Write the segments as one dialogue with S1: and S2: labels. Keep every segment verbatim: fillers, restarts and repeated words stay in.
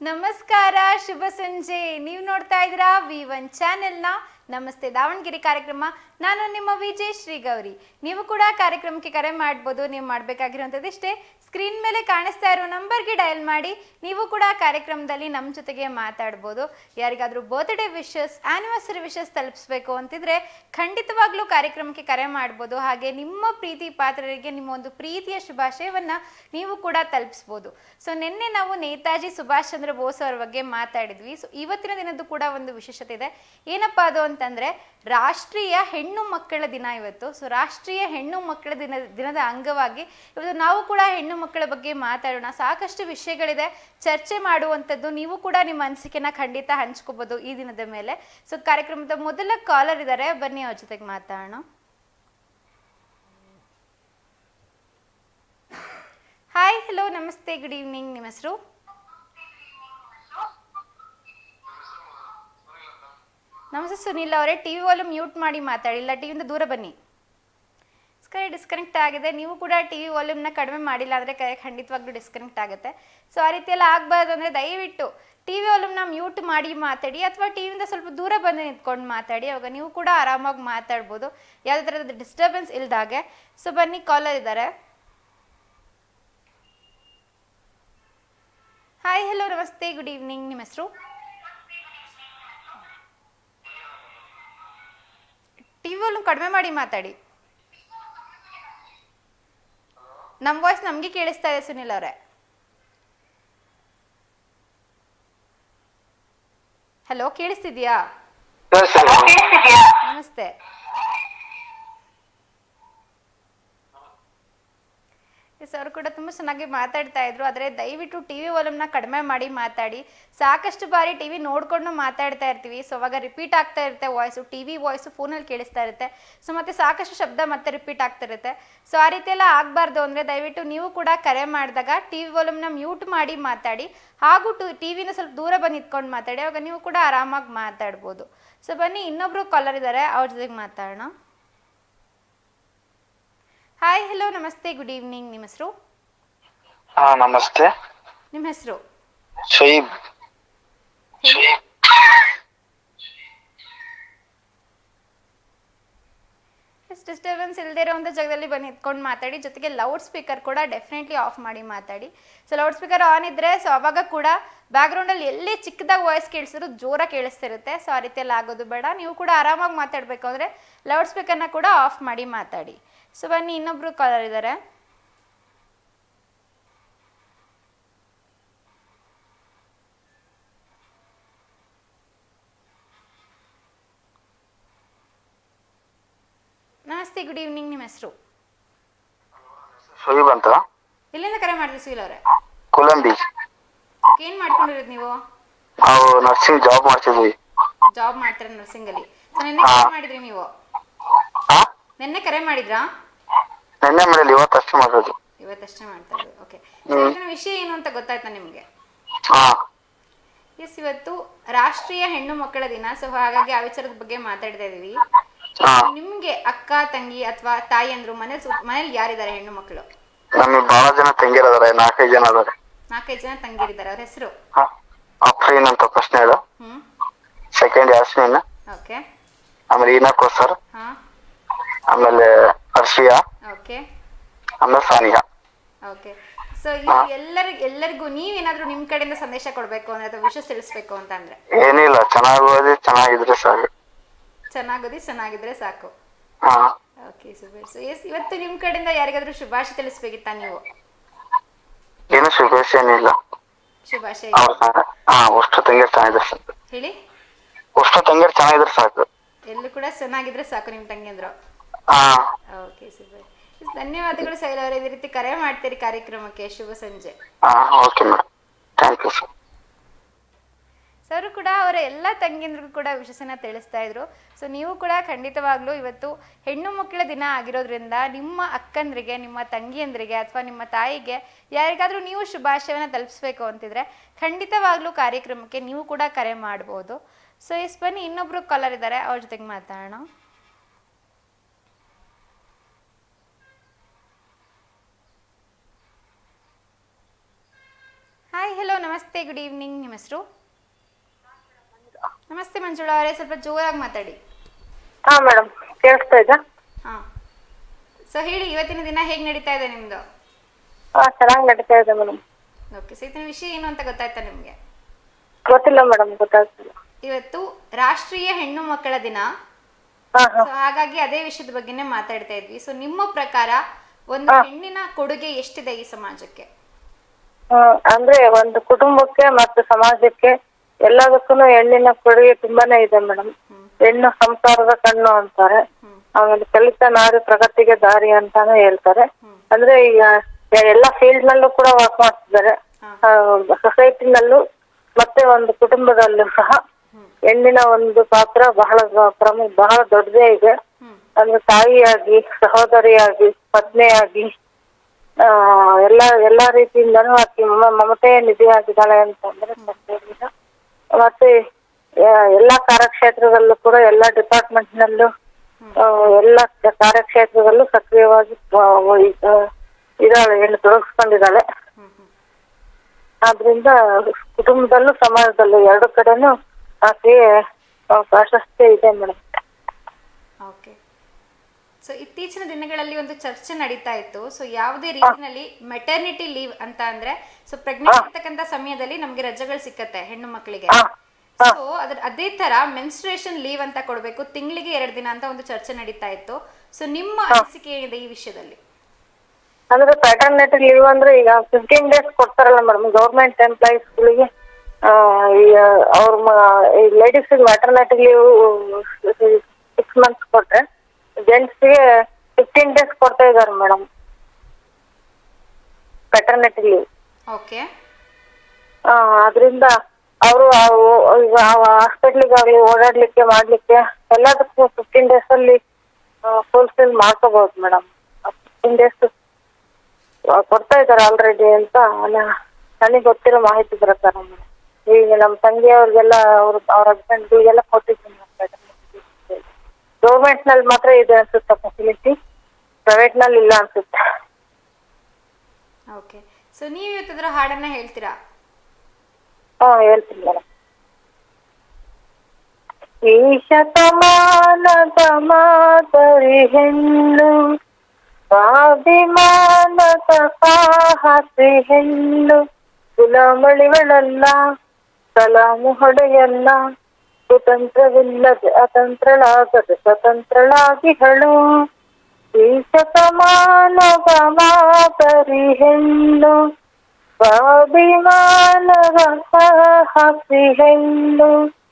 S1: ನಮಸ್ಕಾರ, ಶುಭ ಸಂಜೆ. ನೀವು ನೋಡ್ತಾ ಇದ್ದೀರಾ ವಿ ಒನ್ ಚಾನೆಲ್ನ ನಮಸ್ತೆ ದಾವಣಗೆರೆ ಕಾರ್ಯಕ್ರಮ. ನಾನು ನಿಮ್ಮ ವಿಜಯ್ ಶ್ರೀ ಗೌರಿ. ನೀವು ಕೂಡ ಕಾರ್ಯಕ್ರಮಕ್ಕೆ ಕರೆ ಮಾಡ್ಬೋದು. ನೀವು ಮಾಡಬೇಕಾಗಿರುವಂಥದ್ದು ಇಷ್ಟೇ, ಸ್ಕ್ರೀನ್ ಮೇಲೆ ಕಾಣಿಸ್ತಾ ಇರೋ ನಂಬರ್ಗೆ ಡಯಲ್ ಮಾಡಿ ನೀವು ಕೂಡ ಕಾರ್ಯಕ್ರಮದಲ್ಲಿ ನಮ್ಮ ಜೊತೆಗೆ ಮಾತಾಡ್ಬೋದು. ಯಾರಿಗಾದರೂ ಬರ್ತ್ಡೇ ವಿಶಸ್, ಆ್ಯನಿವರ್ಸರಿ ವಿಶಸ್ ತಲುಪಿಸ್ಬೇಕು ಅಂತಿದ್ರೆ ಖಂಡಿತವಾಗ್ಲೂ ಕಾರ್ಯಕ್ರಮಕ್ಕೆ ಕರೆ ಮಾಡ್ಬೋದು. ಹಾಗೆ ನಿಮ್ಮ ಪ್ರೀತಿ ಪಾತ್ರರಿಗೆ ನಿಮ್ಮ ಒಂದು ಪ್ರೀತಿಯ ಶುಭಾಶಯವನ್ನು ನೀವು ಕೂಡ ತಲುಪಿಸ್ಬೋದು. ಸೊ ನಿನ್ನೆ ನಾವು ನೇತಾಜಿ ಸುಭಾಷ್ ಚಂದ್ರ ಬೋಸ್ ಅವರ ಬಗ್ಗೆ ಮಾತಾಡಿದ್ವಿ. ಸೊ ಇವತ್ತಿನ ದಿನದ್ದು ಕೂಡ ಒಂದು ವಿಶೇಷತೆ ಇದೆ. ಏನಪ್ಪ ಅದು ಅಂತಂದರೆ ರಾಷ್ಟ್ರೀಯ ಹೆಣ್ಣು ಮಕ್ಕಳ ದಿನ ಇವತ್ತು. ಸೊ ರಾಷ್ಟ್ರೀಯ ಹೆಣ್ಣು ಮಕ್ಕಳ ದಿನ ದಿನದ ಅಂಗವಾಗಿ ಇವತ್ತು ನಾವು ಕೂಡ ಹೆಣ್ಣು ಮಕ್ಕಳ ಬಗ್ಗೆ ಮಾತಾಡೋಣ. ಸಾಕಷ್ಟು ವಿಷಯಗಳಿದೆ ಚರ್ಚೆ ಮಾಡುವಂಥದ್ದು. ನೀವು ಕೂಡ ನಿಮ್ಮ ಅನಿಸಿಕೆನ ಖಂಡಿತ ಹಂಚ್ಕೋಬೋದು ಈ ದಿನದ ಮೇಲೆ. ಸೊ ಕಾರ್ಯಕ್ರಮದ ಮೊದಲ ಕಾಲರ್ ಇದ್ದಾರೆ, ಬನ್ನಿ ಅವ್ರ ಜೊತೆಗೆ ಮಾತಾಡೋಣ. ಹಾಯ್, ಹಲೋ, ನಮಸ್ತೆ, ಗುಡ್ ಈವ್ನಿಂಗ್. ನಿಮ್ಮ ಹೆಸರು? ನಮಸ್ತೆ ಸುನಿಲ್ ಅವರೇ. ಟಿ ವಿ ವಾಲ್ಯೂಮ್ ಮ್ಯೂಟ್ ಮಾಡಿ ಮಾತಾಡಿ, ಇಲ್ಲ ಟಿವಿಯಿಂದ ದೂರ ಬನ್ನಿ. ಸ್ಕೈ ಡಿಸ್ಕನೆಕ್ಟ್ ಆಗಿದೆ. ನೀವು ಕೂಡ ಟಿ ವಿ ವಾಲ್ಯೂಮ್ನ ಕಡಿಮೆ ಮಾಡಿಲ್ಲ ಅಂದರೆ ಕೈ ಖಂಡಿತವಾಗ್ಲೂ ಡಿಸ್ಕನೆಕ್ಟ್ ಆಗುತ್ತೆ. ಸೊ ಆ ರೀತಿಯೆಲ್ಲ ಆಗಬಾರ್ದು ಅಂದರೆ ದಯವಿಟ್ಟು ಟಿ ವಿ ವಾಲ್ಯೂಮ್ನ ಮ್ಯೂಟ್ ಮಾಡಿ ಮಾತಾಡಿ, ಅಥವಾ ಟಿವಿಯಿಂದ ಸ್ವಲ್ಪ ದೂರ ಬಂದು ನಿಂತ್ಕೊಂಡು ಮಾತಾಡಿ. ಅವಾಗ ನೀವು ಕೂಡ ಆರಾಮಾಗಿ ಮಾತಾಡ್ಬೋದು, ಯಾವುದೇ ಥರದ ಡಿಸ್ಟರ್ಬೆನ್ಸ್ ಇಲ್ದಾಗೆ. ಸೊ ಬನ್ನಿ, ಕಾಲರ್ ಇದ್ದಾರೆ. ಹಾಯ್, ಹಲೋ, ನಮಸ್ತೆ, ಗುಡ್ ಈವ್ನಿಂಗ್. ನಿಮ್ಮ ಹೆಸರು? ಟಿ ವಿ ಕಡಿಮೆ ಮಾಡಿ ಮಾತಾಡಿ. ನಮ್ಮ ವಾಯ್ಸ್ ನಮಗೆ ಕೇಳಿಸ್ತಾ ಇದೆ ಸುನಿಲ್ ಅವರೇ. ಹಲೋ, ಕೇಳಿಸ್ತಿದ್ಯಾ? ನಮಸ್ತೆ. ಅವರು ಕೂಡ ತುಂಬ ಚೆನ್ನಾಗಿ ಮಾತಾಡ್ತಾ ಇದ್ರು. ಆದರೆ ದಯವಿಟ್ಟು ಟಿ ವಿ ವಾಲ್ಯೂಮ್ನ ಕಡಿಮೆ ಮಾಡಿ ಮಾತಾಡಿ. ಸಾಕಷ್ಟು ಬಾರಿ ಟಿ ವಿ ನೋಡಿಕೊಂಡು ಮಾತಾಡ್ತಾ ಇರ್ತೀವಿ. ಸೊ ಅವಾಗ ರಿಪೀಟ್ ಆಗ್ತಾ ಇರುತ್ತೆ ವಾಯ್ಸು, ಟಿ ವಿ ವಾಯ್ಸು ಫೋನಲ್ಲಿ ಕೇಳಿಸ್ತಾ ಇರುತ್ತೆ. ಸೊ ಮತ್ತೆ ಸಾಕಷ್ಟು ಶಬ್ದ ಮತ್ತೆ ರಿಪೀಟ್ ಆಗ್ತಾ ಇರುತ್ತೆ. ಸೊ ಆ ರೀತಿ ಎಲ್ಲ ಆಗಬಾರ್ದು ಅಂದರೆ ದಯವಿಟ್ಟು ನೀವು ಕೂಡ ಕರೆ ಮಾಡಿದಾಗ ಟಿ ವಿ ವಾಲ್ಯೂಮ್ನ ಮ್ಯೂಟ್ ಮಾಡಿ ಮಾತಾಡಿ, ಹಾಗೂ ಟು ಟಿ ವಿನ ಸ್ವಲ್ಪ ದೂರ ಬಂದು ನಿಂತ್ಕೊಂಡು ಮಾತಾಡಿ. ಅವಾಗ ನೀವು ಕೂಡ ಆರಾಮಾಗಿ ಮಾತಾಡ್ಬೋದು. ಸೊ ಬನ್ನಿ, ಇನ್ನೊಬ್ರು ಕಾಲರ್ ಇದ್ದಾರೆ, ಅವ್ರ ಜೊತೆಗೆ ಮಾತಾಡೋಣ. ಹಾಯ್, ಹಲೋ, ನಮಸ್ತೆ, ಗುಡ್ ಈವ್ನಿಂಗ್. ನಿಮ್ಮ ಹೆಸರು?
S2: ಹಾ, ನಮಸ್ತೆ.
S1: ನಿಮ್ಮ ಹೆಸರು?
S2: ಶುಯೀಬ್.
S1: ಡಿಸ್ಟರ್ಬೆನ್ಸ್ ಇಲ್ಲದೆ ಇರೋಂಥ ಜಾಗದಲ್ಲಿ ಬಂದು ನಿಂತ್ಕೊಂಡು ಮಾತಾಡಿ. ಜೊತೆಗೆ ಲೌಡ್ ಸ್ಪೀಕರ್ ಕೂಡ ಡೆಫಿನೆಟ್ಲಿ ಆಫ್ ಮಾಡಿ ಮಾತಾಡಿ. ಸೊ ಲೌಡ್ ಸ್ಪೀಕರ್ ಆನ್ ಇದ್ದರೆ ಸೊ ಅವಾಗ ಕೂಡ ಬ್ಯಾಕ್ಗ್ರೌಂಡಲ್ಲಿ ಎಲ್ಲಿ ಚಿಕ್ಕದಾಗಿ ವಾಯ್ಸ್ ಕೇಳಿಸಿದ್ರು ಜೋರಾಗಿ ಕೇಳಿಸ್ತಿರುತ್ತೆ. ಸೊ ಆ ರೀತಿಯಲ್ಲಿ ಆಗೋದು ಬೇಡ. ನೀವು ಕೂಡ ಆರಾಮಾಗಿ ಮಾತಾಡಬೇಕು ಅಂದರೆ ಲೌಡ್ ಸ್ಪೀಕರ್ನ ಕೂಡ ಆಫ್ ಮಾಡಿ ಮಾತಾಡಿ. ಸೊ ಬನ್ನಿ, ಇನ್ನೊಬ್ರು ಕಾಲರ್ ಇದ್ದಾರೆ. ನಮಸ್ತೆ, ಗುಡ್ ಈವ್ನಿಂಗ್. ನಿಮ್ಮ ಹೆಸರು?
S2: ಶುಯೀಬ್ ಅಂತ.
S1: ಎಲ್ಲಿಂದ ಕರೆ ಮಾಡ್ತೀವಿ ಸುಯಿಲ್ ಅವರೇ?
S2: ಕೊಲಂಬಿ.
S1: ಏನು ಮಾಡ್ಕೊಂಡಿರೋದು ನೀವು?
S2: ನಾವು ನರ್ಸಿಂಗ್ ಜಾಬ್ ಮಾಡ್ತಿದ್ವಿ.
S1: ಜಾಬ್ ಮಾಡ್ತಾರೆ ನರ್ಸಿಂಗ್ ಅಲ್ಲಿ. ಸೊ ನಿನ್ನೆ ಕರೆ ಮಾಡಿದ್ರಿ ನೀವು? ನಿನ್ನೆ ಕರೆ ಮಾಡಿದ್ರಾ?
S2: ನಿನ್ನೆ ಮಾಡಿಲ್ಲ, ಇವತ್ತಷ್ಟೇ ಮಾಡೋದು.
S1: ಇವತ್ತಷ್ಟೇ ಮಾಡ್ತಾ ಇರೋದು. ಓಕೆ. ಸೊ ಇವತ್ತಿನ ವಿಷಯ ಏನು ಅಂತ ಗೊತ್ತಾಯ್ತಾ ನಿಮಗೆ?
S2: ಹಾ.
S1: ಎಸ್, ಇವತ್ತು ರಾಷ್ಟ್ರೀಯ ಹೆಣ್ಣು ಮಕ್ಕಳ ದಿನ. ಸೊ ಹಾಗಾಗಿ ಆ ವಿಚಾರದ ಬಗ್ಗೆ ಮಾತಾಡ್ತಾ ಇದೀವಿ. ನಿಮ್ಗೆ ಅಕ್ಕ, ತಂಗಿ ಅಥವಾ ತಾಯಿ ಅಂದ್ರು ಮನೇಲಿ ಮನೇಲಿ ಯಾರಿದ್ದಾರೆ ಹೆಣ್ಣು ಮಕ್ಕಳು?
S2: ನಮಗೆ ಬಹಳ ಜನ ತಂಗಿರಿದ್ದಾರೆ, ನಾಲ್ಕೈದು ಜನ ಇದಾರೆ.
S1: ನಾಲ್ಕೈದು ಜನ ತಂಗಿರಿದ್ದಾರೆ. ಅವ್ರ ಹೆಸರು?
S2: ಅಫ್ರೀನ್ ಅಂತ ಫಸ್ಟ್ ಹೇಳು,
S1: ಹ್ಮ್,
S2: ಸೆಕೆಂಡ್ ಯಾಸ್ಮಿನ್,
S1: ಓಕೆ,
S2: ಆಮೇಲೆ ಈನಾ ಕೋಸರ್,
S1: ಹಾ,
S2: ಆಮೇಲೆ ಅರ್ಷಿಯಾ,
S1: ಓಕೆ,
S2: ಆಮೇಲೆ ಸಾನಿಯಾ.
S1: ಓಕೆ. ಸೊ ಎಲ್ಲರಿಗೂ ಎಲ್ಲರಿಗೂ ನೀವೇನಾದ್ರೂ ನಿಮ್ ಕಡೆಯಿಂದ ಸಂದೇಶ ಕೊಡ್ಬೇಕು ಅಂದ್ರೆ ಅಥವಾ ವಿಷಯ ತಿಳಿಸ್ಬೇಕು ಅಂತ ಅಂದ್ರೆ?
S2: ಏನಿಲ್ಲ, ಚೆನ್ನಾಗಿ ಓದಿ ಚೆನ್ನಾಗಿದ್ರೆ ಸಾಕು.
S1: ಚೆನ್ನಾಗೋದಿ ಚೆನ್ನಾಗಿದ್ರೆ ಸಾಕು.
S2: ಹಾ.
S1: Okay, super. ಸೊ ಎಸ್, ಇವತ್ತು ನಿಮ್ ಕಡೆಯಿಂದ ಯಾರಿಗಾದ್ರೂ ಶುಭಾಶಯ ತಿಳಿಸ್ಬೇಕಿತ್ತಾ ನೀವು?
S2: ಏನು ಶುಭಾಶಯ ಏನಿಲ್ಲ.
S1: ಶುಭಾಶಯ
S2: ಹಾ, ಅಷ್ಟು ತಂಗಿರ್ ಚೆನ್ನಾಗಿದ್ರೆ ಸಾಕು.
S1: ಹೇಳಿ?
S2: ಅಷ್ಟು ತಂಗಿರ್ ಚೆನ್ನಾಗಿದ್ರೆ ಸಾಕು.
S1: ಎಲ್ಲೂ ಕೂಡ ಚೆನ್ನಾಗಿದ್ರೆ ಸಾಕು ನಿಮ್ ತಂಗಿ ಅಂದ್ರು.
S2: ಹಾ.
S1: Okay, super. ಧನ್ಯವಾದಗಳು ಸೈಲ್ ಅವರೇ, ಇದೇ ರೀತಿ ಕರೆ ಮಾಡ್ತೀರಿ ಕಾರ್ಯಕ್ರಮಕ್ಕೆ. ಶುಭ ಸಂಜೆ.
S2: ಹಾ, okay madam, thank you sir.
S1: Sir ಕೂಡ ಅವರ ಎಲ್ಲ ತಂಗಿಯಂದ್ರಿಗೂ ಕೂಡ ವಿಶೇಷನ ತಿಳಿಸ್ತಾ ಇದ್ರು. ಸೊ ನೀವು ಕೂಡ ಖಂಡಿತವಾಗ್ಲೂ ಇವತ್ತು ಹೆಣ್ಣು ಮಕ್ಕಳ ದಿನ ಆಗಿರೋದ್ರಿಂದ ನಿಮ್ಮ ಅಕ್ಕಂದ್ರಿಗೆ, ನಿಮ್ಮ ತಂಗಿಯಂದ್ರಿಗೆ ಅಥವಾ ನಿಮ್ಮ ತಾಯಿಗೆ ಯಾರಿಗಾದ್ರೂ ನೀವು ಶುಭಾಶಯವನ್ನು ತಲುಪಿಸ್ಬೇಕು ಅಂತಿದ್ರೆ ಖಂಡಿತವಾಗ್ಲೂ ಕಾರ್ಯಕ್ರಮಕ್ಕೆ ನೀವು ಕೂಡ ಕರೆ ಮಾಡ್ಬೋದು. ಸೊ ಎಸ್, ಬನ್ನಿ, ಇನ್ನೊಬ್ರು ಕಾಲರ್ ಇದ್ದಾರೆ, ಅವ್ರ ಜೊತೆಗೆ ಮಾತಾಡೋಣ. ಹಾಯ್, ಹಲೋ, ನಮಸ್ತೆ, ಗುಡ್ ಈವ್ನಿಂಗ್. ನಿಮ್ಮ ಹೆಸರು? ನಮಸ್ತೆ ಮಂಜುಳಾ ಅವರೇ, ಸ್ವಲ್ಪ ಜೋರಾಗಿ ಮಾತಾಡಿ.
S3: ಹಾ ಮೇಡಮ್, ಕೇಳಿಸ್ತಾ ಇದ್ದ?
S1: ಹಾ, ಸೊ ಹೇಳಿ, ಇವತ್ತಿನ ದಿನ ಹೇಗೆ ನಡೀತಾ ಇದೆ ನಿಮ್ದು?
S3: ಹಾ, ಚೆನ್ನಾಗಿ ನಡೀತಾ ಇದೆ ಮೇಡಮ್.
S1: ಓಕೆ, ಸೊ ಇವತ್ತಿನ ವಿಷಯ ಏನು ಅಂತ ಗೊತ್ತಾಯ್ತಾ ನಿಮಗೆ?
S3: ಗೊತ್ತಿಲ್ಲ ಮೇಡಮ್, ಗೊತ್ತಾಗ್ತಿಲ್ಲ.
S1: ಇವತ್ತು ರಾಷ್ಟ್ರೀಯ ಹೆಣ್ಣು ಮಕ್ಕಳ ದಿನ.
S3: ಹಾ ಹಾ
S1: ಸೊ ಹಾಗಾಗಿ ಅದೇ ವಿಷಯದ ಬಗ್ಗೆನೇ ಮಾತಾಡ್ತಾ ಇದ್ವಿ. ಸೊ ನಿಮ್ಮ ಪ್ರಕಾರ ಒಂದು ಹೆಣ್ಣಿನ ಕೊಡುಗೆ ಎಷ್ಟಿದೆ ಈ ಸಮಾಜಕ್ಕೆ?
S3: ಹ್ಮ್, ಅಂದ್ರೆ ಒಂದು ಕುಟುಂಬಕ್ಕೆ ಮತ್ತು ಸಮಾಜಕ್ಕೆ ಎಲ್ಲದಕ್ಕೂ ಹೆಣ್ಣಿನ ಕೊಡುಗೆ ತುಂಬಾನೇ ಇದೆ ಮೇಡಮ್. ಹೆಣ್ಣು ಸಂಸಾರದ ಕಣ್ಣು ಅಂತಾರೆ. ಆಮೇಲೆ ಕಲಿತ ನಾರಿ ಪ್ರಗತಿಗೆ ದಾರಿ ಅಂತಾನು ಹೇಳ್ತಾರೆ. ಅಂದ್ರೆ ಈಗ ಎಲ್ಲಾ ಫೀಲ್ಡ್ ನಲ್ಲೂ ಕೂಡ ವರ್ಕ್ ಮಾಡ್ತಿದ್ದಾರೆ. ಸೊಸೈಟಿನಲ್ಲೂ ಮತ್ತೆ ಒಂದು ಕುಟುಂಬದಲ್ಲೂ ಸಹ ಹೆಣ್ಣಿನ ಒಂದು ಪಾತ್ರ ಬಹಳ ಪ್ರಮುಖ, ಬಹಳ ದೊಡ್ಡದೇ ಇದೆ. ಅಂದ್ರೆ ತಾಯಿಯಾಗಿ, ಸಹೋದರಿಯಾಗಿ, ಪತ್ನಿಯಾಗಿ, ಆ ಎಲ್ಲಾ ಎಲ್ಲಾ ರೀತಿಯಿಂದನೂ ಆಕಿ ಮಮತೆಯ ನಿಧಿ ಆಗಿದ್ದಾಳೆ ಅಂತಂದ್ರೆ ತಪ್ಪೇನಿಲ್ಲ. ಮತ್ತೆ ಎಲ್ಲಾ ಕಾರ್ಯಕ್ಷೇತ್ರದಲ್ಲೂ ಕೂಡ, ಎಲ್ಲಾ ಡಿಪಾರ್ಟ್ಮೆಂಟ್ ನಲ್ಲೂ, ಎಲ್ಲ ಕಾರ್ಯಕ್ಷೇತ್ರದಲ್ಲೂ ಸಕ್ರಿಯವಾಗಿ ಇದ್ದಾಳೆ, ಹೆಣ್ಣು ತೊಡಗಿಸ್ಕೊಂಡಿದ್ದಾಳೆ. ಆದ್ರಿಂದ ಕುಟುಂಬದಲ್ಲೂ ಸಮಾಜದಲ್ಲೂ ಎರಡು ಕಡೆನೂ ಆಕೆ ಪ್ರಾಶಸ್ತ್ಯ ಇದೆ ಮೇಡಮ್.
S1: ಓಕೆ, ಸೊ ಇತ್ತೀಚಿನ ದಿನಗಳಲ್ಲಿ ಒಂದು ಚರ್ಚೆ ನಡೀತಾ ಇತ್ತು. ಸೊ ಯಾವುದೇ ರೀತಿಯಲ್ಲಿ ಮೆಟರ್ನಿಟಿ ಲೀವ್ ಅಂತ ಅಂದ್ರೆ, ಸೊ ಪ್ರೆಗ್ನೆಂಟ್ ಇರ್ತಕ್ಕಂಥ ಸಮಯದಲ್ಲಿ ನಮ್ಗೆ ರಜೆಗಳು ಸಿಕ್ಕತ್ತೆ ಹೆಣ್ಣು ಮಕ್ಕಳಿಗೆ. ಸೊ ಅದ್ರ ಅದೇ ತರ ಮೆನ್ಸ್ಟ್ರೇಷನ್ ಲೀವ್ ಅಂತ ಕೊಡ್ಬೇಕು, ತಿಂಗಳಿಗೆ ಎರಡು ದಿನ ಅಂತ ಒಂದು ಚರ್ಚೆ ನಡೀತಾ ಇತ್ತು. ಸೊ ನಿಮ್ಮ ಅನಿಸಿಕೆ ಏನಿದೆ ಈ ವಿಷಯದಲ್ಲಿ?
S3: ಅಂದ್ರೆ ಪ್ಯಾಟರ್ನಿಟಿ ಲೀವ್ ಅಂದ್ರೆ ಈಗ ಫಿಫ್ಟೀನ್ ಡೇಸ್ ಕೊಡ್ತಾರಲ್ಲ ಮೇಡಮ್ ಗೌರ್ಮೆಂಟ್ ಎಂಪ್ಲಾಯೀಸ್ಗಳಿಗೆ. ಅವ್ರ ladies maternity leave six months ಕೊಟ್ರೆ, ಜೆಂಟ್ಸ್ಗೆ ಫಿಫ್ಟೀನ್ ಡೇಸ್ ಕೊಡ್ತಾ ಇದಾರೆ ಮೇಡಮ್ ಪ್ಯಾಟರ್ನಿಟಿ ಲೀವ್.
S1: ಓಕೆ,
S3: ಅದರಿಂದ ಅವರು ಈಗ ಹಾಸ್ಪಿಟ್ಲಿಗಾಗ್ಲಿ ಓಡಾಡ್ಲಿಕ್ಕೆ ಮಾಡ್ಲಿಕ್ಕೆ ಎಲ್ಲದಕ್ಕೂ ಫಿಫ್ಟೀನ್ ಡೇಸ್ ಅಲ್ಲಿ ಫುಲ್ಫಿಲ್ ಮಾಡ್ಕೋಬಹುದು ಮೇಡಮ್. ಫಿಫ್ಟೀನ್ ಡೇಸ್ ಕೊಡ್ತಾ ಇದಾರೆ ಆಲ್ರೆಡಿ ಅಂತ ನನಗೆ ಗೊತ್ತಿರೋ ಮಾಹಿತಿ ಪ್ರಕಾರ ಮೇಡಮ್. ಈಗ ನಮ್ಮ ತಂಗಿ ಅವ್ರಿಗೆಲ್ಲ ಅವ್ರ ಅವ್ರ ಹಸ್ಬೆಂಡ್ಗಳಿಗೆಲ್ಲ ಕೊಟ್ಟಿದ್ದೀನಿ. ಗೌರ್ಮೆಂಟ್ ನಲ್ಲಿ ಮಾತ್ರ ಇದೆ ಅನ್ಸುತ್ತೆ ಫೆಸಿಲಿಟಿ, ಪ್ರೈವೇಟ್ ನಲ್ಲಿ ಇಲ್ಲ ಅನ್ಸುತ್ತೆ.
S1: ಓಕೆ, ಸೊ ನೀವು ಇವತ್ತಿದ್ರ ಹಾಡನ್ನ ಹೇಳ್ತೀರಾ?
S3: ಹಾ, ಹೇಳ್ತೀನಿ ಮೇಡಮ್. ಈ ಶತಮಾನದ ಮಾದರಿ ಹೆಣ್ಣು, ಸ್ವಾಭಿಮಾನದ ಸಾಹಸಿ ಹೆಣ್ಣು, ಗುಲಾಮಳಿಗಳಲ್ಲ, ಸಲಾಮು ಹೊಡೆಯಲ್ಲ, ಕುತಂತ್ರವಿಲ್ಲದೆ ಅತಂತ್ರಳಾಗದೆ ಸ್ವತಂತ್ರಳಾಗಿಹಳು. ಈ ಶತಮಾನದ ಮಾದರಿ ಹೆಣ್ಣು, ಸ್ವಾಭಿಮಾನದ ಸಾಹಸಿ ಹೆಣ್ಣು.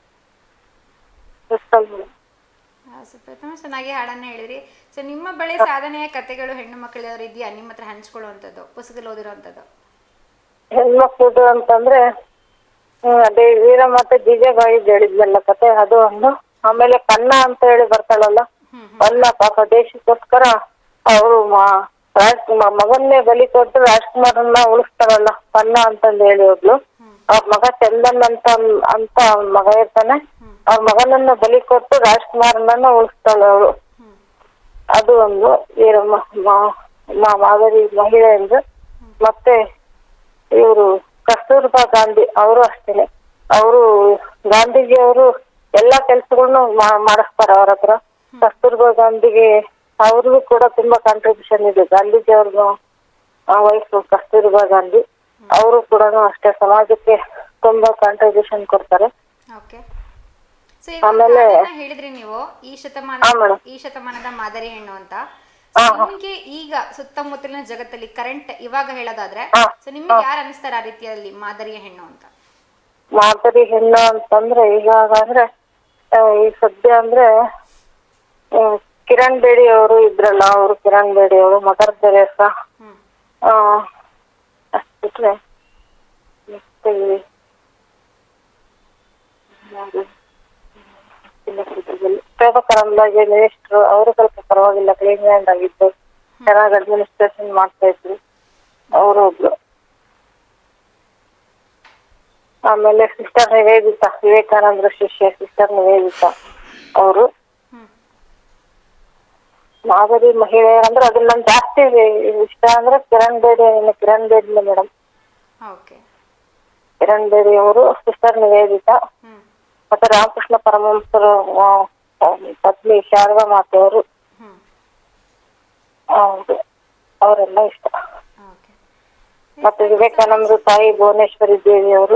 S1: ಪ್ರಥಮ ಚೆನ್ನಾಗಿ ಹಾಡನ್ನ ಹೇಳಿದ್ರಿ. ಸೊ ನಿಮ್ಮ ಬಳಿ ಸಾಧನೆಯ ಕಥೆಗಳು ಹೆಣ್ಣು ಮಕ್ಕಳವ್ರು ಇದೆಯಾ ನಿಮ್ಮ ಹತ್ರ ಹಂಚ್ಕೊಳ್ಳುವಂಥದ್ದು, ಪುಸ್ತಕದಲ್ಲಿ ಓದಿರುವಂಥದ್ದು?
S3: ಹೆಣ್ಮಕ್ಳದು ಅಂತಂದ್ರೆ ಅದೇ ವೀರಮಾತೆ ಜೀಜಾಬಾಯಿ ಹೇಳಿದ್ನಲ್ಲ ಕತೆ, ಅದು ಒಂದು. ಆಮೇಲೆ ಕನ್ನ ಅಂತ ಹೇಳಿ ಬರ್ತಾಳಲ್ಲ, ಕನ್ನ ಪಾಪ ದೇಶಕ್ಕೋಸ್ಕರ ಅವರು ಮಗನ್ನೇ ಬಲಿ ಕೊಟ್ಟು ರಾಜ್ಕುಮಾರನ್ನ ಉಳಿಸ್ತಾರಲ್ಲ, ಕನ್ನ ಅಂತಂದು ಹೇಳಿ ಹೋದ್ಲು. ಅವ್ರ ಮಗ ಚಂದನ್ ಅಂತ ಅಂತ ಅವ್ನ ಮಗ ಇರ್ತಾನೆ, ಅವ್ರ ಮಗನನ್ನ ಬಲಿ ಕೊಟ್ಟು ರಾಜ್ಕುಮಾರನ್ನ ಉಳಿಸ್ತಾಳೆ ಅವಳು. ಅದು ಒಂದು ವೀರಮ್ಮ ಮಾದರಿ ಮಹಿಳೆ ಎಂದು. ಮತ್ತೆ ಇವರು ಕಸ್ತೂರ್ಬಾ ಗಾಂಧಿ, ಅವರು ಅಷ್ಟೇನೆ. ಅವರು ಗಾಂಧೀಜಿ ಅವರು ಎಲ್ಲಾ ಕೆಲ್ಸಗಳನ್ನು ಮಾಡಿಸ್ತಾರ ಅವ್ರ ಹತ್ರ. ಕಸ್ತೂರ್ಬಾ ಗಾಂಧಿಗೆ ಅವ್ರಿಗೂ ಕೂಡ ತುಂಬಾ ಕಾಂಟ್ರಿಬ್ಯೂಷನ್ ಇದೆ. ಗಾಂಧೀಜಿ ಅವ್ರಿಗೂ ವೈಫ್ ಕಸ್ತೂರ್ಬಾ ಗಾಂಧಿ, ಅವರು ಕೂಡ ಅಷ್ಟೇ ಸಮಾಜಕ್ಕೆ ತುಂಬಾ ಕಾಂಟ್ರಿಬ್ಯೂಷನ್ ಕೊಡ್ತಾರೆ.
S1: ಆಮೇಲೆ ಹೇಳಿದ್ರಿ ನೀವು ಈ ಶತಮಾನ ಈ ಶತಮಾನದ ಮಾದರಿ ಹೆಣ್ಣು ಅಂತ. ನಿಮ್ಗೆ ಈಗ ಸುತ್ತಮುತ್ತಲಿನ ಜಗತ್ತಲ್ಲಿ ಕರೆಂಟ್ ಇವಾಗ ಹೇಳೋದಾದ್ರೆ, ಸೊ ನಿಮ್ಗೆ ಯಾರು ಅನಿಸ್ತಾರ ಆ ರೀತಿಯಲ್ಲಿ ಮಾದರಿಯ ಹೆಣ್ಣು ಅಂತ?
S3: ಮಾದರಿ ಹೆಣ್ಣು ಅಂತಂದ್ರೆ ಈಗಾಗ ಅಂದ್ರೆ ಈ ಸದ್ಯ ಅಂದ್ರೆ ಕಿರಣ್ ಬೇಡಿ ಅವರು ಇದ್ರಲ್ಲ, ಅವರು ಕಿರಣ್ ಬೇಡಿ ಅವರು, ಮದರ್ ತೆರೇಸಾ, ಅಷ್ಟಿಟ್ರೆ ಮತ್ತೆ ಶೋಭಾ ಕರಂದ್ಲಾಜೆ ಮಿನಿಸ್ಟ್ರು, ಅವರು ಸ್ವಲ್ಪ ಪರವಾಗಿಲ್ಲ, ಕ್ಲೀನ್ ಹ್ಯಾಂಡ್ ಆಗಿದ್ದು, ಚೆನ್ನಾಗಿ ಅಡ್ಮಿನಿಸ್ಟ್ರೇಷನ್ ಮಾಡ್ತಾ ಇದ್ರು ಅವರು ಒಬ್ರು. ಆಮೇಲೆ ಸಿಸ್ಟರ್ ನಿವೇದಿತಾ, ವಿವೇಕಾನಂದ್ರ ಶಿಷ್ಯ ಸಿಸ್ಟರ್ ನಿವೇದಿತಾ ಅವರು ಮಾದರಿ ಮಹಿಳೆ ಅಂದ್ರೆ ಅದನ್ನ ನನ್ ಜಾಸ್ತಿ ಇಷ್ಟ ಅಂದ್ರೆ ಕಿರಣ್ ಬೇಡಿ ಕಿರಣ್ ಬೇಡಿ ಮೇಡಮ್. ಕಿರಣ್ ಬೇಡಿ ಅವರು, ಸಿಸ್ಟರ್ ನಿವೇದಿತಾ,
S1: ಹ್ಮ್
S3: ಮತ್ತೆ ರಾಮಕೃಷ್ಣ ಪರಮಹಂಸರು ಆ, ಪತ್ನಿ ಶಾರದಾ ಮಾತೆಯವರು,
S1: ಹ್ಮ್
S3: ಹೌದು ಅವರೆಲ್ಲ ಇಷ್ಟ.
S1: ಓಕೆ.
S3: ಮತ್ತೆ ವಿವೇಕಾನಂದ ತಾಯಿ ಭುವನೇಶ್ವರಿ ದೇವಿಯವರು.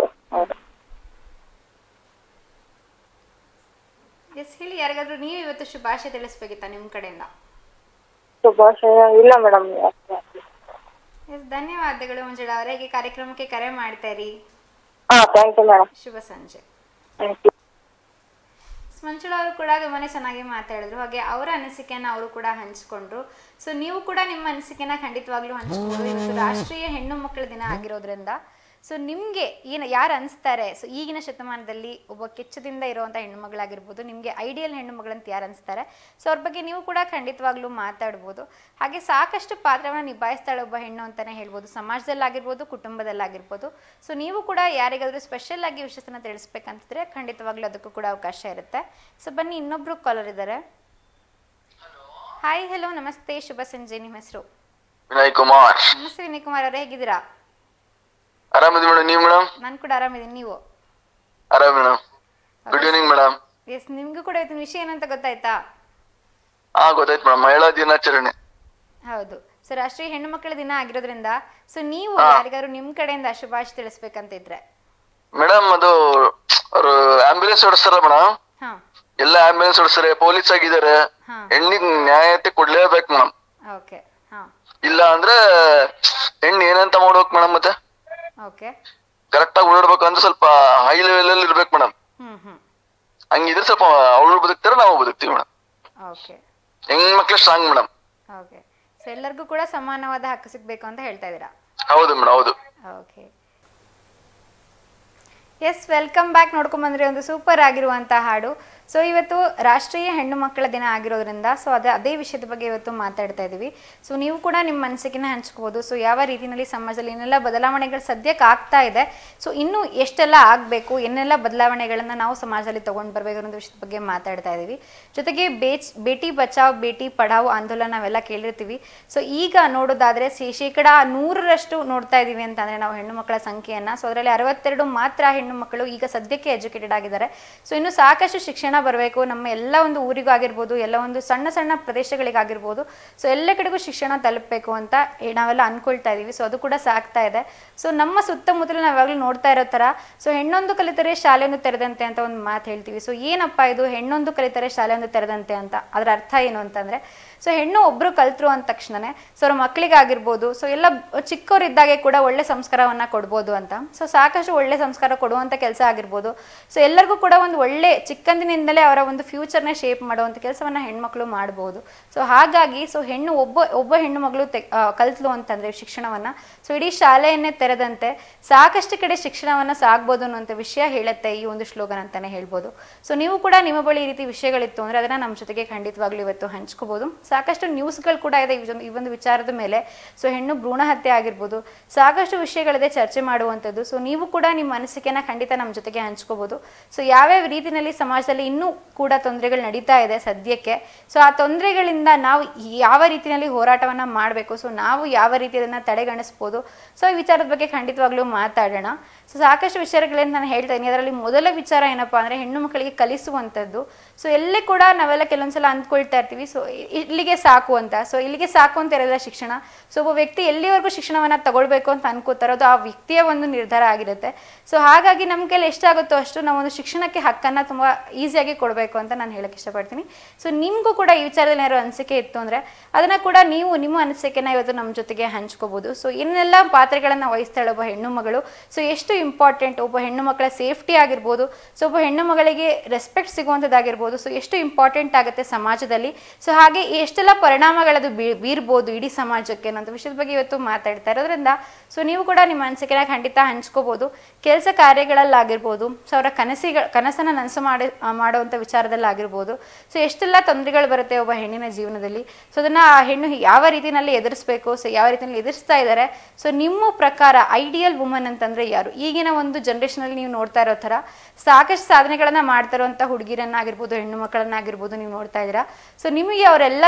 S1: ಎಸ್ ಹೇಳಿ, ಯಾರಿಗಾದ್ರೂ ನೀವು ಇವತ್ತು ಶುಭಾಶಯ ತಿಳಿಸ್ಬೇಕಿತ್ತಾ ನಿಮ್ಮ ಕಡೆಯಿಂದ?
S3: ಶುಭಾಶಯ ಇಲ್ಲ ಮೇಡಮ್.
S1: ಎಸ್ ಧನ್ಯವಾದಗಳು ಮಂಜುಳಾ ಅವರೇ, ಹೀಗೆ ಕಾರ್ಯಕ್ರಮಕ್ಕೆ ಕರೆ ಮಾಡ್ತಾ ಇರಿ.
S3: ಹಾ ಥ್ಯಾಂಕ್ ಯು ಮೇಡಮ್.
S1: ಶುಭ ಸಂಜೆ.
S3: Thank you.
S1: ಮಂಜುಳಾ ಅವರು ಕೂಡ ತುಂಬಾನೇ ಚೆನ್ನಾಗಿ ಮಾತಾಡಿದ್ರು, ಹಾಗೆ ಅವರ ಅನಿಸಿಕೆಯನ್ನ ಅವರು ಕೂಡ ಹಂಚಿಕೊಂಡ್ರು. ಸೊ ನೀವು ಕೂಡ ನಿಮ್ಮ ಅನಿಸಿಕೆನ ಖಂಡಿತವಾಗ್ಲೂ ಹಂಚ್ಕೊಂಡು, ಇವತ್ತು ರಾಷ್ಟ್ರೀಯ ಹೆಣ್ಣು ಮಕ್ಕಳ ದಿನ ಆಗಿರೋದ್ರಿಂದ ಸೊ ನಿಮಗೆ ಏನು ಯಾರು ಅನಿಸ್ತಾರೆ, ಸೊ ಈಗಿನ ಶತಮಾನದಲ್ಲಿ ಒಬ್ಬ ಕೆಚ್ಚದಿಂದ ಇರುವಂಥ ಹೆಣ್ಣು ಮಗಳಾಗಿರ್ಬೋದು, ನಿಮಗೆ ಐಡಿಯಲ್ ಹೆಣ್ಣು ಮಗಳಂತ ಯಾರು ಅನಿಸ್ತಾರೆ, ಸೊ ಅವ್ರ ಬಗ್ಗೆ ನೀವು ಕೂಡ ಖಂಡಿತವಾಗ್ಲೂ ಮಾತಾಡ್ಬೋದು. ಹಾಗೆ ಸಾಕಷ್ಟು ಪಾತ್ರವನ್ನು ನಿಭಾಯಿಸ್ತಾಳೆ ಒಬ್ಬ ಹೆಣ್ಣು ಅಂತಲೇ ಹೇಳ್ಬೋದು, ಸಮಾಜದಲ್ಲಾಗಿರ್ಬೋದು, ಕುಟುಂಬದಲ್ಲಾಗಿರ್ಬೋದು. ಸೊ ನೀವು ಕೂಡ ಯಾರಿಗಾದ್ರೂ ಸ್ಪೆಷಲ್ ಆಗಿ ವಿಷಯನ ತಿಳಿಸ್ಬೇಕಂತಿದ್ರೆ ಖಂಡಿತವಾಗ್ಲೂ ಅದಕ್ಕೂ ಕೂಡ ಅವಕಾಶ ಇರುತ್ತೆ. ಸೊ ಬನ್ನಿ, ಇನ್ನೊಬ್ರು ಕಾಲರ್ ಇದ್ದಾರೆ. ಹಾಯ್, ಹಲೋ, ನಮಸ್ತೆ, ಶುಭ ಸಂಜೆ. ನಿಮ್ಮ ಹೆಸರು?
S2: ವಿನಯ್ ಕುಮಾರ್.
S1: ನಮಸ್ತೆ ವಿನಯ್ ಕುಮಾರ್ ಅವರೇ, ಹೇಗಿದ್ದೀರಾ?
S2: ಆರಾಮಿದ್ದೀವಿ ಮೇಡಮ್, ನೀವು ಮೇಡಮ್?
S1: ನಾನು ಕೂಡ ಆರಾಮಿದ್ದೀನಿ, ನೀವು?
S2: ಆರಾಮ್ madam. Good evening madam.
S1: Yes, ನಿಮ್ಗೂ ಕೂಡ ಇವತ್ತಿನ ವಿಷಯ ಏನಂತ ಗೊತ್ತಾಯ್ತಾ?
S2: ಹಾ ಗೊತ್ತಾಯ್ತು ಮೇಡಮ್, ಮಹಿಳಾ ದಿನಾಚರಣೆ.
S1: ಹೌದು. ಸೊ ರಾಷ್ಟ್ರೀಯ ಹೆಣ್ಣು ಮಕ್ಕಳ ದಿನ ಆಗಿರೋದ್ರಿಂದ ಸೊ ನೀವು ಯಾರಿಗಾದ್ರು ನಿಮ್ ಕಡೆಯಿಂದ ಶುಭಾಶಯ ತಿಳಿಸ್ಬೇಕಂತ ಇದ್ರೆ?
S2: ಮೇಡಮ್ ಅದು ಅವರು ಆಂಬ್ಯುಲೆನ್ಸ್ ಓಡಿಸ್ತಾರ ಮೇಡಮ್,
S1: ಹಾ
S2: ಎಲ್ಲ ಆಂಬ್ಯುಲೆನ್ಸ್ ಓಡಿಸ್ತಾರೆ, ಪೊಲೀಸ್ ಆಗಿದ್ದಾರೆ,
S1: ಹಾ
S2: ಹೆಣ್ಣಿಗೆ ನ್ಯಾಯತೆ ಕೊಡ್ಲೇಬೇಕು ಮೇಡಮ್.
S1: ಓಕೆ. ಹಾ
S2: ಇಲ್ಲ ಅಂದ್ರೆ ಹೆಣ್ಣು ಏನಂತ ಮಾಡ್ಬೇಕು ಮೇಡಮ್, ಮತ್ತೆ
S1: ಓಕೆ
S2: ಕರೆಕ್ಟ್ ಆಗಿ ಓಡಾಡ್ಬೇಕು ಅಂದ್ರೆ ಸ್ವಲ್ಪ ಹೈ ಲೆವೆಲ್ ಅಲ್ಲಿ ಇರ್ಬೇಕು ಮೇಡಮ್.
S1: ಹ್ಮ್ ಹ್ಮ್
S2: ಹಂಗಿದ್ರೆ ಸ್ವಲ್ಪ ಅವಳು ಬದುಕ್ತಾರೆ, ನಾವು ಬದುಕ್ತೀವಿ ಮೇಡಮ್.
S1: ಓಕೆ
S2: ಹೆಣ್ಮಕ್ಳು ಸ್ಟ್ರಾಂಗ್ ಮೇಡಮ್.
S1: ಓಕೆ. ಸೊ ಎಲ್ಲರಿಗೂ ಕೂಡ ಸಮಾನವಾದ ಹಕ್ಕು ಸಿಗ್ಬೇಕು ಅಂತ ಹೇಳ್ತಾ ಇದ್ದೀರಾ?
S2: ಹೌದು ಮೇಡಮ್, ಹೌದು.
S1: ಓಕೆ. Yes, welcome back. ನೋಡ್ಕೊಂಬಂದ್ರೆ ಒಂದು ಸೂಪರ್ ಆಗಿರುವಂಥ ಹಾಡು. ಸೊ ಇವತ್ತು ರಾಷ್ಟ್ರೀಯ ಹೆಣ್ಣು ಮಕ್ಕಳ ದಿನ ಆಗಿರೋದ್ರಿಂದ ಸೊ ಅದೇ ಅದೇ ವಿಷಯದ ಬಗ್ಗೆ ಇವತ್ತು ಮಾತಾಡ್ತಾ ಇದ್ದೀವಿ. ಸೊ ನೀವು ಕೂಡ ನಿಮ್ಮ ಮನಸ್ಸಿಗೆ ಹಂಚ್ಕೋಬೋದು. ಸೊ ಯಾವ ರೀತಿಯಲ್ಲಿ ಸಮಾಜದಲ್ಲಿ ಏನೆಲ್ಲ ಬದಲಾವಣೆಗಳು ಸದ್ಯಕ್ಕೆ ಆಗ್ತಾ ಇದೆ, ಸೊ ಇನ್ನೂ ಎಷ್ಟೆಲ್ಲ ಆಗಬೇಕು, ಏನೆಲ್ಲ ಬದಲಾವಣೆಗಳನ್ನು ನಾವು ಸಮಾಜದಲ್ಲಿ ತೊಗೊಂಡು ಬರಬೇಕು ಅನ್ನೋ ವಿಷಯದ ಬಗ್ಗೆ ಮಾತಾಡ್ತಾ ಇದ್ದೀವಿ. ಜೊತೆಗೆ ಬೇಚ್ ಬೇಟಿ ಬಚಾವ್ ಬೇಟಿ ಪಢಾವ್ ಆಂದೋಲನ ನಾವೆಲ್ಲ ಕೇಳಿರ್ತೀವಿ. ಸೊ ಈಗ ನೋಡೋದಾದರೆ ಶೇಕಡ ನೂರರಷ್ಟು ನೋಡ್ತಾ ಇದ್ದೀವಿ ಅಂತಂದರೆ ನಾವು ಹೆಣ್ಣು ಮಕ್ಕಳ ಸಂಖ್ಯೆಯನ್ನು. ಸೊ ಅದರಲ್ಲಿ ಅರವತ್ತೆರಡು ಮಾತ್ರ ಹೆಣ್ಣು ಮಕ್ಕಳು ಈಗ ಸದ್ಯಕ್ಕೆ ಎಜುಕೇಟೆಡ್ ಆಗಿದ್ದಾರೆ. ಸೊ ಇನ್ನು ಸಾಕಷ್ಟು ಶಿಕ್ಷಣ ಬರಬೇಕು, ನಮ್ಮ ಎಲ್ಲ ಒಂದು ಊರಿಗೂ ಆಗಿರ್ಬೋದು, ಎಲ್ಲ ಒಂದು ಸಣ್ಣ ಸಣ್ಣ ಪ್ರದೇಶಗಳಿಗಾಗಿರ್ಬೋದು, ಸೊ ಎಲ್ಲ ಕಡೆಗೂ ಶಿಕ್ಷಣ ತಲುಪಬೇಕು ಅಂತ ನಾವೆಲ್ಲ ಅನ್ಕೊಳ್ತಾ ಇದೀವಿ. ಸೊ ಅದು ಕೂಡ ಸಾಗ್ತಾ ಇದೆ. ಸೊ ನಮ್ಮ ಸುತ್ತಮುತ್ತಲು ನಾವಾಗಲೂ ನೋಡ್ತಾ ಇರೋ ಥರ ಸೊ ಹೆಣ್ಣೊಂದು ಕಲಿತರೆ ಶಾಲೆಯೊಂದು ತೆರೆದಂತೆ ಅಂತ ಒಂದು ಮಾತು ಹೇಳ್ತೀವಿ. ಸೊ ಏನಪ್ಪ ಇದು ಹೆಣ್ಣೊಂದು ಕಲಿತರೆ ಶಾಲೆಯೊಂದು ತೆರೆದಂತೆ ಅಂತ, ಅದರ ಅರ್ಥ ಏನು ಅಂತಂದರೆ ಸೊ ಹೆಣ್ಣು ಒಬ್ಬರು ಕಲ್ತರು ಅಂದ ತಕ್ಷಣನೇ ಸೊ ಅವ್ರ ಮಕ್ಕಳಿಗಾಗಿರ್ಬೋದು, ಸೊ ಎಲ್ಲ ಚಿಕ್ಕವರಿದ್ದಾಗೆ ಕೂಡ ಒಳ್ಳೆ ಸಂಸ್ಕಾರವನ್ನು ಕೊಡ್ಬೋದು ಅಂತ. ಸೊ ಸಾಕಷ್ಟು ಒಳ್ಳೆ ಸಂಸ್ಕಾರ ಕೊಡುವಂಥ ಕೆಲಸ ಆಗಿರ್ಬೋದು. ಸೊ ಎಲ್ಲರಿಗೂ ಕೂಡ ಒಂದು ಒಳ್ಳೆ ಚಿಕ್ಕಂದಿನಿಂದಲೇ ಅವರ ಒಂದು ಫ್ಯೂಚರ್ನ ಶೇಪ್ ಮಾಡುವಂಥ ಕೆಲಸವನ್ನು ಹೆಣ್ಮಕ್ಳು ಮಾಡ್ಬೋದು. ಸೊ ಹಾಗಾಗಿ ಸೊ ಹೆಣ್ಣು ಒಬ್ಬ ಒಬ್ಬ ಹೆಣ್ಣು ಮಗಳು ತೆ ಕಲ್ತಲು ಅಂತಂದರೆ ಶಿಕ್ಷಣವನ್ನು, ಸೊ ಇಡೀ ಶಾಲೆಯನ್ನೇ ತೆರೆದಂತೆ ಸಾಕಷ್ಟು ಕಡೆ ಶಿಕ್ಷಣವನ್ನು ಸಾಗ್ಬೋದು ಅನ್ನೋಂಥ ವಿಷಯ ಹೇಳುತ್ತೆ ಈ ಒಂದು ಶ್ಲೋಗನ್ ಅಂತಲೇ ಹೇಳ್ಬೋದು. ಸೊ ನೀವು ಕೂಡ ನಿಮ್ಮ ಬಳಿ ಈ ರೀತಿ ವಿಷಯಗಳಿತ್ತು ಅಂದರೆ ಅದನ್ನು ನಮ್ಮ ಜೊತೆಗೆ ಖಂಡಿತವಾಗ್ಲೂ ಇವತ್ತು ಹಂಚ್ಕೋಬೋದು. ಸಾಕಷ್ಟು ನ್ಯೂಸ್ಗಳು ಕೂಡ ಇದೆ ಈ ಒಂದು ವಿಚಾರದ ಮೇಲೆ. ಸೊ ಹೆಣ್ಣು ಭ್ರೂಣ ಹತ್ಯೆ ಆಗಿರ್ಬೋದು, ಸಾಕಷ್ಟು ವಿಷಯಗಳಿದೆ ಚರ್ಚೆ ಮಾಡುವಂಥದ್ದು. ಸೊ ನೀವು ಕೂಡ ನಿಮ್ಮ ಅನಿಸಿಕೆನ ಖಂಡಿತ ನಮ್ಮ ಜೊತೆಗೆ ಹಂಚ್ಕೋಬೋದು. ಸೊ ಯಾವ್ಯಾವ ರೀತಿಯಲ್ಲಿ ಸಮಾಜದಲ್ಲಿ ಇನ್ನೂ ಕೂಡ ತೊಂದರೆಗಳು ನಡೀತಾ ಇದೆ ಸದ್ಯಕ್ಕೆ, ಸೊ ಆ ತೊಂದರೆಗಳಿಂದ ನಾವು ಯಾವ ರೀತಿಯಲ್ಲಿ ಹೋರಾಟವನ್ನು ಮಾಡಬೇಕು, ಸೊ ನಾವು ಯಾವ ರೀತಿ ಅದನ್ನು ತಡೆಗಣಿಸ್ಬೋದು, ಸೊ ಈ ವಿಚಾರದ ಬಗ್ಗೆ ಖಂಡಿತವಾಗ್ಲೂ ಮಾತಾಡೋಣ. ಸೊ ಸಾಕಷ್ಟು ವಿಚಾರಗಳೇನು ನಾನು ಹೇಳ್ತಾ ಇದ್ದೀನಿ. ಅದರಲ್ಲಿ ಮೊದಲ ವಿಚಾರ ಏನಪ್ಪ ಅಂದರೆ ಹೆಣ್ಣು ಮಕ್ಕಳಿಗೆ ಕಲಿಸುವಂಥದ್ದು. ಸೊ ಎಲ್ಲಿ ಕೂಡ ನಾವೆಲ್ಲ ಕೆಲವೊಂದ್ಸಲ ಅಂದ್ಕೊಳ್ತಾ ಇರ್ತೀವಿ ಸೊ ಇಲ್ಲಿಗೆ ಸಾಕು ಅಂತ. ಸೊ ಇಲ್ಲಿಗೆ ಸಾಕು ಅಂತ ಇರೋಲ್ಲ ಶಿಕ್ಷಣ. ಸೊ ಒಬ್ಬ ವ್ಯಕ್ತಿ ಎಲ್ಲಿವರೆಗೂ ಶಿಕ್ಷಣವನ್ನು ತಗೊಳ್ಬೇಕು ಅಂತ ಅನ್ಕೋತಾರೋ ಅದು ಆ ವ್ಯಕ್ತಿಯ ಒಂದು ನಿರ್ಧಾರ ಆಗಿರುತ್ತೆ. ಸೊ ಹಾಗಾಗಿ ನಮ್ಮ ಕೈಲಿ ಎಷ್ಟಾಗುತ್ತೋ ಅಷ್ಟು ನಾವು ಒಂದು ಶಿಕ್ಷಣಕ್ಕೆ ಹಕ್ಕನ್ನು ತುಂಬ ಈಸಿಯಾಗಿ ಕೊಡಬೇಕು ಅಂತ ನಾನು ಹೇಳಕ್ಕೆ ಇಷ್ಟಪಡ್ತೀನಿ. ಸೊ ನಿಮಗೂ ಕೂಡ ಈ ವಿಚಾರದಲ್ಲಿ ಏನಾದ್ರು ಅನಿಸಿಕೆ ಇತ್ತು ಅಂದರೆ ಅದನ್ನು ಕೂಡ ನೀವು ನಿಮ್ಮ ಅನಿಸಿಕೆನ ಇವತ್ತು ನಮ್ಮ ಜೊತೆಗೆ ಹಂಚ್ಕೋಬೋದು. ಸೊ ಇನ್ನೆಲ್ಲ ಪಾತ್ರಗಳನ್ನು ವಹಿಸ್ತಾಳೆ ಒಬ್ಬ ಹೆಣ್ಣು ಮಗಳು, ಸೊ ಎಷ್ಟು ಇಂಪಾರ್ಟೆಂಟ್ ಒಬ್ಬ ಹೆಣ್ಣು ಮಕ್ಕಳ ಸೇಫ್ಟಿ ಆಗಿರ್ಬೋದು, ಸೊ ಒಬ್ಬ ಹೆಣ್ಣು ಮಗಳಿಗೆ ರೆಸ್ಪೆಕ್ಟ್ ಸಿಗುವಂಥದ್ದಾಗಿರ್ಬೋದು, ಸೊ ಎಷ್ಟು ಇಂಪಾರ್ಟೆಂಟ್ ಆಗುತ್ತೆ ಸಮಾಜದಲ್ಲಿ, ಸೊ ಹಾಗೆ ಎಷ್ಟೆಲ್ಲ ಪರಿಣಾಮಗಳದು ಬೀ ಬೀರ್ಬೋದು ಇಡೀ ಸಮಾಜಕ್ಕೆ ಅನ್ನೋ ವಿಷಯದ ಬಗ್ಗೆ ಇವತ್ತು ಮಾತಾಡ್ತಾ ಇರೋದ್ರಿಂದ ಸೊ ನೀವು ಕೂಡ ನಿಮ್ಮ ಅನಿಸಿಕೆನ ಖಂಡಿತ ಹಂಚ್ಕೋಬೋದು. ಕೆಲಸ ಕಾರ್ಯಗಳಲ್ಲಾಗಿರ್ಬೋದು, ಸೊ ಅವರ ಕನಸಿಗಳ ಕನಸನ್ನು ನನಸು ಮಾಡಿ ಮಾಡುವಂಥ ವಿಚಾರದಲ್ಲಾಗಿರ್ಬೋದು, ಸೊ ಎಷ್ಟೆಲ್ಲ ತೊಂದರೆಗಳು ಬರುತ್ತೆ ಒಬ್ಬ ಹೆಣ್ಣಿನ ಜೀವನದಲ್ಲಿ. ಸೊ ಅದನ್ನು ಆ ಹೆಣ್ಣು ಯಾವ ರೀತಿಯಲ್ಲಿ ಎದುರಿಸಬೇಕು, ಸೊ ಯಾವ ರೀತಿಯಲ್ಲಿ ಎದುರಿಸ್ತಾ ಇದ್ದಾರೆ. ಸೊ ನಿಮ್ಮ ಪ್ರಕಾರ ಐಡಿಯಲ್ ವುಮನ್ ಅಂತಂದರೆ ಯಾರು? ಈಗಿನ ಒಂದು ಜನ್ರೇಷನಲ್ಲಿ ನೀವು ನೋಡ್ತಾ ಇರೋ ಥರ ಸಾಕಷ್ಟು ಸಾಧನೆಗಳನ್ನು ಮಾಡ್ತಾ ಇರುವಂಥ ಹುಡುಗಿರನ್ನಾಗಿರ್ಬೋದು, ಹೆಣ್ಣು ಮಕ್ಕಳನ್ನಾಗಿರ್ಬೋದು ನೀವು ನೋಡ್ತಾ ಇದ್ದೀರಾ. ಸೊ ನಿಮಗೆ ಅವರೆಲ್ಲರ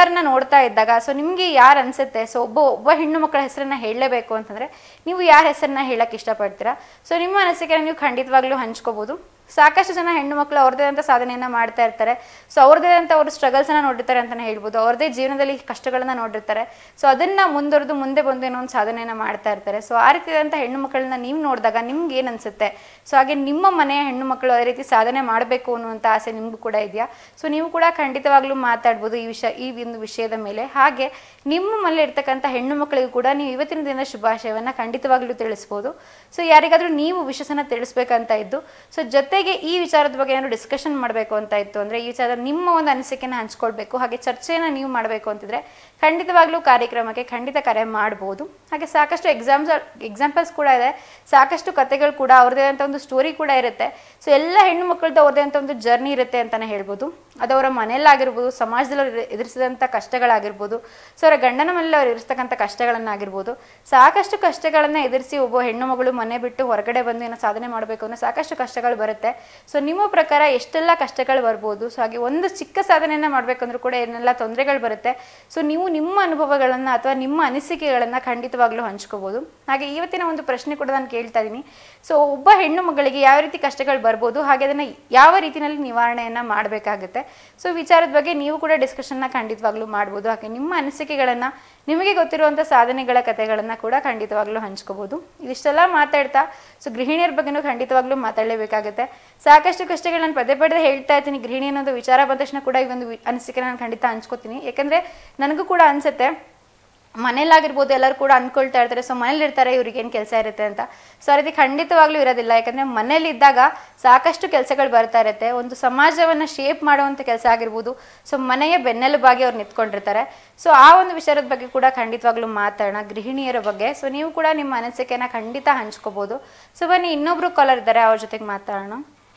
S1: ಎಲ್ಲರನ್ನ ನೋಡ್ತಾ ಇದ್ದಾಗ ಸೊ ನಿಮ್ಗೆ ಯಾರು ಅನ್ಸುತ್ತೆ ಸೊ ಒಬ್ಬ ಒಬ್ಬ ಹೆಣ್ಣು ಮಕ್ಕಳ ಹೆಸರನ್ನ ಹೇಳಲೇಬೇಕು ಅಂತಂದ್ರೆ ನೀವು ಯಾರ ಹೆಸರನ್ನ ಹೇಳಕ್ ಇಷ್ಟಪಡ್ತೀರಾ? ಸೊ ನಿಮ್ಮ ಅನಿಸಿಕೆನ ನೀವು ಖಂಡಿತವಾಗ್ಲೂ ಹಂಚ್ಕೋಬಹುದು. ಸಾಕಷ್ಟು ಜನ ಹೆಣ್ಣು ಮಕ್ಕಳು ಅವ್ರದೇ ಅಂತ ಸಾಧನೆಯನ್ನ ಮಾಡ್ತಾ ಇರ್ತಾರೆ. ಸೊ ಅವ್ರದೇ ಅಂತ ಅವ್ರ ಸ್ಟ್ರಗಲ್ಸ್ ಅನ್ನ ನೋಡಿರ್ತಾರೆ ಅಂತಾನೆ ಹೇಳ್ಬೋದು. ಅವ್ರದೇ ಜೀವನದಲ್ಲಿ ಕಷ್ಟಗಳನ್ನ ನೋಡಿರ್ತಾರೆ. ಸೊ ಅದನ್ನ ಮುಂದುವರೆದು ಮುಂದೆ ಬಂದು ಏನೋ ಒಂದು ಸಾಧನೆಯನ್ನ ಮಾಡ್ತಾ ಇರ್ತಾರೆ. ಸೊ ಆ ರೀತಿಯಾದಂಥ ಹೆಣ್ಣು ಮಕ್ಕಳನ್ನ ನೀವು ನೋಡಿದಾಗ ನಿಮ್ಗೆ ಏನ್ ಅನ್ಸುತ್ತೆ? ಸೊ ಹಾಗೆ ನಿಮ್ಮ ಮನೆಯ ಹೆಣ್ಣು ಮಕ್ಕಳು ಅದೇ ರೀತಿ ಸಾಧನೆ ಮಾಡಬೇಕು ಅನ್ನುವಂಥ ಆಸೆ ನಿಮ್ಗೂ ಕೂಡ ಇದೆಯಾ? ಸೊ ನೀವು ಕೂಡ ಖಂಡಿತವಾಗ್ಲೂ ಮಾತಾಡ್ಬೋದು ಈ ವಿಷಯ ಈ ಒಂದು ವಿಷಯದ ಮೇಲೆ. ಹಾಗೆ ನಿಮ್ಮ ಮನೇಲಿ ಇರ್ತಕ್ಕಂಥ ಹೆಣ್ಣು ಮಕ್ಕಳಿಗೂ ಕೂಡ ನೀವು ಇವತ್ತಿನ ದಿನ ಶುಭಾಶಯವನ್ನ ಖಂಡಿತವಾಗ್ಲೂ ತಿಳಿಸ್ಬೋದು. ಸೊ ಯಾರಿಗಾದ್ರೂ ನೀವು ವಿಷಯನ ತಿಳಿಸ್ಬೇಕಂತ ಇದ್ದು ಸೊ ಜೊತೆಗೆ ಈ ವಿಚಾರದ ಬಗ್ಗೆ ಏನಾದ್ರು ಡಿಸ್ಕಷನ್ ಮಾಡಬೇಕು ಅಂತ ಇತ್ತು ಅಂದ್ರೆ ಈ ವಿಚಾರ ನಿಮ್ಮ ಒಂದು ಅನಿಸಿಕೆನ ಹಂಚ್ಕೊಳ್ಬೇಕು, ಹಾಗೆ ಚರ್ಚೆನ ನೀವು ಮಾಡಬೇಕು ಅಂತಿದ್ರೆ ಖಂಡಿತವಾಗ್ಲೂ ಕಾರ್ಯಕ್ರಮಕ್ಕೆ ಖಂಡಿತ ಕರೆ ಮಾಡ್ಬೋದು. ಹಾಗೆ ಸಾಕಷ್ಟು ಎಕ್ಸಾಮ್ಸ್ ಎಕ್ಸಾಂಪಲ್ಸ್ ಕೂಡ ಇದೆ, ಸಾಕಷ್ಟು ಕಥೆಗಳು ಕೂಡ ಅವ್ರದೇ ಅಂತ ಒಂದು ಸ್ಟೋರಿ ಕೂಡ ಇರುತ್ತೆ. ಸೊ ಎಲ್ಲ ಹೆಣ್ಣು ಮಕ್ಕಳದ್ದು ಅವ್ರದೇ ಅಂತ ಒಂದು ಜರ್ನಿ ಇರುತ್ತೆ ಅಂತಾನೆ ಹೇಳ್ಬೋದು. ಅದು ಅವರ ಮನೆಯಲ್ಲಾಗಿರ್ಬೋದು, ಸಮಾಜದಲ್ಲಿ ಅವ್ರು ಎದುರಿಸಿದಂಥ ಕಷ್ಟಗಳಾಗಿರ್ಬೋದು, ಸೊ ಅವರ ಗಂಡನ ಮನೇಲಿ ಅವ್ರು ಎದುರಿಸ್ತಕ್ಕಂಥ ಕಷ್ಟಗಳನ್ನಾಗಿರ್ಬೋದು. ಸಾಕಷ್ಟು ಕಷ್ಟಗಳನ್ನ ಎದುರಿಸಿ ಒಬ್ಬ ಹೆಣ್ಣು ಮಗಳು ಮನೆ ಬಿಟ್ಟು ಹೊರಗಡೆ ಬಂದು ಏನೋ ಸಾಧನೆ ಮಾಡಬೇಕು ಅನ್ನೋ ಸಾಕಷ್ಟು ಕಷ್ಟಗಳು ಬರುತ್ತೆ. ಸೊ ನಿಮ್ಮ ಪ್ರಕಾರ ಎಷ್ಟೆಲ್ಲ ಕಷ್ಟಗಳು ಬರ್ಬೋದು? ಸೊ ಹಾಗೆ ಒಂದು ಚಿಕ್ಕ ಸಾಧನೆಯನ್ನ ಮಾಡ್ಬೇಕಂದ್ರೂ ಕೂಡ ಏನೆಲ್ಲ ತೊಂದರೆಗಳು ಬರುತ್ತೆ. ಸೊ ನೀವು ನಿಮ್ಮ ಅನುಭವಗಳನ್ನ ಅಥವಾ ನಿಮ್ಮ ಅನಿಸಿಕೆಗಳನ್ನ ಖಂಡಿತವಾಗ್ಲೂ ಹಂಚ್ಕೋಬಹುದು. ಹಾಗೆ ಇವತ್ತಿನ ಒಂದು ಪ್ರಶ್ನೆ ಕೂಡ ನಾನು ಕೇಳ್ತಾ ಇದ್ದೀನಿ. ಸೊ ಒಬ್ಬ ಹೆಣ್ಣು ಮಗಳಿಗೆ ಯಾವ ರೀತಿ ಕಷ್ಟಗಳು ಬರ್ಬೋದು, ಹಾಗೆ ಅದನ್ನ ಯಾವ ರೀತಿಯಲ್ಲಿ ನಿವಾರಣೆಯನ್ನ ಮಾಡಬೇಕಾಗುತ್ತೆ? ಸೊ ವಿಚಾರದ ಬಗ್ಗೆ ನೀವು ಕೂಡ ಡಿಸ್ಕಷನ್ನ ಖಂಡಿತವಾಗ್ಲೂ ಮಾಡ್ಬೋದು. ಹಾಗೆ ನಿಮ್ಮ ಅನಿಸಿಕೆಗಳನ್ನ, ನಿಮಗೆ ಗೊತ್ತಿರುವಂಥ ಸಾಧನೆಗಳ ಕಥೆಗಳನ್ನ ಕೂಡ ಖಂಡಿತವಾಗ್ಲೂ ಹಂಚ್ಕೋಬಹುದು. ಇದಿಷ್ಟೆಲ್ಲ ಮಾತಾಡ್ತಾ ಸೊ ಗೃಹಿಣಿಯರ ಬಗ್ಗೆನೂ ಖಂಡಿತವಾಗ್ಲೂ ಮಾತಾಡಲೇಬೇಕಾಗುತ್ತೆ. ಸಾಕಷ್ಟು ಕಷ್ಟಗಳು ನಾನು ಪದೇ ಪದೇ ಹೇಳ್ತಾ ಇರ್ತೀನಿ. ಗೃಹಿಣಿ ಅನ್ನೋದು ವಿಚಾರ ಬಂದ ತಕ್ಷಣ ಕೂಡ ಈ ಒಂದು ಅನಿಸಿಕೆ ನಾನು ಖಂಡಿತ ಹಂಚ್ಕೋತೀನಿ. ಯಾಕಂದ್ರೆ ನನಗೂ ಕೂಡ ಅನ್ಸುತ್ತೆ, ಮನೇಲಾಗಿರ್ಬೋದು ಎಲ್ಲರೂ ಕೂಡ ಅನ್ಕೊಳ್ತಾ ಇರ್ತಾರೆ ಸೊ ಮನೇಲಿ ಇರ್ತಾರೆ ಇವ್ರಿಗೆ ಏನು ಕೆಲಸ ಇರುತ್ತೆ ಅಂತ. ಸೊ ಆ ರೀತಿ ಖಂಡಿತವಾಗ್ಲೂ ಇರೋದಿಲ್ಲ. ಯಾಕಂದ್ರೆ ಮನೇಲಿ ಇದ್ದಾಗ ಸಾಕಷ್ಟು ಕೆಲಸಗಳು ಬರ್ತಾ ಇರುತ್ತೆ. ಒಂದು ಸಮಾಜವನ್ನ ಶೇಪ್ ಮಾಡುವಂಥ ಕೆಲಸ ಆಗಿರ್ಬೋದು, ಸೊ ಮನೆಯ ಬೆನ್ನೆಲುಬಾಗಿ ಅವ್ರು ನಿಂತ್ಕೊಂಡಿರ್ತಾರೆ. ಸೊ ಆ ಒಂದು ವಿಚಾರದ ಬಗ್ಗೆ ಕೂಡ ಖಂಡಿತವಾಗ್ಲೂ ಮಾತಾಡೋಣ, ಗೃಹಿಣಿಯರ ಬಗ್ಗೆ. ಸೊ ನೀವು ಕೂಡ ನಿಮ್ಮ ಅನಿಸಿಕೆನ ಖಂಡಿತ ಹಂಚ್ಕೋಬಹುದು. ಸೊ ಬನ್ನಿ, ಇನ್ನೊಬ್ರು ಕಾಲರ್ ಇದ್ದಾರೆ, ಅವ್ರ ಜೊತೆಗೆ ಮಾತಾಡೋಣ.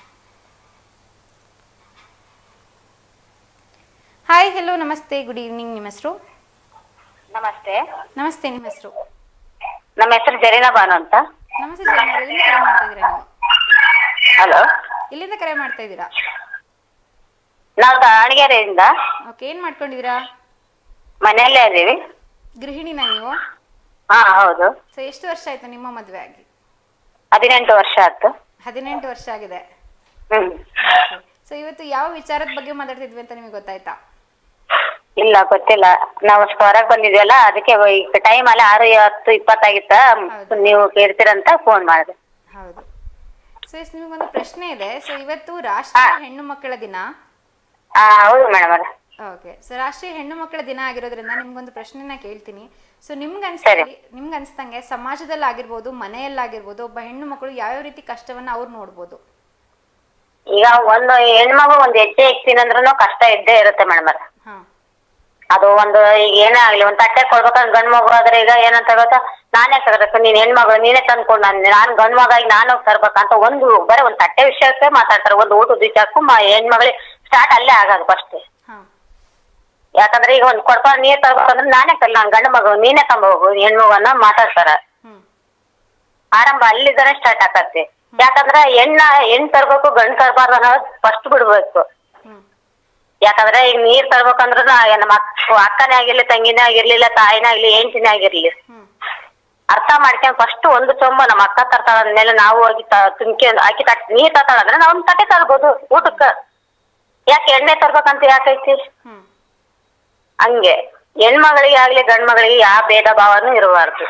S1: ಹಾಯ್, ಹೆಲೋ, ನಮಸ್ತೆ, ಗುಡ್ ಈವ್ನಿಂಗ್. ನಿಮ್ಮ ಹೆಸರು?
S4: ನಮಸ್ತೆ.
S1: ನಮಸ್ತೆ, ನಿಮ್ಮ ಹೆಸರು?
S4: ನಮ್ಮ ಹೆಸರು ಜರೀನಾ ಬಾನು ಅಂತ.
S1: ನಮಸ್ತೆ ಜರೀನಾ, ಎಲ್ಲಿಂದ ಕರೆ ಮಾಡ್ತಾ ಇದ್ದೀರಾ ನೀವು?
S4: ಹಲೋ,
S1: ಎಲ್ಲಿಂದ ಕರೆ ಮಾಡ್ತಾ ಇದ್ದೀರಾ?
S4: ನಾವು ದಾವಣಗೆರೆಯಿಂದ.
S1: ಓಕೆ, ಏನ್ ಮಾಡ್ಕೊಂಡಿದ್ದೀರಾ?
S4: ಮನೆಯಲ್ಲೇ ಇದೀವಿ.
S1: ಗೃಹಿಣಿನಾ ನೀವು?
S4: ಹಾ, ಹೌದು.
S1: ಸೊ ಎಷ್ಟು ವರ್ಷ ಆಯ್ತು ನಿಮ್ಮ ಮದುವೆ ಆಗಿ?
S4: ಹದಿನೆಂಟು ವರ್ಷ ಆಯ್ತು.
S1: ಹದಿನೆಂಟು ವರ್ಷ ಆಗಿದೆ.
S4: ಹ್ಮ್.
S1: ಸೊ ಇವತ್ತು ಯಾವ ವಿಚಾರದ ಬಗ್ಗೆ ಮಾತಾಡ್ತಿದ್ವಿ ಅಂತ ನಿಮಗೆ ಗೊತ್ತಾಯ್ತಾ?
S4: ಇಲ್ಲ, ಗೊತ್ತಿಲ್ಲ. ನಾವು ಹೊರಗೆ ಬಂದಿದ್ವಲ್ಲ, ಅದಕ್ಕೆ ಈಗ ಟೈಮ್ ಅಲ್ಲ ಆರು ಹತ್ತು ಇಪ್ಪತ್ತಾಗಿತ್ತ, ನೀವು ಕೇಳ್ತೀರಂತ ಫೋನ್ ಮಾಡಿದೆ.
S1: ಹೌದು. ಸೊ ನಿಮಗೊಂದು ಪ್ರಶ್ನೆ ಇದೆ. ಸೊ ಇವತ್ತು ರಾಷ್ಟ್ರೀಯ ಹೆಣ್ಣು ಮಕ್ಕಳ ದಿನ.
S4: ಹಾ, ಹೌದು ಮೇಡಮ್.
S1: ಓಕೆ, ಸೊ ರಾಷ್ಟ್ರೀಯ ಹೆಣ್ಣು ಮಕ್ಕಳ ದಿನ ಆಗಿರೋದ್ರಿಂದ ನಿಮ್ಗೊಂದು ಪ್ರಶ್ನೆನ ಕೇಳ್ತೀನಿ. ಸೊ ನಿಮ್ಗೆ ಅನ್ಸ್ತಾ ನಿಮ್ಗೆ ಅನ್ಸ್ತಂಗೆ ಸಮಾಜದಲ್ಲಿ ಆಗಿರ್ಬೋದು, ಮನೆಯಲ್ಲಾಗಿರ್ಬೋದು, ಒಬ್ಬ ಹೆಣ್ಣು ಮಕ್ಕಳು ಯಾವ್ಯಾವ ರೀತಿ ಕಷ್ಟವನ್ನ ಅವ್ರು ನೋಡ್ಬೋದು?
S4: ಈಗ ಒಂದು ಹೆಣ್ಮಗು ಒಂದ್ ಹೆಜ್ಜೆ ಇಕ್ತೀನಂದ್ರೂ ಕಷ್ಟ ಇದ್ದೇ ಇರುತ್ತೆ ಮೇಡಮ್. ಅದು ಒಂದು ಈಗ ಏನೇ ಆಗ್ಲಿ, ಒಂದ್ ತಟ್ಟೆ ಕೊಡ್ಬೇಕಂದ್ರೆ ಗಂಡ್ ಮಗು ಆದ್ರೆ ಈಗ ಏನಂತ ಗೊತ್ತಾ, ನಾನೇ ತರಬೇಕು, ನೀನ್ ಹೆಣ್ಮಗಳು ನೀನೇ ತಂದ್ಕೊಂಡು ನಾನು ನಾನ್ ಗಂಡ್ ಮಗಾಗಿ ನಾನು ಹೋಗಿ ತರ್ಬೇಕಂತ ಒಂದು ಬರೀ ಒಂದ್ ತಟ್ಟೆ ವಿಷಯಕ್ಕೆ ಮಾತಾಡ್ತಾರೆ. ಒಂದು ಊಟದ ವಿಷಯಕ್ಕೂ ಹೆಣ್ಮಗಳಿಗೆ ಸ್ಟಾರ್ಟ್ ಅಲ್ಲೇ ಆಗೋದು ಫಸ್ಟ್. ಯಾಕಂದ್ರೆ ಈಗ ಒಂದ್ ಕೊಡ್ಕೊಂಡು ನೀರ್ ತರ್ಬೇಕಂದ್ರೆ ನಾನೇ ತರ್ಲಿ, ನಾನ್ ಗಂಡ ಮಗು ನೀನೇ ತಂಬೋಗು ಹೆಣ್ಮಗನ್ನ ಮಾತಾಡ್ತಾರ. ಆರಂಭ ಅಲ್ಲಿದ್ದಾನೆ ಸ್ಟಾರ್ಟ್ ಆಗತ್ತೆ. ಯಾಕಂದ್ರೆ ಹೆಣ್ಣ ಹೆಣ್ ತರ್ಬೇಕು, ಗಂಡ್ ತರ್ಬಾರ್ದು ಅನ್ನೋದು ಫಸ್ಟ್ ಬಿಡ್ಬೇಕು. ಯಾಕಂದ್ರೆ ಈಗ ನೀರ್ ತರ್ಬೇಕಂದ್ರ ನಮ್ಮ ಅಕ್ಕನೇ ಆಗಿರ್ಲಿ, ತಂಗಿನೇ ಆಗಿರ್ಲಿಲ್ಲ, ತಾಯಿನೇ ಆಗ್ಲಿ, ಹೆಂಡತಿನೇ ಆಗಿರ್ಲಿ, ಅರ್ಥ ಮಾಡ್ಕೊಂಡ್ ಫಸ್ಟ್ ಒಂದು ಚೊಂಬ ನಮ್ಮ ಅಕ್ಕ ತರ್ತಾಳ ಅಂದ್ಮೇಲೆ ನಾವು ಹೋಗಿ ತುಂಬ್ಕೆ ಅಕ್ಕಿ ತಟ್ ನೀರ್ ತರ್ತಾಳ ಅಂದ್ರೆ ನಾವ್ ಒಂದ್ ತಟ್ಟೆ ತರ್ಬೋದು ಊಟಕ್ಕ. ಯಾಕೆ ಎಣ್ಣೆ ತರ್ಬೇಕಂತ ಯಾಕೈತಿ? ಹಂಗೆ ಹೆಣ್ಮಗಳಿಗೆ ಆಗ್ಲಿ ಗಂಡ್ ಮಗಳಿಗೆ ಯಾವ ಭೇದ ಭಾವನೂ ಇರಬಾರ್ದು.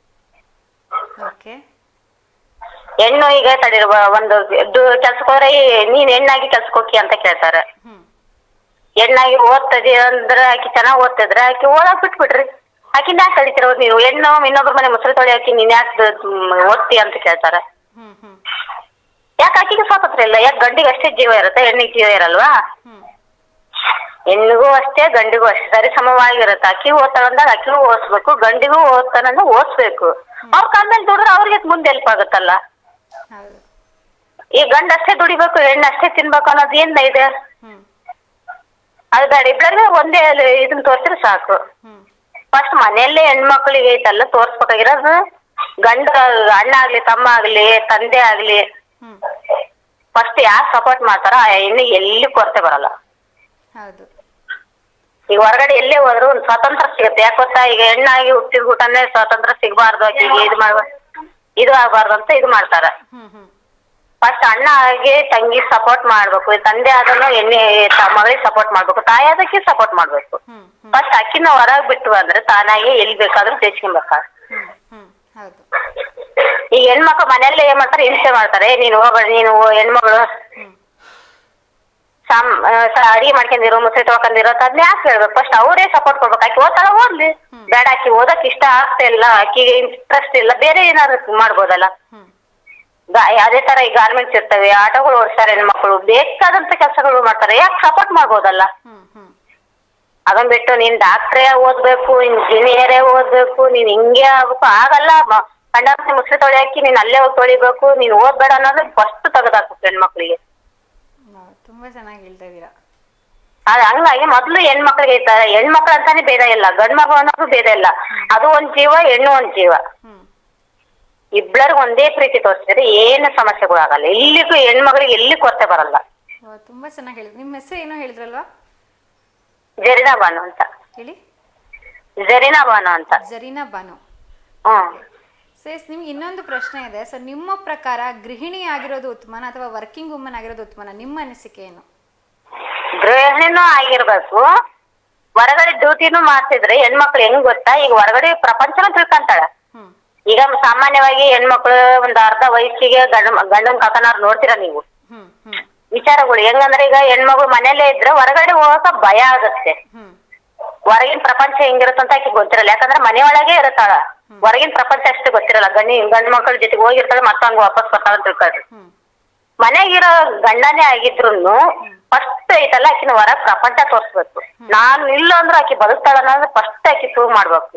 S4: ಹೆಣ್ಣು ಈಗ ತಡಿರುವ ಒಂದು ಕೆಲ್ಸಕ್ಕೆ ಹೋದ್ರೆ ನೀನ್ ಹೆಣ್ಣಾಗಿ ಕೆಲ್ಸಕ್ಕೆ ಹೋಗಿ ಅಂತ ಕೇಳ್ತಾರ. ಹೆಣ್ಣಾಗಿ ಓದ್ತದಿ ಅಂದ್ರ ಆಕಿ ಚೆನ್ನಾಗ್ ಓದ್ತಿದ್ರ ಆಕಿ ಓದಾಕ್ ಬಿಟ್ಬಿಡ್ರಿ, ಆಕಿನ ಯಾಕೆ ಕಳಿತಿರೋದು ನೀವು? ಹೆಣ್ಣು ಇನ್ನೊಬ್ರ ಮನೆ ಮುಸ್ರಿ ತೊಳಿ ಹಾಕಿ ನೀನ್ ಯಾಕೆ ಓದ್ತಿ ಅಂತ ಕೇಳ್ತಾರ. ಯಾಕೆ ಆಕಿಗೆ ಸ್ವಾತಂತ್ರ್ಯ ಇಲ್ಲ? ಯಾಕೆ ಗಂಡಿಗೆ ಅಷ್ಟೇ ಜೀವ ಇರುತ್ತೆ, ಹೆಣ್ಣಿಗೆ ಜೀವ ಇರಲ್ವಾ? ಹೆಣ್ಣಿಗೂ ಅಷ್ಟೇ ಗಂಡಿಗೂ ಅಷ್ಟೇ ಸರಿ ಸಮವಾಗಿರುತ್ತೆ. ಅಕ್ಕಿ ಓದ್ತಾಳಂದಾಗ ಅಕ್ಕಿಗೂ ಓದಿಸ್ಬೇಕು, ಗಂಡಿಗೂ ಓದ್ತಾನಂದಾಗ ಓದಿಸ್ಬೇಕು. ಅವ್ರ ಕಾಲದಲ್ಲಿ ದುಡ್ರೆ ಅವ್ರಿಗೆ ಮುಂದೆ ಹೆಲ್ಪ್ ಆಗುತ್ತಲ್ಲ. ಈ ಗಂಡ ಅಷ್ಟೇ ದುಡಿಬೇಕು, ಹೆಣ್ಣು ಅಷ್ಟೇ ತಿನ್ಬೇಕು ಅನ್ನೋದು ಏನ್ ಇದೆ? ಅದು ಬೇಡ, ಇಬ್ಬರಿಗೆ ಒಂದೇ ಇದನ್ನ ತೋರ್ಸಿದ್ರೆ ಸಾಕು. ಫಸ್ಟ್ ಮನೆಯಲ್ಲೇ ಹೆಣ್ಮಕ್ಳಿಗೆ ಐತಲ್ಲ ತೋರ್ಸ್ಬೇಕಾಗಿರೋದು. ಗಂಡ ಅಣ್ಣ ಆಗ್ಲಿ, ತಮ್ಮ ಆಗ್ಲಿ, ತಂದೆ ಆಗ್ಲಿ, ಫಸ್ಟ್ ಯಾರು ಸಪೋರ್ಟ್ ಮಾಡ್ತಾರ ಆ ಹೆಣ್ಣಿಗೆ ಎಲ್ಲಿ ಕೊರತೆ ಬರಲ್ಲ. ಈಗ ಹೊರಗಡೆ ಎಲ್ಲೇ ಹೋದ್ರು ಒಂದು ಸ್ವಾತಂತ್ರ್ಯ ಸಿಗುತ್ತೆ. ಯಾಕೆ ಗೊತ್ತಾ, ಈಗ ಹೆಣ್ಣಾಗಿ ಹುಟ್ಟಿದ ಕೂಟನೇ ಸ್ವಾತಂತ್ರ್ಯ ಸಿಗಬಾರ್ದು, ಆಕೆಗೆ ಇದು ಮಾಡ್ಬಾರ್ದು, ಇದು ಆಗ್ಬಾರ್ದು ಅಂತ ಇದು ಮಾಡ್ತಾರ. ಫಸ್ಟ್ ಅಣ್ಣ ಆಗಿ ತಂಗಿ ಸಪೋರ್ಟ್ ಮಾಡ್ಬೇಕು, ತಂದೆ ಆದನು ಎಣ್ಣೆ ಮಗಳಿಗೆ ಸಪೋರ್ಟ್ ಮಾಡ್ಬೇಕು, ತಾಯಿ ಅದಕ್ಕೆ ಸಪೋರ್ಟ್ ಮಾಡ್ಬೇಕು. ಫಸ್ಟ್ ಅಕ್ಕಿನ ಹೊರಗ್ ಬಿಟ್ಟು ಅಂದ್ರೆ ತಾನಾಗಿ ಎಲ್ಲಿ ಬೇಕಾದ್ರೂ ಸೇರ್ಸ್ಕೊಂಡ್ಬೇಕ. ಈಗ ಹೆಣ್ಮಕ್ಳು ಮನೆಯಲ್ಲೇ ಏನ್ ಮಾಡ್ತಾರೆ, ಹಿಂಸೆ ಮಾಡ್ತಾರೆ. ನೀನು ಹೋಗ್ಬೇಡ, ನೀನು ಹೆಣ್ಮಗಳು ಸಾಮ್ ಅಡಿಗೆ ಮಾಡ್ಕೊಂಡಿರೋ, ಮುಸ್ರಿ ತೊಳ್ಕೊಂಡಿರೋ ಅದನ್ನ ಯಾಕೆ ಹೇಳ್ಬೇಕು? ಫಸ್ಟ್ ಅವರೇ ಸಪೋರ್ಟ್ ಕೊಡ್ಬೇಕು. ಆಕಿ ಓದ್ತಾಳ ಓದ್ಲಿ, ಬೇಡ ಆಕಿ ಓದಕ್ ಇಷ್ಟ ಆಗ್ತಾ ಇಲ್ಲ, ಆಕಿಗೆ ಇಂಟ್ರೆಸ್ಟ್ ಇಲ್ಲ, ಬೇರೆ ಏನಾದ್ರು ಮಾಡ್ಬೋದಲ್ಲ. ಅದೇ ತರ ಈ ಗಾರ್ಮೆಂಟ್ಸ್ ಇರ್ತವೆ, ಆಟೋಗಳು ಓಡಿಸ್ತಾರೆ ಹೆಣ್ಮಕ್ಳು, ಬೇಕಾದಂತ ಕೆಲಸಗಳು ಮಾಡ್ತಾರೆ, ಯಾಕೆ ಸಪೋರ್ಟ್ ಮಾಡ್ಬೋದಲ್ಲ. ಅದನ್ ಬಿಟ್ಟು ನೀನ್ ಡಾಕ್ಟ್ರೇ ಓದ್ಬೇಕು, ಇಂಜಿನಿಯರೇ ಓದ್ಬೇಕು, ನೀನ್ ಹಿಂಗೆ ಆಗ್ಬೇಕು ಆಗಲ್ಲ. ಕಂಡಾಕ್ಸಿ ಮುಸ್ರಿ ತೊಳಿ ಹಾಕಿ ನೀನ್ ಅಲ್ಲೇ ಹೋಗಿ ತೊಳಿಬೇಕು, ನೀನ್ ಓದ್ಬೇಡ ಅನ್ನೋದು ಫಸ್ಟ್ ತೆಗೆದಾಕ್ಬೇಕು ಹೆಣ್ಮಕ್ಳಿಗೆ.
S1: ತುಂಬಾ ಚೆನ್ನಾಗಿ ಹೇಳ್ತಾ ಇದೀರಾ.
S4: ಅದ್ ಹಂಗಾಗಿ ಮೊದ್ಲು ಹೆಣ್ಮಕ್ಳಿಗೆ ಇರ್ತಾರೆ, ಹೆಣ್ಮಕ್ಳು ಅಂತಾನೆ ಭೇದ ಇಲ್ಲ, ಗಂಡ್ ಮಗು ಅನ್ನೋದು ಭೇದ ಇಲ್ಲ. ಅದು ಒಂದ್ ಜೀವ, ಹೆಣ್ಣು ಒಂದ್ ಜೀವ, ಇಬ್ಬರಿಗೂ ಒಂದೇ ಪ್ರೀತಿ ತೋರಿಸಿದ್ರೆ ಏನು ಸಮಸ್ಯೆಗಳು ಆಗಲ್ಲ. ಇಲ್ಲಿಗೂ ಹೆಣ್ಮಗಳಿಗೆ ಎಲ್ಲಿ ಕೊರತೆ ಬರಲ್ಲ.
S1: ತುಂಬಾ ಚೆನ್ನಾಗಿ ಹೇಳಿದ್ರಿ. ನಿಮ್ಮ ಹೆಸರು ಏನೋ ಹೇಳಿದ್ರಲ್ವಾ?
S4: ಜರೀನಾ ಬಾನು ಅಂತ
S1: ಹೇಳಿ.
S4: ಜರೀನಾ ಬಾನು ಅಂತ.
S1: ಜರೀನಾ ಬಾನು.
S4: ಹ್ಮ್.
S1: ಸೇಸ್ ನಿಮ್ಗೆ ಇನ್ನೊಂದು ಪ್ರಶ್ನೆ ಇದೆ. ಸೊ ನಿಮ್ಮ ಪ್ರಕಾರ ಗೃಹಿಣಿ ಆಗಿರೋದು ಉತ್ತಮನ ಅಥವಾ ವರ್ಕಿಂಗ್ ವುಮನ್ ಆಗಿರೋದು ಉತ್ತಮನ? ನಿಮ್ಮ ಅನಿಸಿಕೆ ಏನು?
S4: ಗೃಹಿಣಿನೂ ಆಗಿರ್ಬೇಕು, ಹೊರಗಡೆ ಡ್ಯೂಟಿನೂ ಮಾಡ್ತಿದ್ರೆ ಹೆಣ್ಮಕ್ಳು ಹೆಂಗ್ ಗೊತ್ತಾ, ಈಗ ಹೊರಗಡೆ ಪ್ರಪಂಚನೂ ತಿಳ್ಕೊಂತಾಳ. ಈಗ ಸಾಮಾನ್ಯವಾಗಿ ಹೆಣ್ಮಕ್ಳು ಒಂದ್ ಅರ್ಧ ವಯಸ್ಸಿಗೆ ಗಂಡ ಗಂಡನ್ ಕಾಕನಾರ್ ನೋಡ್ತೀರಾ ನೀವು ವಿಚಾರಗಳು ಹೆಂಗಂದ್ರೆ, ಈಗ ಹೆಣ್ಮಗಳು ಮನೇಲೆ ಇದ್ರೆ ಹೊರಗಡೆ ಹೋಗಕ ಭಯ ಆಗುತ್ತೆ. ಹೊರಗಿನ ಪ್ರಪಂಚ ಹೆಂಗಿರುತ್ತಂತ ಆಕೆ ಗೊತ್ತಿರಲ್ಲ, ಯಾಕಂದ್ರೆ ಮನೆ ಒಳಗೆ ಇರುತ್ತಾಳ, ಹೊರಗಿನ ಪ್ರಪಂಚ ಅಷ್ಟು ಗೊತ್ತಿರಲ್ಲ. ಗಂಡಿ ಗಂಡ್ ಮಕ್ಳ ಜೊತೆಗೆ ಹೋಗಿರ್ತಾಳೆ, ಮತ್ತೆ ಹಂಗ ವಾಪಸ್ ಬರ್ತಾಳ ಅಂತ ತಿಳ್ಕೊಳ್ರಿ. ಮನೆಗಿರೋ ಗಂಡನೇ ಆಗಿದ್ರು ಫಸ್ಟ್ ಐತಲ್ಲ ಆಕಿನ ಹೊರಗ್ ಪ್ರಪಂಚ ತೋರ್ಸ್ಬೇಕು. ನಾನು ಇಲ್ಲ ಅಂದ್ರೆ ಆಕಿ ಬದುಕ್ತಾಳ ಅನ್ನೋದು ಫಸ್ಟ್ ಆಕಿ ಪ್ರೂವ್ ಮಾಡ್ಬೇಕು.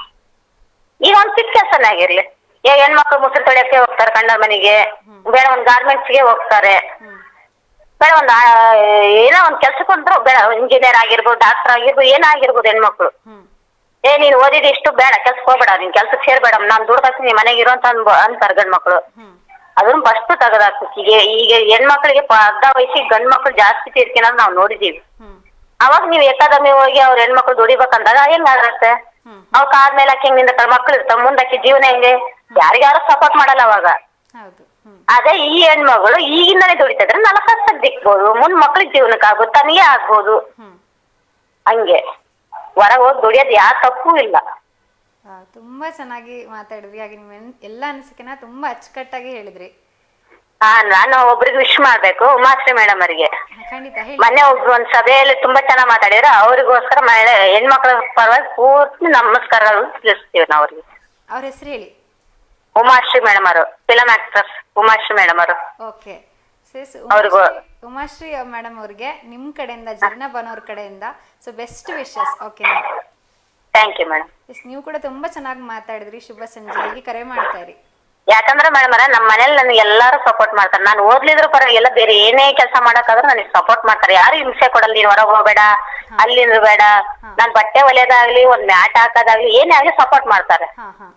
S4: ಈಗ ಒಂದ್ ಚಿಕ್ಕ ಕೆಲಸನೇ ಆಗಿರ್ಲಿ, ಈಗ ಹೆಣ್ಮಕ್ಳು ಮುಸ್ರಿ ತೊಳಿಯಕ್ಕೆ ಹೋಗ್ತಾರೆ ಗಂಡನ ಮನೆಗೆ, ಬೇಡ ಒಂದ್ ಗಾರ್ಮೆಂಟ್ಸ್ಗೆ ಹೋಗ್ತಾರೆ, ಬೇಡ ಒಂದ್ ಏನೋ ಒಂದ್ ಕೆಲ್ಸಕ್ಕಂದ್ರು ಬೇಡ, ಇಂಜಿನಿಯರ್ ಆಗಿರ್ಬೋದು, ಡಾಕ್ಟರ್ ಆಗಿರ್ಬೋದು, ಏನಾಗಿರ್ಬೋದು ಹೆಣ್ಮಕ್ಳು, ಏ ನೀನ್ ಓದಿದ ಇಷ್ಟು ಬೇಡ ಕೆಲ್ಸಕ್ಕೆ ಹೋಗ್ಬೇಡ, ನೀನ್ ಕೆಲ್ಸಕ್ಕೆ ಸೇರ್ಬೇಡ, ನಾನ್ ದುಡ್ದಾಕ್ತೀನಿ ಮನೆಗೆ ಇರುವಂತ ಅಂತಾರ ಗಂಡ್ ಮಕ್ಳು. ಅದನ್ನ ಫಸ್ಟ್ ತೆಗೆದಾಕ್ಬೇಕು. ಈಗ ಈಗ ಹೆಣ್ಮಕ್ಳಿಗೆ ಅರ್ಧ ವಯಸ್ಸಿಗೆ ಗಂಡ್ ಮಕ್ಳು ಜಾಸ್ತಿ ತೀರ್ಕಿನೋದು ನಾವ್ ನೋಡಿದೀವಿ. ಅವಾಗ ನೀವ್ ಎಕಾದಮಿ ಹೋಗಿ ಅವ್ರ ಹೆಣ್ಮಕ್ಳು ದುಡಿಬೇಕಂದಾಗ ಹೆಂಗಾಗತ್ತೆ? ಅವ್ ಕಾದ್ಮೇಲೆ ಆಕಿ ಹೆಂಗ್ ನಿಂದ ಮಕ್ಳು ಇರ್ತಾವ, ಮುಂದಾಕಿ ಜೀವನ ಹೆಂಗೆ? ಯಾರಿಗಾರು ಸಪೋರ್ಟ್ ಮಾಡಲ್ಲ ಅವಾಗ. ಅದೇ ಈ ಹೆಣ್ಮಗಳು ಈಗಿಂದಾನೇ ದುಡಿತಿದ್ರೆ ನಾಲ್ಕು ವರ್ಷಕ್ಕೆ ದಿಕ್ಬೋದು, ಮುಂದ್ ಮಕ್ಳಿಗೆ ಜೀವನಕ್ಕೆ ಆಗ್ಬೋದು, ತನಗೆ ಆಗ್ಬೋದು. ಹಂಗೆ ಹೊರಗೆ ಹೋಗಿ ದುಡಿಯೋದು ಯಾವ ತಪ್ಪು ಇಲ್ಲ.
S1: ತುಂಬಾ ಚೆನ್ನಾಗಿ ಮಾತಾಡಿದ್ರಿ. ಹಾಗೆ ನಿಮ್ಮ ಎಲ್ಲ ಅನಿಸಿಕೆನ ತುಂಬಾ ಅಚ್ಚುಕಟ್ಟಾಗಿ ಹೇಳಿದ್ರಿ.
S4: ಹಾ, ನಾನು ಒಬ್ರಿಗೆ ವಿಶ್ ಮಾಡ್ಬೇಕು, ಉಮಾಶ್ರೀ ಮೇಡಮ್ ಅವರಿಗೆ.
S1: ಖಂಡಿತ.
S4: ಮೊನ್ನೆ ಒಬ್ರು ಒಂದ್ ಸಭೆಯಲ್ಲಿ ತುಂಬಾ ಚೆನ್ನಾಗಿ ಮಾತಾಡಿದ್ರೆ, ಅವ್ರಿಗೋಸ್ಕರ ಮಹಿಳೆ ಹೆಣ್ಮಕ್ಳ ಪರವಾಗಿ ಪೂರ್ತಿ ನಮಸ್ಕಾರಗಳು ತಿಳಿಸ್ತೀವಿ ನಾವು ಅವ್ರಿಗೆ.
S1: ಅವ್ರ ಹೆಸರು ಹೇಳಿ.
S4: ಉಮಾಶ್ರೀ ಮೇಡಮ್ ಅವರು, ಫಿಲಂ ಆಕ್ಟ್ರೆಸ್ ಉಮಾಶ್ರೀ ಮೇಡಮ್ ಅವರು.
S1: ಓಕೆ.
S4: ಅವ್ರಿಗೂ
S1: ಉಮಾಶ್ರೀ ಮೇಡಮ್ ಅವ್ರಿಗೆ ನಿಮ್ ಕಡೆಯಿಂದ, ಜರೀನಾ ಬಾನು ಅವ್ರ ಕಡೆಯಿಂದ so best wishes. Okay,
S4: thank you madam.
S1: ನೀವು ಕೂಡ ತುಂಬಾ ಚೆನ್ನಾಗಿ ಮಾತಾಡಿದ್ರಿ. ಶುಭ ಸಂಜೆ. ಹೀಗೆ ಕರೆ ಮಾಡ್ತಾ ಇರಿ.
S4: ಯಾಕಂದ್ರೆ ಮೇಡಮ್ ನಮ್ಮ ಮನೇಲಿ ನನಗೆ ಎಲ್ಲಾರು ಸಪೋರ್ಟ್ ಮಾಡ್ತಾರೆ. ನಾನು ಓದ್ಲಿದ್ರು ಪರವಾಗಿಲ್ಲ, ಬೇರೆ ಏನೇ ಕೆಲಸ ಮಾಡಕ್ಕಾದ್ರೂ ನನಗೆ ಸಪೋರ್ಟ್ ಮಾಡ್ತಾರೆ. ಯಾರು ಹಿಂಸೆ ಕೊಡಲ್ಲ, ನೀನ್ ಹೊರಗೆ ಹೋಗ್ಬೇಡ, ಅಲ್ಲಿಂದ ಬೇಡ, ನಾನ್ ಬಟ್ಟೆ ಹೊಲಿಯೋದಾಗ್ಲಿ, ಒಂದ್ ಮ್ಯಾಟ್ ಹಾಕೋದಾಗ್ಲಿ, ಏನೇ ಆಗ್ಲಿ ಸಪೋರ್ಟ್ ಮಾಡ್ತಾರೆ.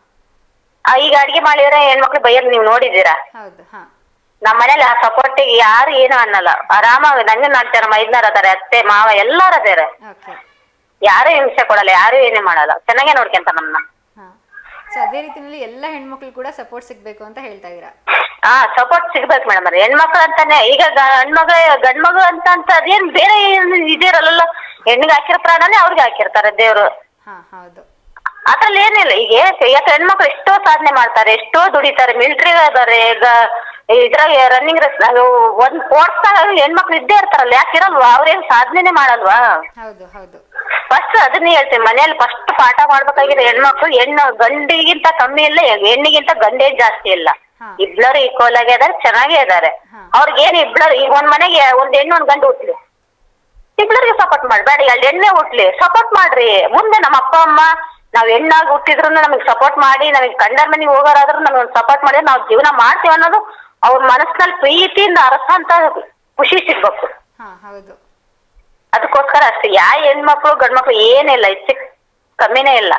S4: ಈಗ ಅಡ್ಗೆ ಮಾಡಿದ್ರೆ ಹೆಣ್ಮಕ್ಳು ಬೈಯೋದು ನೀವು ನೋಡಿದೀರಾ. ನಮ್ಮ ಮನೇಲಿ ಆ ಸಪೋರ್ಟಿಗೆ ಯಾರು ಏನು ಅನ್ನಲ್ಲ, ಆರಾಮಾಗಿ ನಂಗೆ ನಾಲ್ಕು ಜನ ಐದ್ನಾರ ಅದಾರೆ, ಅತ್ತೆ ಮಾವ ಎಲ್ಲಾರು ಅದಾರೆ, ಯಾರು ಹಿಂಸೆ ಕೊಡಲ್ಲ, ಯಾರು ಏನೇ ಮಾಡಲ್ಲ, ಚೆನ್ನಾಗೇ ನೋಡ್ಕೊಂತ ನಮ್ಮನ್ನ.
S1: ಸೊ ಅದೇ ರೀತಿಯಲ್ಲಿ ಎಲ್ಲ ಹೆಣ್ಮಕ್ಳು ಕೂಡ ಸಪೋರ್ಟ್ ಸಿಗ್ಬೇಕು ಅಂತ ಹೇಳ್ತಾ ಇದೀರಾ?
S4: ಹಾ, ಸಪೋರ್ಟ್ ಸಿಗ್ಬೇಕು ಮೇಡಮ್ ಅವ್ರೆ. ಹೆಣ್ಮಕ್ಳು ಅಂತಾನೆ ಈಗ ಗಂಡ್ಮಗ ಗಂಡ್ಮಗು ಅಂತ ಅಂತ ಅದೇನ್ ಬೇರೆ ಇದಿರಲ್ಲ, ಹೆಣ್ಣಿಗೆ ಹಾಕಿರೋ ಪ್ರಾಣನೇ ಅವ್ರಿಗೆ ಹಾಕಿರ್ತಾರೆ ದೇವ್ರು. ಅದ್ರಲ್ಲಿ ಏನಿಲ್ಲ. ಈಗ ಯಾಕೆ ಹೆಣ್ಮಕ್ಳು ಎಷ್ಟೋ ಸಾಧನೆ ಮಾಡ್ತಾರೆ, ಎಷ್ಟೋ ದುಡಿತಾರೆ, ಮಿಲಿಟರಿ ಅದಾರೆ, ಈಗ ಇದ್ರಾಗ ರನ್ನಿಂಗ್ ರೇಸ್ ಒಂದ್ ಸ್ಪೋರ್ಟ್ಸ್ ಹೆಣ್ಮಕ್ಳು ಇದ್ದೇ ಇರ್ತಾರಲ್ಲ, ಯಾಕೆ ಇರಲ್ವಾ? ಅವ್ರೇನ್ ಸಾಧನೆ ಮಾಡಲ್ವಾ?
S1: ಹೌದು ಹೌದು.
S4: ಫಸ್ಟ್ ಅದನ್ನೇ ಹೇಳ್ತೀನಿ, ಮನೇಲಿ ಫಸ್ಟ್ ಪಾಠ ಮಾಡ್ಬೇಕಾಗಿದೆ ಹೆಣ್ಮಕ್ಳು. ಹೆಣ್ಣು ಗಂಡಿಗಿಂತ ಕಮ್ಮಿ ಇಲ್ಲ, ಹೆಣ್ಣಿಗಿಂತ ಗಂಡೇ ಜಾಸ್ತಿ ಇಲ್ಲ, ಇಬ್ಳರು ಈಕ್ವಲ್ ಆಗಿ ಅದಾರೆ, ಚೆನ್ನಾಗೇ ಇದಾರೆ. ಅವ್ರಿಗೇನ್ ಇಬ್ಳರು ಈಗ ಒಂದ್ ಮನೆಗೆ ಒಂದ್ ಹೆಣ್ಣು ಒಂದ್ ಗಂಡು ಹುಟ್ಲಿ, ಇಬ್ಳರಿಗೆ ಸಪೋರ್ಟ್ ಮಾಡ್ಬೇಡಿ, ಅಲ್ಲಿ ಎಣ್ಣೆ ಹುಟ್ಲಿ ಸಪೋರ್ಟ್ ಮಾಡ್ರಿ. ಮುಂದೆ ನಮ್ಮ ಅಪ್ಪ ಅಮ್ಮ ನಾವ್ ಹೆಣ್ಣಾಗಿ ಹುಟ್ಟಿದ್ರು ನಮಗ್ ಸಪೋರ್ಟ್ ಮಾಡಿ, ನಮಗ್ ಕಂಡರ ಮನೆಗೆ ಹೋಗೋರಾದ್ರೂ ನಮಗ್ ಸಪೋರ್ಟ್ ಮಾಡಿ ನಾವ್ ಜೀವನ ಮಾಡ್ತೀವಿ ಅನ್ನೋದು ಅವ್ರ ಮನಸ್ಸಿನಲ್ಲಿ ಪ್ರೀತಿಯಿಂದ ಅರ್ಥ ಅಂತ ಖುಷಿ ಸಿಗ್ಬೇಕು. ಅದಕ್ಕೋಸ್ಕರ ಅಷ್ಟೇ. ಯಾ ಹೆಣ್ಮಕ್ಳು ಗಂಡ್ಮಕ್ಳು ಏನಿಲ್ಲ, ಹೆಚ್ಚು ಕಮ್ಮಿನೇ ಇಲ್ಲ.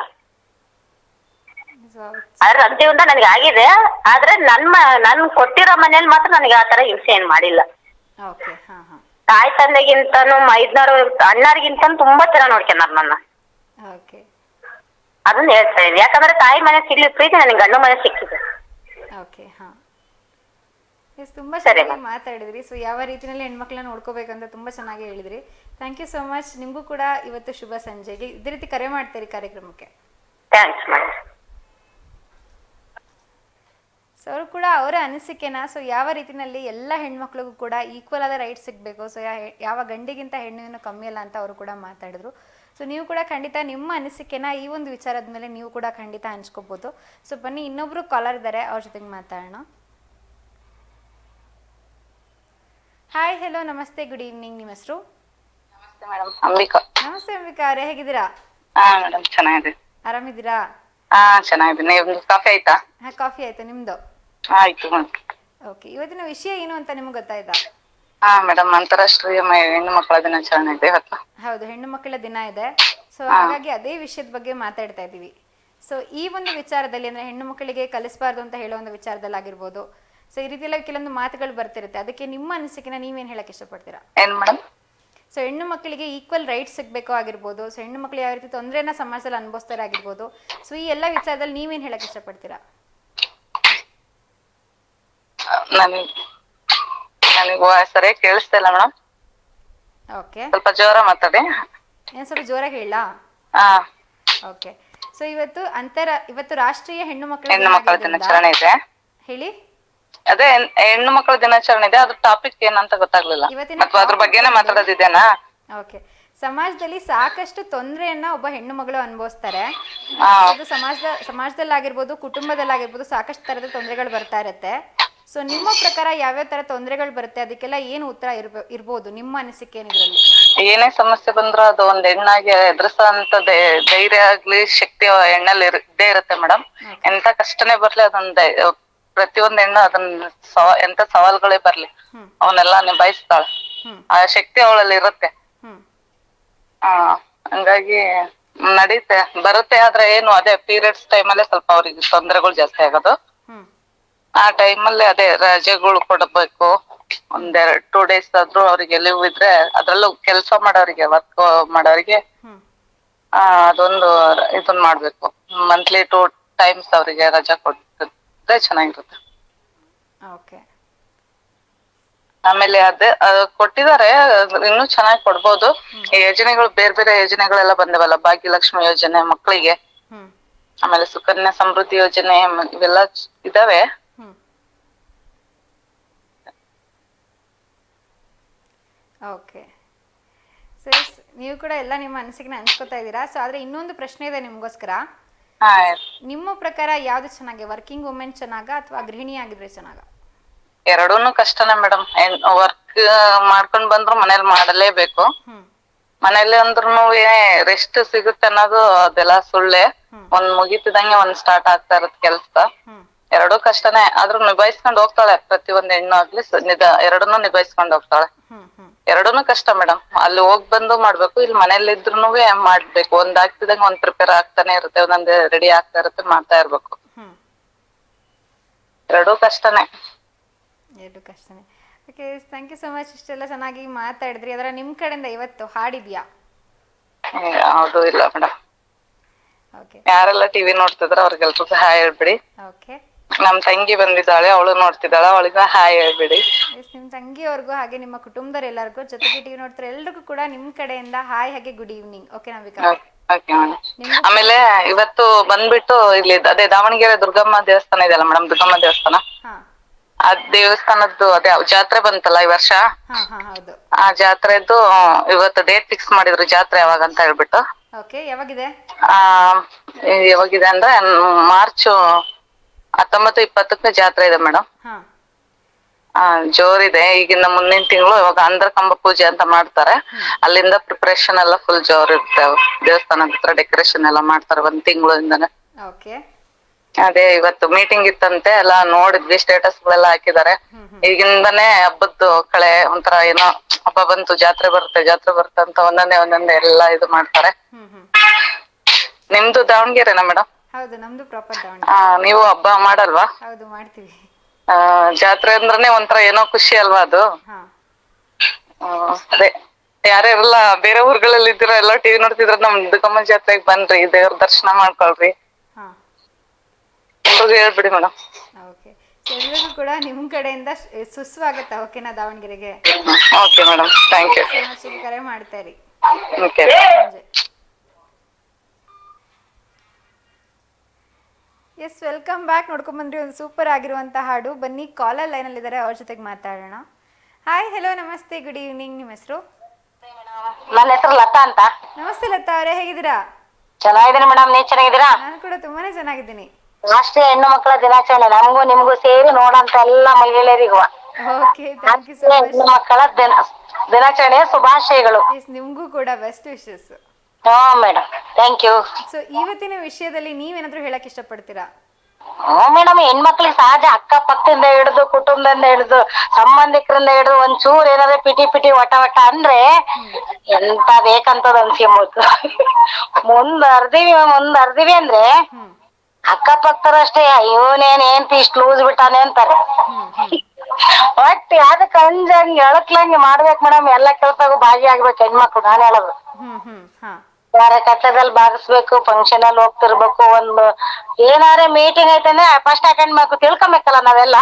S4: ಆದ್ರೆ ನನ್ ಜೀವನ ನನಗೆ ಆಗಿದೆ, ಆದ್ರೆ ನನ್ ನನ್ ಕೊಟ್ಟಿರೋ ಮನೇಲಿ ಮಾತ್ರ ನನಗೆ ಆತರ ಹಿಂಸೆ ಏನ್ ಮಾಡಿಲ್ಲ. ತಾಯಿ ತಂದೆಗಿಂತನೂ ಮೈದ್ನವ್ರು ಅಣ್ಣಾರ್ಗಿಂತನೂ ತುಂಬಾ ಚೆನ್ನಾಗಿ ನೋಡ್ಕೊಂಡಾರ ನನ್ನ.
S1: ಓಕೆ
S4: ಅದನ್ನ ಹೇಳ್ತಾ ಇದ್ದೀನಿ. ಯಾಕಂದ್ರೆ ತಾಯಿ ಮನೆ ಸಿಗ್ಲಿ ಪ್ರೀತಿ ನನಗೆ ಗಂಡು ಮನೆ ಸಿಕ್ಕಿದೆ.
S1: ಓಕೆ ಹಾ ಎಸ್ ತುಂಬಾ ಚೆನ್ನಾಗಿ ಮಾತಾಡಿದ್ರಿ. ಸೊ ಯಾವ ರೀತಿಯಲ್ಲಿ ಹೆಣ್ಮಕ್ಳನ್ನ ನೋಡ್ಕೋಬೇಕಂತ ತುಂಬಾ ಚೆನ್ನಾಗಿ ಹೇಳಿದ್ರಿ. Thank you so much. ನಿಮಗೂ ಕೂಡ ಇವತ್ತು ಶುಭ ಸಂಜೆಗೆ ಇದೇ ರೀತಿ ಕರೆ ಮಾಡ್ತೀರಿ ಕಾರ್ಯಕ್ರಮಕ್ಕೆ.
S4: Thanks madam.
S1: ಸೊ ಅವರು ಕೂಡ ಅವರ ಅನಿಸಿಕೆನ ಸೊ ಯಾವ ರೀತಿಯಲ್ಲಿ ಎಲ್ಲ ಹೆಣ್ಮಕ್ಳಿಗೂ ಕೂಡ ಈಕ್ವಲ್ ಆದ ರೈಟ್ ಸಿಗಬೇಕು, ಸೊ ಯಾವ ಗಂಡಿಗಿಂತ ಹೆಣ್ಣು ಕಮ್ಮಿ ಅಲ್ಲ ಅಂತ ಅವರು ಕೂಡ ಮಾತಾಡಿದ್ರು. ಸೊ ನೀವು ಕೂಡ ಖಂಡಿತ ನಿಮ್ಮ ಅನಿಸಿಕೆನ ಈ ಒಂದು ವಿಚಾರದ ಮೇಲೆ ನೀವು ಕೂಡ ಖಂಡಿತ ಹಂಚ್ಕೋಬಹುದು. ಸೊ ಬನ್ನಿ ಇನ್ನೊಬ್ರು ಕಾಲರ್ ಇದ್ದಾರೆ, ಅವ್ರ ಜೊತೆಗೆ ಮಾತಾಡೋಣ. ಹಾಯ್ ಹೆಲೋ ನಮಸ್ತೆ ಗುಡ್ ಈವ್ನಿಂಗ್. ನಿಮ್ಮ ಹೆಸರು?
S5: ನಮಸ್ತೆ ಮೇಡಮ್, ಅಂಬಿಕಾ.
S1: ನಮಸ್ತೆ ಅಂಬಿಕಾ ಅವರೇ, ಹೇಗಿದ್ದೀರಾ?
S5: ಹಾ ಮೇಡಮ್ ಚೆನ್ನಾಗಿದೆ.
S1: ಆರಾಮಿದ್ದೀರಾ?
S5: ಹಾ ಚೆನ್ನಾಗಿದ್ದೀನಿ. ನಿಮ್ದು ಕಾಫಿ ಆಯ್ತಾ?
S1: ಹಾ ಕಾಫಿ ಆಯ್ತು, ನಿಮ್ದು?
S5: ಆಯ್ತು ಮೇಡಮ್.
S1: ಓಕೆ, ಇವತ್ತಿನ ವಿಷಯ ಏನು ಅಂತ ನಿಮ್ಗೆ ಗೊತ್ತಾಯ್ತಾ?
S5: ಹಾ ಮೇಡಮ್, ಅಂತಾರಾಷ್ಟ್ರೀಯ ಹೆಣ್ಣು ಮಕ್ಕಳ ದಿನಾಚರಣೆ ಇದೆ ಇವತ್ತು.
S1: ಹೌದು, ಹೆಣ್ಣು ಮಕ್ಕಳ ದಿನ ಇದೆ. ಸೊ ಹಾಗಾಗಿ ಅದೇ ವಿಷಯದ ಬಗ್ಗೆ ಮಾತಾಡ್ತಾ ಇದ್ದೀವಿ. ಸೊ ಈ ಒಂದು ವಿಚಾರದಲ್ಲಿ ಅಂದ್ರೆ ಹೆಣ್ಣು ಮಕ್ಕಳಿಗೆ ಕಲಿಸಬಾರ್ದು ಅಂತ ಹೇಳೋ ಒಂದು ವಿಚಾರದಲ್ಲಿ ಆಗಿರ್ಬೋದು, ಸೊ ಈ ರೀತಿ ಎಲ್ಲ ಕೆಲವೊಂದು ಮಾತುಗಳು ಬರ್ತಿರುತ್ತೆ. ಅದಕ್ಕೆ ನಿಮ್ಮ ಅನಿಸಿಕೆನ ನೀವೇನ್ ಹೇಳಕ್ ಇಷ್ಟಪಡ್ತೀರಾ?
S5: ಏನ್ ಮೇಡಮ್?
S1: ಸೊ ಹೆಣ್ಣು ಮಕ್ಕಳಿಗೆ ಈಕ್ವಲ್ ರೈಟ್ಸ್ ಸಿಗ್ಬೇಕು ಆಗಿರ್ಬೋದು, ಸೊ ಹೆಣ್ಣು ಮಕ್ಕಳು ಯಾವ ರೀತಿ ತೊಂದರೆನ ಸಮಾಜದಲ್ಲಿ ಅನುಭವಿಸ್ತಾರೆ ಆಗಿರ್ಬೋದು, ಸೊ ಈ ಎಲ್ಲ ವಿಚಾರದಲ್ಲಿ ನೀವೇನ್ ಹೇಳಕ್ ಇಷ್ಟಪಡ್ತೀರಾ?
S5: ನನಗೆ ನನಗೆ ಸರಿಯಾಗಿ ಕೇಳಿಸ್ತಾ ಇಲ್ಲ ಮೇಡಮ್.
S1: ಓಕೆ,
S5: ಸ್ವಲ್ಪ ಜೋರ ಮಾತಾಡಿ.
S1: ಏನ್ ಸ್ವಲ್ಪ ಜೋರಾಗಿ ಹೇಳಾ?
S5: ಹಾ
S1: ಓಕೆ, ಸೊ ಇವತ್ತು ಅಂತರ ಇವತ್ತು ರಾಷ್ಟ್ರೀಯ ಹೆಣ್ಣು ಮಕ್ಕಳ
S5: ಹೆಣ್ಣು ಮಕ್ಕಳ ದಿನಾಚರಣೆ ಇದೆ.
S1: ಹೇಳಿ.
S5: ಅದೇ ಹೆಣ್ಣು ಮಕ್ಕಳ ದಿನಾಚರಣೆ ಇದೆ, ಅದ್ರ ಟಾಪಿಕ್ ಏನಂತ ಗೊತ್ತಾಗ್ಲಿಲ್ಲ. ಅಥವಾ ಅದ್ರ ಬಗ್ಗೆನೇ ಮಾತಾಡೋದಿದೇನಾ?
S1: ಓಕೆ, ಸಮಾಜದಲ್ಲಿ ಸಾಕಷ್ಟು ತೊಂದರೆಯನ್ನ ಒಬ್ಬ ಹೆಣ್ಣು ಮಗಳು ಅನುಭವಿಸ್ತಾರೆ. ಅದು ಸಮಾಜದ ಸಮಾಜದಲ್ಲಾಗಿರ್ಬೋದು, ಕುಟುಂಬದಲ್ಲಾಗಿರ್ಬೋದು, ಸಾಕಷ್ಟು ತರದ ತೊಂದರೆಗಳು ಬರ್ತಾ ಇರುತ್ತೆ. ಸೊ ನಿಮ್ಮ ಪ್ರಕಾರ ಯಾವ್ಯಾವ ತರ ತೊಂದರೆಗಳು ಬರುತ್ತೆ, ಅದಕ್ಕೆಲ್ಲ ಏನು ಉತ್ತರ ಇರ್ಬೋ ಇರ್ಬೋದು ನಿಮ್ಮ ಅನಿಸಿಕೆ ಏನಿದ್ರಲ್ಲಿ?
S5: ಏನೇ ಸಮಸ್ಯೆ ಬಂದ್ರೂ ಅದು ಒಂದ್ ಹೆಣ್ಣಾಗಿ ಎದುರಿಸೋಂತ ಧೈರ್ಯ ಆಗ್ಲಿ ಶಕ್ತಿ ಹೆಣ್ಣಲ್ಲಿ ಇದ್ದೇ ಇರುತ್ತೆ ಮೇಡಮ್. ಎಂತ ಕಷ್ಟನೇ ಬರ್ಲಿ ಅದೊಂದ್ ಪ್ರತಿಯೊಂದ್ ಹೆಣ್ಣು ಅದನ್ನ ಸವ ಎಂತ ಸವಾಲ್ಗಳೇ ಬರ್ಲಿ ಅವನ್ನೆಲ್ಲಾ ನಿಭಾಯಿಸ್ತಾಳೆ. ಆ ಶಕ್ತಿ ಅವಳಲ್ಲಿ ಇರುತ್ತೆ. ಆ ಹಂಗಾಗಿ ನಡೀತೆ ಬರುತ್ತೆ. ಆದ್ರೆ ಏನು ಅದೇ ಪೀರಿಯಡ್ಸ್ ಟೈಮಲ್ಲೇ ಸ್ವಲ್ಪ ಅವ್ರಿಗೆ ತೊಂದರೆಗಳು ಜಾಸ್ತಿ ಆಗೋದು. ಆ ಟೈಮಲ್ಲಿ ಅದೇ ರಜೆಗಳು ಕೊಡಬೇಕು. ಒಂದೆರಡ್ ಟೂ ಡೇಸ್ ಆದ್ರೂ ಅವ್ರಿಗೆ ಲೀವ್ ಇದ್ರೆ, ಅದ್ರಲ್ಲೂ ಕೆಲ್ಸ ಮಾಡೋರಿಗೆ ವರ್ಕ್ ಮಾಡೋರಿಗೆ ಆ ಅದೊಂದು ಇದನ್ ಮಾಡ್ಬೇಕು. ಮಂತ್ಲಿ ಟೂ ಟೈಮ್ಸ್ ಅವ್ರಿಗೆ ರಜಾ ಕೊಟ್ಟಿದ್ರೆ ಚೆನ್ನಾಗಿರುತ್ತೆ. ಆಮೇಲೆ ಅದೇ ಕೊಟ್ಟಿದ್ದಾರೆ, ಇನ್ನೂ ಚೆನ್ನಾಗಿ ಕೊಡ್ಬೋದು. ಈ ಯೋಜನೆಗಳು ಬೇರೆ ಬೇರೆ ಯೋಜನೆಗಳೆಲ್ಲ ಬಂದವಲ್ಲ, ಭಾಗ್ಯಲಕ್ಷ್ಮಿ ಯೋಜನೆ ಮಕ್ಕಳಿಗೆ, ಆಮೇಲೆ ಸುಕನ್ಯಾ ಸಮೃದ್ಧಿ ಯೋಜನೆ ಇವೆಲ್ಲ ಇದಾವೆ.
S1: ಓಕೆ, ಸರಿ, ನೀವು ಕೂಡ ಎಲ್ಲ ನಿಮ್ಮ ಅನಿಸಿಕೆನ ಹಂಚ್ಕೋತಾ ಇದ್ದೀರಾ. ಸೊ ಆದ್ರೆ ಇನ್ನೊಂದು ಪ್ರಶ್ನೆ ಇದೆ ನಿಮ್ಗೋಸ್ಕರ. ನಿಮ್ಮ ಪ್ರಕಾರ ಯಾವ್ದು ಚೆನ್ನಾಗಿ, ವರ್ಕಿಂಗ್ ವುಮೆನ್ ಚೆನ್ನಾಗ ಅಥವಾ ಗೃಹಿಣಿ ಆಗಿದ್ರೆ ಚೆನ್ನಾಗ?
S5: ಎರಡೂನು ಕಷ್ಟನೇ ಮೇಡಮ್. ವರ್ಕ್ ಮಾಡ್ಕೊಂಡ್ ಬಂದ್ರು ಮನೇಲಿ ಮಾಡಲೇಬೇಕು. ಮನೇಲಿ ಅಂದ್ರೂ ರೆಸ್ಟ್ ಸಿಗುತ್ತೆ ಅನ್ನೋದು ಅದೆಲ್ಲ ಸುಳ್ಳೆ. ಒಂದ್ ಮುಗಿತಿದಂಗೆ ಒಂದ್ ಸ್ಟಾರ್ಟ್ ಆಗ್ತಾ ಇರತ್ ಕೆಲ್ಸ. ಎರಡೂ ಕಷ್ಟನೇ, ಆದ್ರೂ ನಿಭಾಯಿಸ್ಕೊಂಡ್ ಹೋಗ್ತಾಳೆ ಪ್ರತಿ ಒಂದ್ ಹೆಣ್ಣು ಆಗ್ಲಿ. ನಿಧ ಎರಡನ್ನೂ ನಿಭಾಯಿಸ್ಕೊಂಡ್ ಹೋಗ್ತಾಳೆ. ಎರಡೂನು ಕಷ್ಟ ಮೇಡಮ್. ಅಲ್ಲಿ ಹೋಗ್ ಬಂದು ಮಾಡ್ಬೇಕು, ಇಲ್ಲಿ ಮನೇಲಿ ಇದ್ರುನು ಮಾಡ್ಬೇಕು. ಒಂದ್ ಆಗ್ತಿದಂಗ ಒಂದ್ ಪ್ರಿಪೇರ್ ಆಗ್ತಾನೆ ಇರುತ್ತೆ, ಒಂದೊಂದ್ ರೆಡಿ ಆಗ್ತಾ ಇರುತ್ತೆ, ಮಾಡ್ತಾ ಇರ್ಬೇಕು. ಎರಡೂ ಕಷ್ಟನೇ.
S1: ಎರಡು ಕಷ್ಟನೇ. Okay, thank you so much. ಇಷ್ಟೆಲ್ಲ ಚೆನ್ನಾಗಿ ಮಾತಾಡಿದ್ರಿ. ಅದರ ನಿಮ್ ಕಡೆಯಿಂದ ಇವತ್ತು ಹಾಡಿದ್ಯಾ?
S5: ಯಾವ್ದು ಇಲ್ಲ ಮೇಡಮ್.
S1: ಓಕೆ,
S5: ಯಾರೆಲ್ಲ ಟಿವಿ ನೋಡ್ತಿದ್ರ ಅವ್ರಿಗೆಲ್ರಿಗೂ ಹಾಯ್ ಹೇಳ್ಬಿಡಿ.
S1: ಓಕೆ,
S5: ನಮ್ ತಂಗಿ ಬಂದಿದ್ದಾಳೆ, ಅವಳು ನೋಡ್ತಿದ್ದಾಳ, ಅವಳಿಗೆ ಹಾಯ್ ಹೇಳ್ಬಿಡಿ.
S1: ಎಸ್, ನಿಮ್ ತಂಗಿಯವ್ರಿಗೂ ಹಾಗೆ ನಿಮ್ಮ ಕುಟುಂಬದವ್ರ ಎಲ್ಲರಿಗೂ, ಜೊತೆಗೆ ಟಿವಿ ನೋಡ್ತಾರೆ ಎಲ್ರಿಗೂ ಕೂಡ ನಿಮ್ ಕಡೆಯಿಂದ ಹಾಯ್ ಹಾಗೆ good evening. Okay Navika?
S5: Okay madam. ಆಮೇಲೆ ಇವತ್ತು ಬಂದ್ಬಿಟ್ಟು ಇಲ್ಲಿ ಅದೇ ದಾವಣಗೆರೆ ದುರ್ಗಮ್ಮ ದೇವಸ್ಥಾನ ಇದೆಯಲ್ಲ ಮೇಡಮ್, ದುರ್ಗಮ್ಮ ದೇವಸ್ಥಾನ, ಆ ದೇವಸ್ಥಾನದ್ದು ಅದೇ ಜಾತ್ರೆ ಬಂತಲ್ಲ ಈ ವರ್ಷ. ಆ ಜಾತ್ರೆದ್ದು ಇವತ್ತು ಡೇಟ್ ಫಿಕ್ಸ್ ಮಾಡಿದ್ರು, ಜಾತ್ರೆ ಯಾವಾಗ ಅಂತ ಹೇಳ್ಬಿಟ್ಟು.
S1: ಓಕೆ, ಯಾವಾಗಿದೆ?
S5: ಆ ಯಾವಾಗಿದೆ ಅಂದ್ರೆ ಮಾರ್ಚ್ ಹತ್ತೊಂಬತ್ತು ಇಪ್ಪತ್ತಕ್ಕೆ ಜಾತ್ರೆ ಇದೆ ಮೇಡಮ್. ಆ ಜೋರಿದೆ. ಈಗಿನ ಮುಂದಿನ ತಿಂಗಳು ಇವಾಗ ಅಂದ್ರ ಕಂಬ ಪೂಜೆ ಅಂತ ಮಾಡ್ತಾರೆ. ಅಲ್ಲಿಂದ ಪ್ರಿಪರೇಷನ್ ಎಲ್ಲ ಫುಲ್ ಜೋರ್ ಇರುತ್ತೆ. ದೇವಸ್ಥಾನದ ಹತ್ರ ಡೆಕೋರೇಷನ್ ಎಲ್ಲ ಮಾಡ್ತಾರೆ ಒಂದ್ ತಿಂಗಳಿಂದಾನೆ. ಅದೇ ಇವತ್ತು ಮೀಟಿಂಗ್ ಇತ್ತಂತೆ, ಎಲ್ಲ ನೋಡಿದ್ವಿ, ಸ್ಟೇಟಸ್ ಗಳೆಲ್ಲ ಹಾಕಿದ್ದಾರೆ. ಈಗಿಂದಾನೇ ಹಬ್ಬದ್ದು ಕಳೆ ಒಂಥರ ಏನೋ ಹಬ್ಬ ಬಂತು, ಜಾತ್ರೆ ಬರುತ್ತೆ ಜಾತ್ರೆ ಬರುತ್ತೆ ಅಂತ ಒಂದೊಂದೇ ಒಂದೊಂದೇ ಎಲ್ಲ ಇದು ಮಾಡ್ತಾರೆ. ನಿಮ್ದು ದಾವಣಗೆರೆನಾ ಮೇಡಮ್?
S1: ಹೌದು, ನಮ್ದು ಪ್ರಾಪರ್ ದಾವಣಗೆರೆ.
S5: ಹಾ, ನೀವು ಹಬ್ಬ ಮಾಡಲ್ವಾ?
S1: ಹೌದು, ಮಾಡ್ತೀವಿ.
S5: ಆ ಜಾತ್ರೆ ಅಂದ್ರನೇ ಒಂಥರ ಏನೋ ಖುಷಿ ಅಲ್ವಾ ಅದು. ಹ್ಮ್ ಅದೇ ಯಾರ್ಯಾರೆಲ್ಲ ಬೇರೆ ಊರುಗಳಲ್ಲಿ ಇದ್ದೀರ ಎಲ್ಲ ಟಿವಿ ನೋಡ್ತಿದ್ರ ನಮ್ ದುರ್ಗಮ್ಮ ಜಾತ್ರೆಗೆ ಬನ್ರಿ ದೇವ್ರ ದರ್ಶನ ಮಾಡ್ಕೊಳ್ರಿ
S1: ಹಾ
S5: ಎಲ್ರಿಗೂ ಹೇಳ್ಬಿಡಿ ಮೇಡಮ್.
S1: ಓಕೆ ಎಲ್ರಿಗೂ ಕೂಡ ನಿಮ್ಮ ಕಡೆಯಿಂದ ಸ್- ಸುಸ್ವಾಗತ ಓಕೆನಾ ದಾವಣಗೆರೆಗೆ.
S5: Okay madam thank you.
S1: So much ಕರೆ ಮಾಡ್ತಾ ಇರಿ.
S5: ಓಕೆ
S1: ಸಂಜೆ ಎಸ್ ವೆಲ್ಕಮ್ ಬ್ಯಾಕ್. ನೋಡ್ಕೊಂಬಂದ್ರಿ ಒಂದು ಸೂಪರ್ ಆಗಿರುವಂಥ ಹಾಡು. ಬನ್ನಿ ಕಾಲರ್ ಲೈನಲ್ಲಿ ಇದ್ದಾರೆ, ಅವ್ರ ಜೊತೆಗೆ ಮಾತಾಡೋಣ. ಹಾಯ್ ಹೆಲೋ ನಮಸ್ತೆ ಗುಡ್ ಈವ್ನಿಂಗ್. ನಿಮ್ಮ ಹೆಸರು?
S4: ನನ್ನ ಹೆಸರು ಲತಾ ಅಂತ.
S1: ನಮಸ್ತೆ ಲತಾ ಅವರೇ, ಹೇಗಿದ್ದೀರಾ?
S4: ಚೆನ್ನಾಗಿದ್ದೀನಿ ಮೇಡಮ್, ನೀವ್ ಚೆನ್ನಾಗಿದ್ದೀರಾ?
S1: ನಾನು ಕೂಡ ತುಂಬಾನೇ ಚೆನ್ನಾಗಿದ್ದೀನಿ.
S4: ರಾಷ್ಟ್ರೀಯ ಹೆಣ್ಣು ಮಕ್ಕಳ ದಿನಾಚರಣೆ ನಮಗೂ ನಿಮ್ಗೂ ಸೇರಿ ನೋಡಂತ ಎಲ್ಲ ಮಹಿಳೆಯರಿಗೂ
S1: ಓಕೆ ಥ್ಯಾಂಕ್ ಯು ಸೊ
S4: ರಾಷ್ಟ್ರೀಯ
S1: ಮಚ್.
S4: ಹೆಣ್ಣು ಮಕ್ಕಳ ದಿನ ದಿನಾಚರಣೆಯ ಶುಭಾಶಯಗಳು.
S1: ಎಸ್ ನಿಮಗೂ ಕೂಡ ಬೆಸ್ಟ್ ವಿಶಸ್.
S4: ಹಾ ಮೇಡಮ್ ಥ್ಯಾಂಕ್ ಯು.
S1: ಸೊ ಇವತ್ತಿನ ವಿಷಯದಲ್ಲಿ ನೀವೇನಾದ್ರೂ ಹೇಳಕ್ ಇಷ್ಟಪಡ್ತೀರಾ?
S4: ಹ್ಞೂ ಮೇಡಮ್, ಹೆಣ್ಮಕ್ಳಿಗೆ ಸಹಜ ಅಕ್ಕಪಕ್ಕದಿಂದ ಹಿಡಿದು ಕುಟುಂಬದಿಂದ ಹಿಡಿದು ಸಂಬಂಧಿಕರಿಂದ ಹಿಡಿದು ಒಂಚೂರು ಏನಾದ್ರೆ ಪಿಟಿ ಪಿಟಿ ವಟ ವಟ ಅಂದ್ರೆ ಎಂತ ಬೇಕಂತದ ಅನ್ಸ್ಕೊಂಬೋದು. ಮುಂದ್ ಅರ್ದಿವಿ ಮುಂದ್ ಅರ್ದಿವಿ ಅಂದ್ರೆ
S1: ಹ್ಮ್
S4: ಅಕ್ಕಪಕ್ಕದಷ್ಟೇ ಇವನೇನ್ ಏನ್ತಿ ಇಷ್ಟು ಲೂಸ್ ಬಿಟ್ಟಾನೆ ಅಂತಾರೆ. ಒಟ್ಟು ಯಾವ್ದಕ್ ಅಂಜಂಗ್ ಎಳಕ್ಲಂಗೆ ಮಾಡ್ಬೇಕು ಮೇಡಮ್, ಎಲ್ಲ ಕೆಲ್ಸಗೂ ಭಾಗಿಯಾಗ್ಬೇಕು ಹೆಣ್ಮಕ್ಳು. ನಾನು ಹೇಳೋದು
S1: ಹ್ಮ್ ಹ್ಮ್ ಹಾ
S4: ಯಾರ ಕಟ್ಟದಲ್ಲಿ ಭಾಗಿಸ್ಬೇಕು, ಫಂಕ್ಷನ್ ಅಲ್ಲಿ ಹೋಗ್ತಿರ್ಬೇಕು, ಒಂದು ಏನಾರ ಮೀಟಿಂಗ್ ಐತಂದ್ರೆ ಫಸ್ಟ್ ಅಟೆಂಡ್ ಮಾಡ್ಬೇಕು, ತಿಳ್ಕೊಬೇಕಲ್ಲ ನಾವೆಲ್ಲ.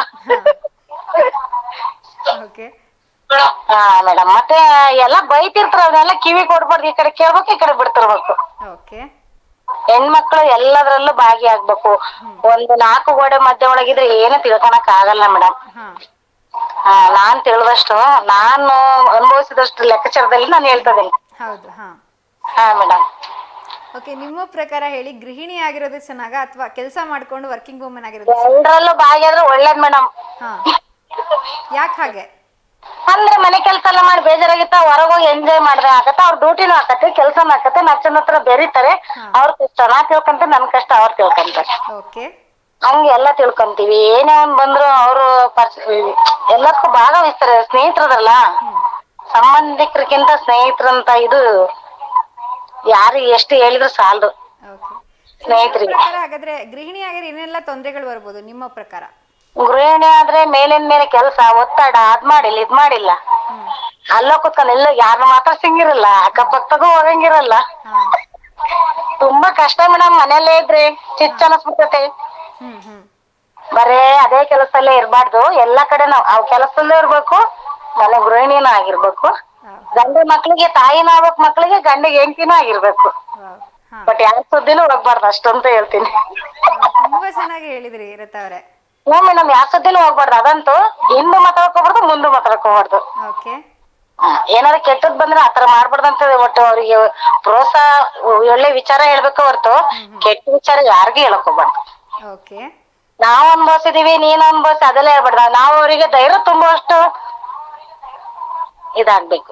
S1: ಓಕೆ
S4: ಹಾ ಮೇಡಮ್, ಮತ್ತೆ ಎಲ್ಲ ಬೈತಿರ್ತಾರ, ಅವನ್ನೆಲ್ಲ ಕಿವಿ ಕೊಡ್ಬಾರ್ದು, ಈ ಕಡೆ ಕೇಳ್ಬೇಕು ಈ ಕಡೆ ಬಿಡ್ತಿರ್ಬೇಕು.
S1: ಓಕೆ
S4: ಹೆಣ್ಮಕ್ಳು ಎಲ್ಲದ್ರಲ್ಲೂ ಭಾಗಿಯಾಗ್ಬೇಕು. ಒಂದು ನಾಲ್ಕು ಗೋಡೆ ಮಧ್ಯ ಒಳಗಿದ್ರೆ ಏನು ತಿಳ್ಕೊಳಕ್ ಆಗಲ್ಲ ಮೇಡಮ್.
S1: ಹಾ
S4: ಹಾ ನಾನ್ ತಿಳಿದಷ್ಟು, ನಾನು ಅನುಭವಿಸಿದಷ್ಟು ಲೆಕ್ಕಾಚಾರದಲ್ಲಿ ನಾನು ಹೇಳ್ತಾ ಇದ್ದೀನಿ.
S1: ಹೌದು ಹಾ
S4: ಹಾ ಮೇಡಮ್.
S1: ಓಕೆ ನಿಮ್ಮ ಪ್ರಕಾರ ಹೇಳಿ, ಗೃಹಿಣಿ ಆಗಿರೋದು ಚೆನ್ನಾಗ ಅಥವಾ ಕೆಲಸ ಮಾಡ್ಕೊಂಡು ವರ್ಕಿಂಗ್ ವುಮನ್ ಆಗಿರೋದು?
S4: ಎಲ್ಲರಲ್ಲೂ ಭಾಗಿಯಾದ್ರೆ ಒಳ್ಳೇದ್ ಮೇಡಮ್.
S1: ಹಾ ಯಾಕೆ ಹಾಗೆ?
S4: ಅಂದ್ರೆ ಮನೆ ಕೆಲ್ಸ ಎಲ್ಲ ಮಾಡಿ ಬೇಜಾರಾಗಿತ್ತ, ಹೊರಗೆ ಹೋಗಿ ಎಂಜಾಯ್ ಮಾಡಿದ್ರೆ ಆಗತ್ತ, ಅವ್ರ ಡ್ಯೂಟಿನೂ ಆಕತ್ತೆ, ಕೆಲ್ಸನೂ ಆಕತ್ತೆ, ನಚ್ಚನ ಹತ್ರ ಬೆರೀತಾರೆ. ಅವ್ರ ಕಷ್ಟ ನಾ ತಿಳ್ಕೊಂತ, ನನ್ ಕಷ್ಟ ಅವ್ರು ತಿಳ್ಕೊಂತಾರೆ.
S1: ಓಕೆ
S4: ಹಂಗೆ ಎಲ್ಲ ತಿಳ್ಕೊಂತೀವಿ. ಏನೇ ಒಂದ್ ಬಂದ್ರು ಅವರು ಪರ್ಸ್ ಎಲ್ಲದಕ್ಕೂ ಭಾಗವಹಿಸ್ತಾರೆ. ಸ್ನೇಹಿತರದಲ್ಲ, ಸಂಬಂಧಿಕರಿಗಿಂತ ಸ್ನೇಹಿತರಂತ ಇದು ಯಾರು ಎಷ್ಟು ಹೇಳಿದ್ರು ಸಾಲದು.
S1: ಓಕೆ
S4: ಸ್ನೇಹಿತರಿಗೆ
S1: ಪ್ರಕಾರ ಹಾಗಾದ್ರೆ ಗೃಹಿಣಿ ಆಗಿದ್ರೆ ಏನೆಲ್ಲ ತೊಂದರೆಗಳು ಬರ್ಬೋದು ನಿಮ್ಮ ಪ್ರಕಾರ?
S4: ಗೃಹಿಣಿ ಆದ್ರೆ ಮೇಲಿನ ಮೇಲೆ ಕೆಲಸ ಒತ್ತಡ, ಅದ್ ಮಾಡಿಲ್ಲ ಇದ್ ಮಾಡಿಲ್ಲ, ಅಲ್ಲ ಕುತ್ಕೊಂಡು ಎಲ್ಲ ಯಾರು ಮಾತ್ರ ಸಿಂಗಿರಲ್ಲ, ಅಕ್ಕಪಕ್ಕಗೂ ಹೋಗಂಗಿರಲ್ಲ. ತುಂಬಾ ಕಷ್ಟ ಮೇಡಮ್. ಮನೆಯಲ್ಲೇ ಇದ್ರೆ ಚಿಚ್ಚ ಅನಸ್ಬಿಡ್ತೈತೆ.
S1: ಹ್ಮ್ ಹ್ಮ್
S4: ಬರೇ ಅದೇ ಕೆಲಸದಲ್ಲೇ ಇರ್ಬಾರ್ದು, ಎಲ್ಲಾ ಕಡೆ ನಾವ್ ಅವ್ ಕೆಲಸದಲ್ಲೇ ಇರ್ಬೇಕು, ಮನೆ ಗೃಹಿಣಿನೂ ಆಗಿರ್ಬೇಕು, ಗಂಡ ಮಕ್ಳಿಗೆ ತಾಯಿನೂ ಆಗ್ಬೇಕು, ಮಕ್ಳಿಗೆ ಗಂಡಿಗೆ ಹೆಂಡತಿನೂ ಆಗಿರ್ಬೇಕು.
S1: ವಾವ್ ಹಾ
S4: ಬಟ್ ಯಾರ ಸುದ್ದಿನೂ ಹೋಗ್ಬಾರ್ದು ಅಷ್ಟಂತ ಹೇಳ್ತೀನಿ.
S1: ತುಂಬಾ ಚೆನ್ನಾಗಿ ಹೇಳಿದ್ರಿ ರತಾ ಅವರೇ.
S4: ಹ್ಞೂ ಮೇಡಮ್, ಯಾವ ಸುದ್ದಿನೂ ಹೋಗ್ಬಾರ್ದು, ಅದಂತೂ ಹಿಂದೂ ಮಾತಾಡ್ಕೋಬಾರ್ದು ಮುಂದೆ ಮಾತಾಡ್ಕೋಬಾರ್ದು.
S1: ಓಕೆ
S4: ಏನಾದ್ರು ಕೆಟ್ಟದ್ ಬಂದ್ರೆ ಆತರ ಮಾಡ್ಬಾರ್ದಂತ ಒಟ್ಟು ಅವ್ರಿಗೆ ಪ್ರೋತ್ಸಾಹ, ಒಳ್ಳೆ ವಿಚಾರ ಹೇಳ್ಬೇಕು ಹೊರ್ತು ಕೆಟ್ಟ ವಿಚಾರ ಯಾರಿಗೂ ಹೇಳಕ್ ಹೋಗ್ಬಾರ್ದು.
S1: ಓಕೆ
S4: ನಾವ್ ಅನ್ಭವಿಸಿದೀವಿ ನೀನ್ ಅನ್ಭವಿಸಿ ಅದೆಲ್ಲ ಹೇಳ್ಬಾರ್ದ, ನಾವು ಅವರಿಗೆ ಧೈರ್ಯ ತುಂಬುವಷ್ಟು ಇದಾಗ್ಬೇಕು.